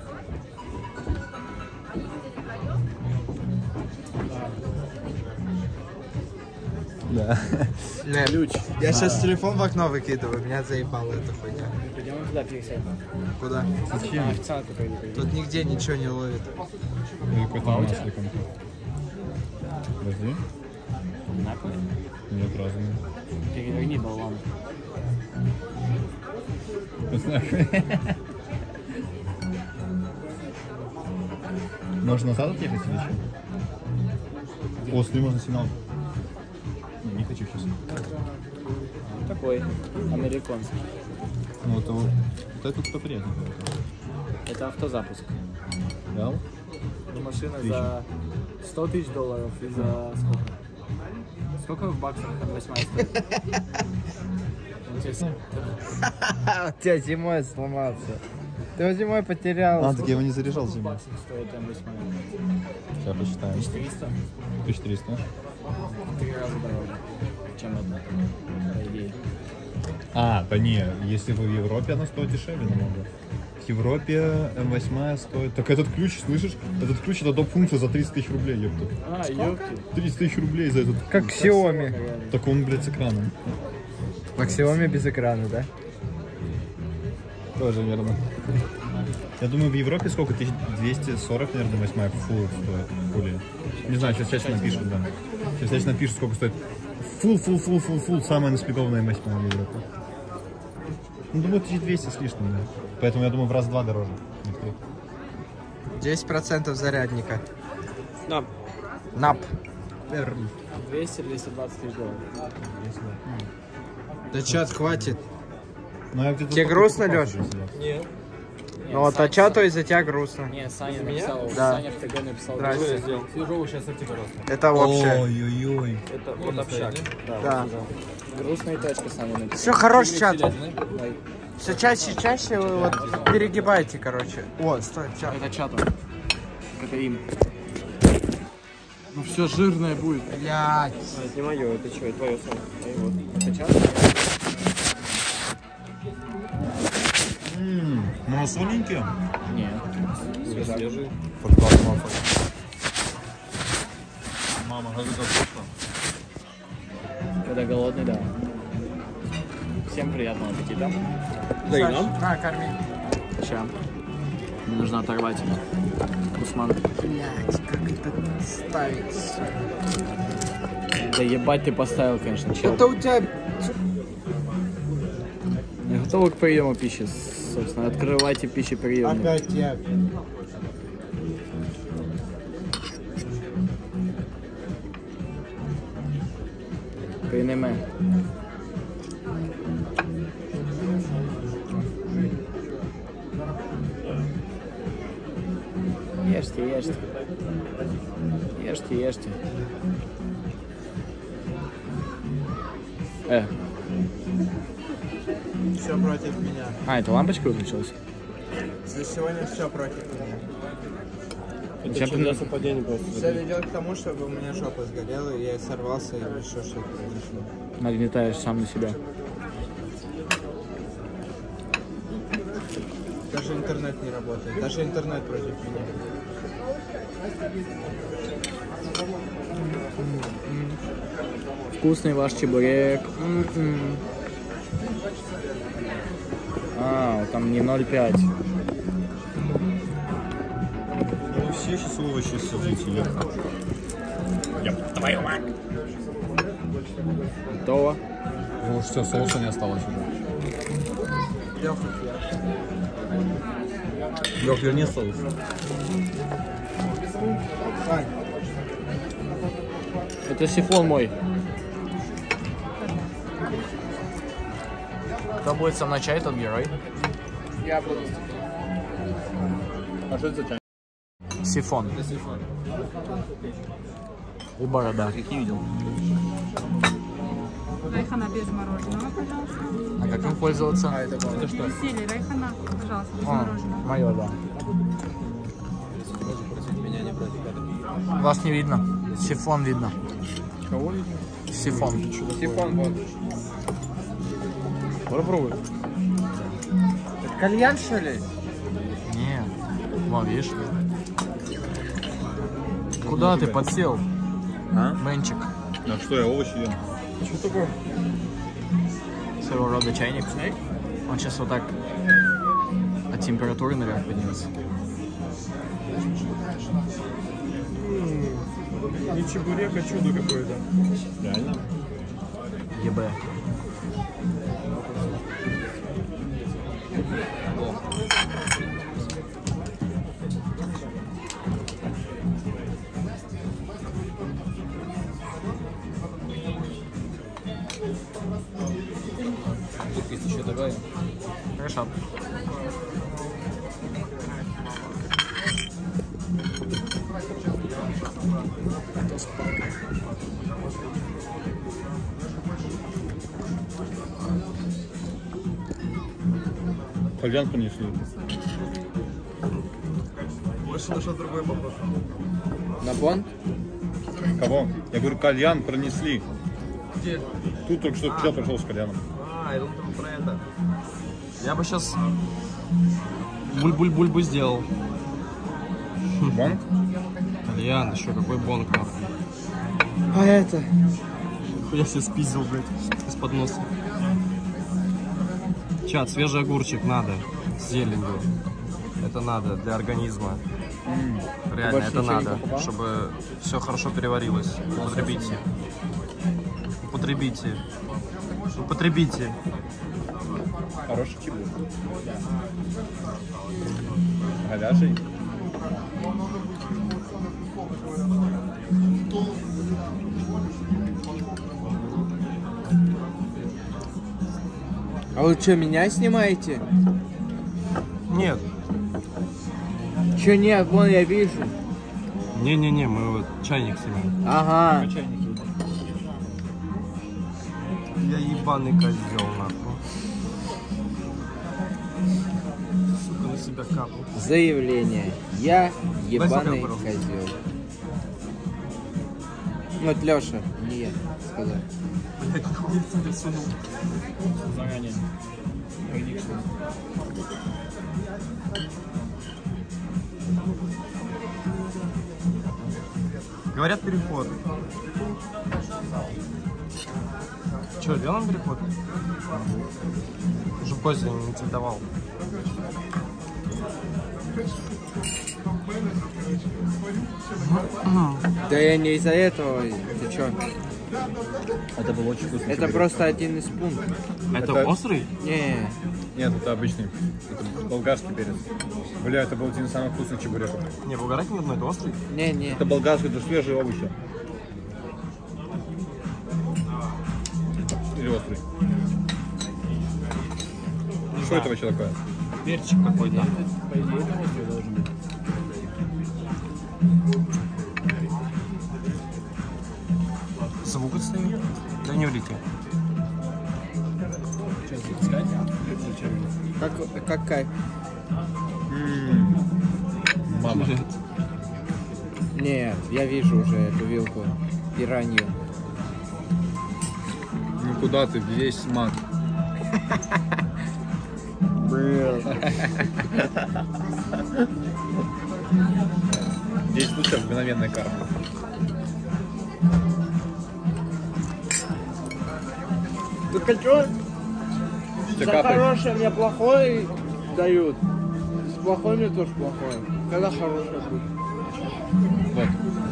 Да. Ключ. Я сейчас телефон в окно выкидываю, меня заебала эта хуйня. Пойдем туда пересядем. Куда? Зачем? Официант какой-то. Тут нигде ничего не ловит. Какой-то масло конкретно. Подожди. Одинаковый? Нет, разные. Переверни болван. Можно назад отъехать или что? О, смотри, можно сигнал. Не хочу сейчас. Такой американский. Ну, это вот это кто приятно. Это автозапуск. Да? Машина за 100 тысяч долларов и за сколько? Сколько в баксах M8 стоит? Интересно. У тебя зимой сломался. Ты его зимой потерял. А, так я его не заряжал зимой. Баксов стоит M8. Сейчас посчитаем. 1300. 1300. 3 раза дороже, чем это, по идее. А, да не, если в Европе она стоит дешевле намного. В Европе М8 стоит... Так этот ключ, слышишь? Этот ключ это доп-функция за 30 тысяч рублей, ёпта. А, ёпки. 30 тысяч рублей за этот... Как Xiaomi. Так он, блядь, с экраном. Как Xiaomi без экрана, да? Тоже верно. Я думаю, в Европе сколько? 1240, наверное, 8-я фул стоит. Пули. Не знаю, сейчас честно напишут, да. Сейчас честно напишут, сколько стоит. Фул, самая наспекованная 8-я в Европе. Ну, думаю, 1200 с лишним, да. Поэтому я думаю, в раз-два дороже. 10% зарядника. Нап. Нап. 200-220 тысяч $. Да чат, хватит. Ну, я где-то тебе грустно, Леш? Нет. Ну вот, а чату из-за тебя грустно. Не, Саня написал. Да. Саня в ТГ написал. Здрасте. Свежого сейчас сорти, пожалуйста. Это общее. Ой-ой-ой. Это вот общак. Да. Грустная точка Саня написал. Все, хорош чат. Все чаще вы вот перегибаете, короче. О, стой, чат. Это чат. Это им. Ну все жирное будет. Блядь. Это не мое, это что, это твое сам. Это чат? Малосоленькие? Нет. Свежий. Мама, как это вкусно. Когда голодный, да. Всем приятного аппетита. Да и нам. На, корми. Ща. Мне нужно оторвать. Усман. Блядь, как это ставить? Да ебать ты поставил, конечно, чел. Это у тебя... Я готов к приему пищи, собственно. Открывайте пищеприемник. Опять я. Приймемо. Ешьте, ешьте. Ешьте, ешьте. Все против меня. А, это лампочка выключилась? За сегодня все против меня. Это что, для совпадения просто? Все ведет к тому, чтобы у меня жопа сгорела, и я сорвался и решил, что это произошло. Нагнетаешь сам на себя. Даже интернет не работает. Даже интернет против меня. Вкусный ваш чебурек. А, там не 0,5. Ну, все сейчас овощи сожите. Твою мать. Готово. Ну, все, соуса не осталось уже. Лёх, верни соус. Это сифон мой. Кто будет со мной чай, тот герой. Я буду. А что это за чай? Сифон. И борода. Какие видел? Райхана без мороженого, пожалуйста. А как им пользоваться? Это что? Веселье, Райхана, пожалуйста, без А, мороженого. мое, да. Вас не видно. Сифон видно. Кого видно? Сифон. Сифон вот. Попробуй. Это кальян, что ли? Нет. Вон, видишь? Куда ты подсел? А? Мэнчик. А что, я овощи ем? Что такое? Своего рода чайник. Он сейчас вот так от температуры наверх поднимется. Не чебурек, а чудо какое-то. Реально? ЕБ. Есть еще добавим. Хорошо. Кальян принесли. Больше нашел другой вопрос. На понт? Кого? Я говорю, кальян принесли. Где? Тут только что я пришел с кальяном. А, я думал про это. Я бы сейчас буль-буль-буль бы сделал. Бонг? Кальян, еще какой бонг, нахуй. А это? Я себе спиздил, блядь, из-под носа. Чат, свежий огурчик надо, с зеленью. Это надо для организма. Реально, это надо, чтобы все хорошо переварилось. Употребите. Употребите. Употребите. Хороший чебур. Говяжий. А вы что, меня снимаете? Нет. Че нет, вон я вижу. Не-не-не, мы вот чайник снимаем. Ага. Я ебаный козел, нахуй. Сука, на себя капнул. Заявление. Я ебаный козел. Вот Леша, не я сказал. Блять, нихуя тебе сунул. Заранее. Говорят, переход. Че, делаем переход? Уже поздно, не тебе давал. Да я не из-за этого, ты чё? Это был очень вкусный. Это просто один из пунктов. Это острый? Не. Нет, это обычный. Это болгарский перец. Бля, это был один из самых вкусных чебуреков. Не, болгарский не одно, это острый? Не. Это болгарский, это свежие овощи. Или острый. Что это вообще такое? Перчик какой-то. По идее, это острый должен быть. Звук отстает? Да не улети. Сейчас искать? Как кайф. Мама. Нет, я вижу уже эту вилку. Пиранью. Ну куда ты, весь смак. Здесь лучше мгновенная карма. Так а чё? Что За капает? хорошее мне плохое дают. С плохой мне тоже плохое. Когда хорошее будет? Вот.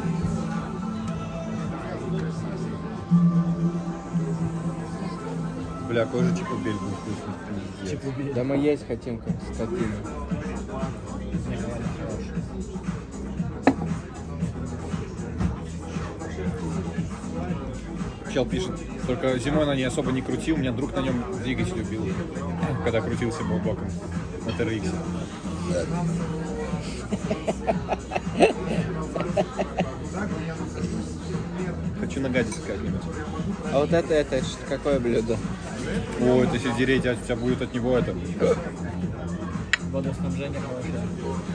Бля, какой же чипубель был вкусный. Да мы есть хотим, как скотина. Чел пишет, только зимой на ней особо не крутил, у меня друг на нем двигатель убил, когда крутился боком на TRX. Хочу нагадить как-нибудь. А вот это какое блюдо? О, это сельдерей, у тебя будет от него это. Водоснабжение хорошее.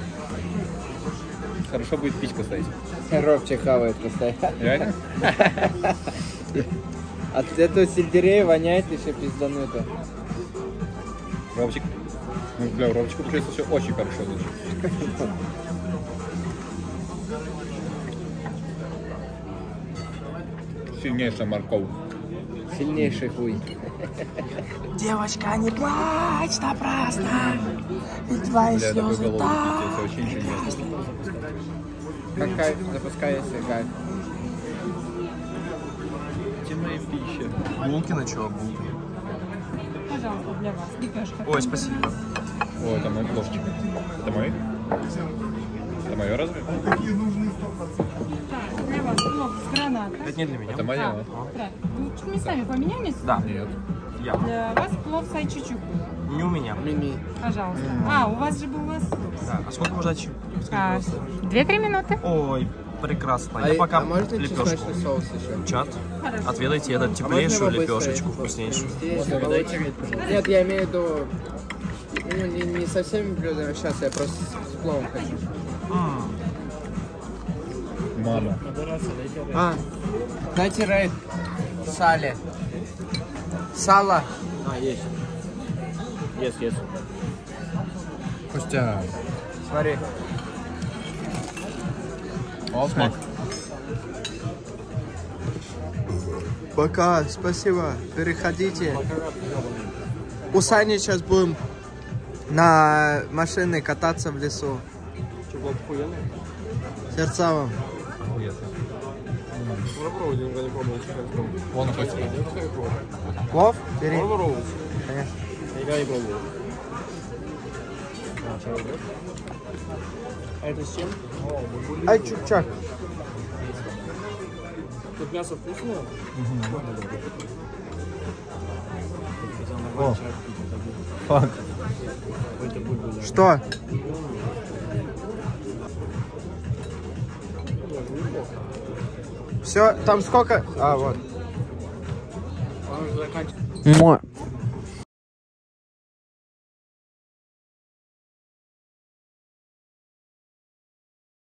Хорошо будет пичка стоять. Робчик хавает постоянно. Реально? От этого сельдерея воняет еще пиздануто. Робчик. Ну, бля, у Робчика получается все очень хорошо. Значит. Сильнейшая морковь. Сильнейший хуй. Девочка, не плачь напрасно, ведь твои Бля, такой слезы голодный так. пиздец, очень интересно. Как кайф, запускай, если кайф. Где моя пища? Булки на чего? Булки. Пожалуйста, для вас. Лепешка. Ой, спасибо. О, это мой плошчик. Это мой? Это мое разве? Так, для вас плов с гранатой. Это не для меня. Это мое. Так, вы местами поменялись? Да. Нет. Я. Для вас плов с айчичук был. Не у меня. Мими. Пожалуйста. А, у вас же был лосось. Да. А сколько можно чуть? 2-3 минуты. Ой, прекрасно. Я пока можно лепешку. чесночный соус еще? Чат. Хорошо. Отведайте эту теплейшую лепешечку, вкуснейшую. Нет, я имею в виду ну, не со всеми блюдами. Сейчас я просто с пловом хочу. Мама. А, дайте рейд. Сале. Сало. А, есть. Есть. Костя. Смотри. Смак. Пока, спасибо. Переходите. У Сани сейчас будем на машины кататься в лесу. Что, было охуенно? Сердца вам. Попробуйте, никогда не пробовал. Вон находится. Вов, бери. Можно попробовать? Конечно. Я никогда не пробовал. А это с чем? Ай, чукчак. Тут мясо вкусное? О, фак. Что? Все, там сколько? А, вот. Муа.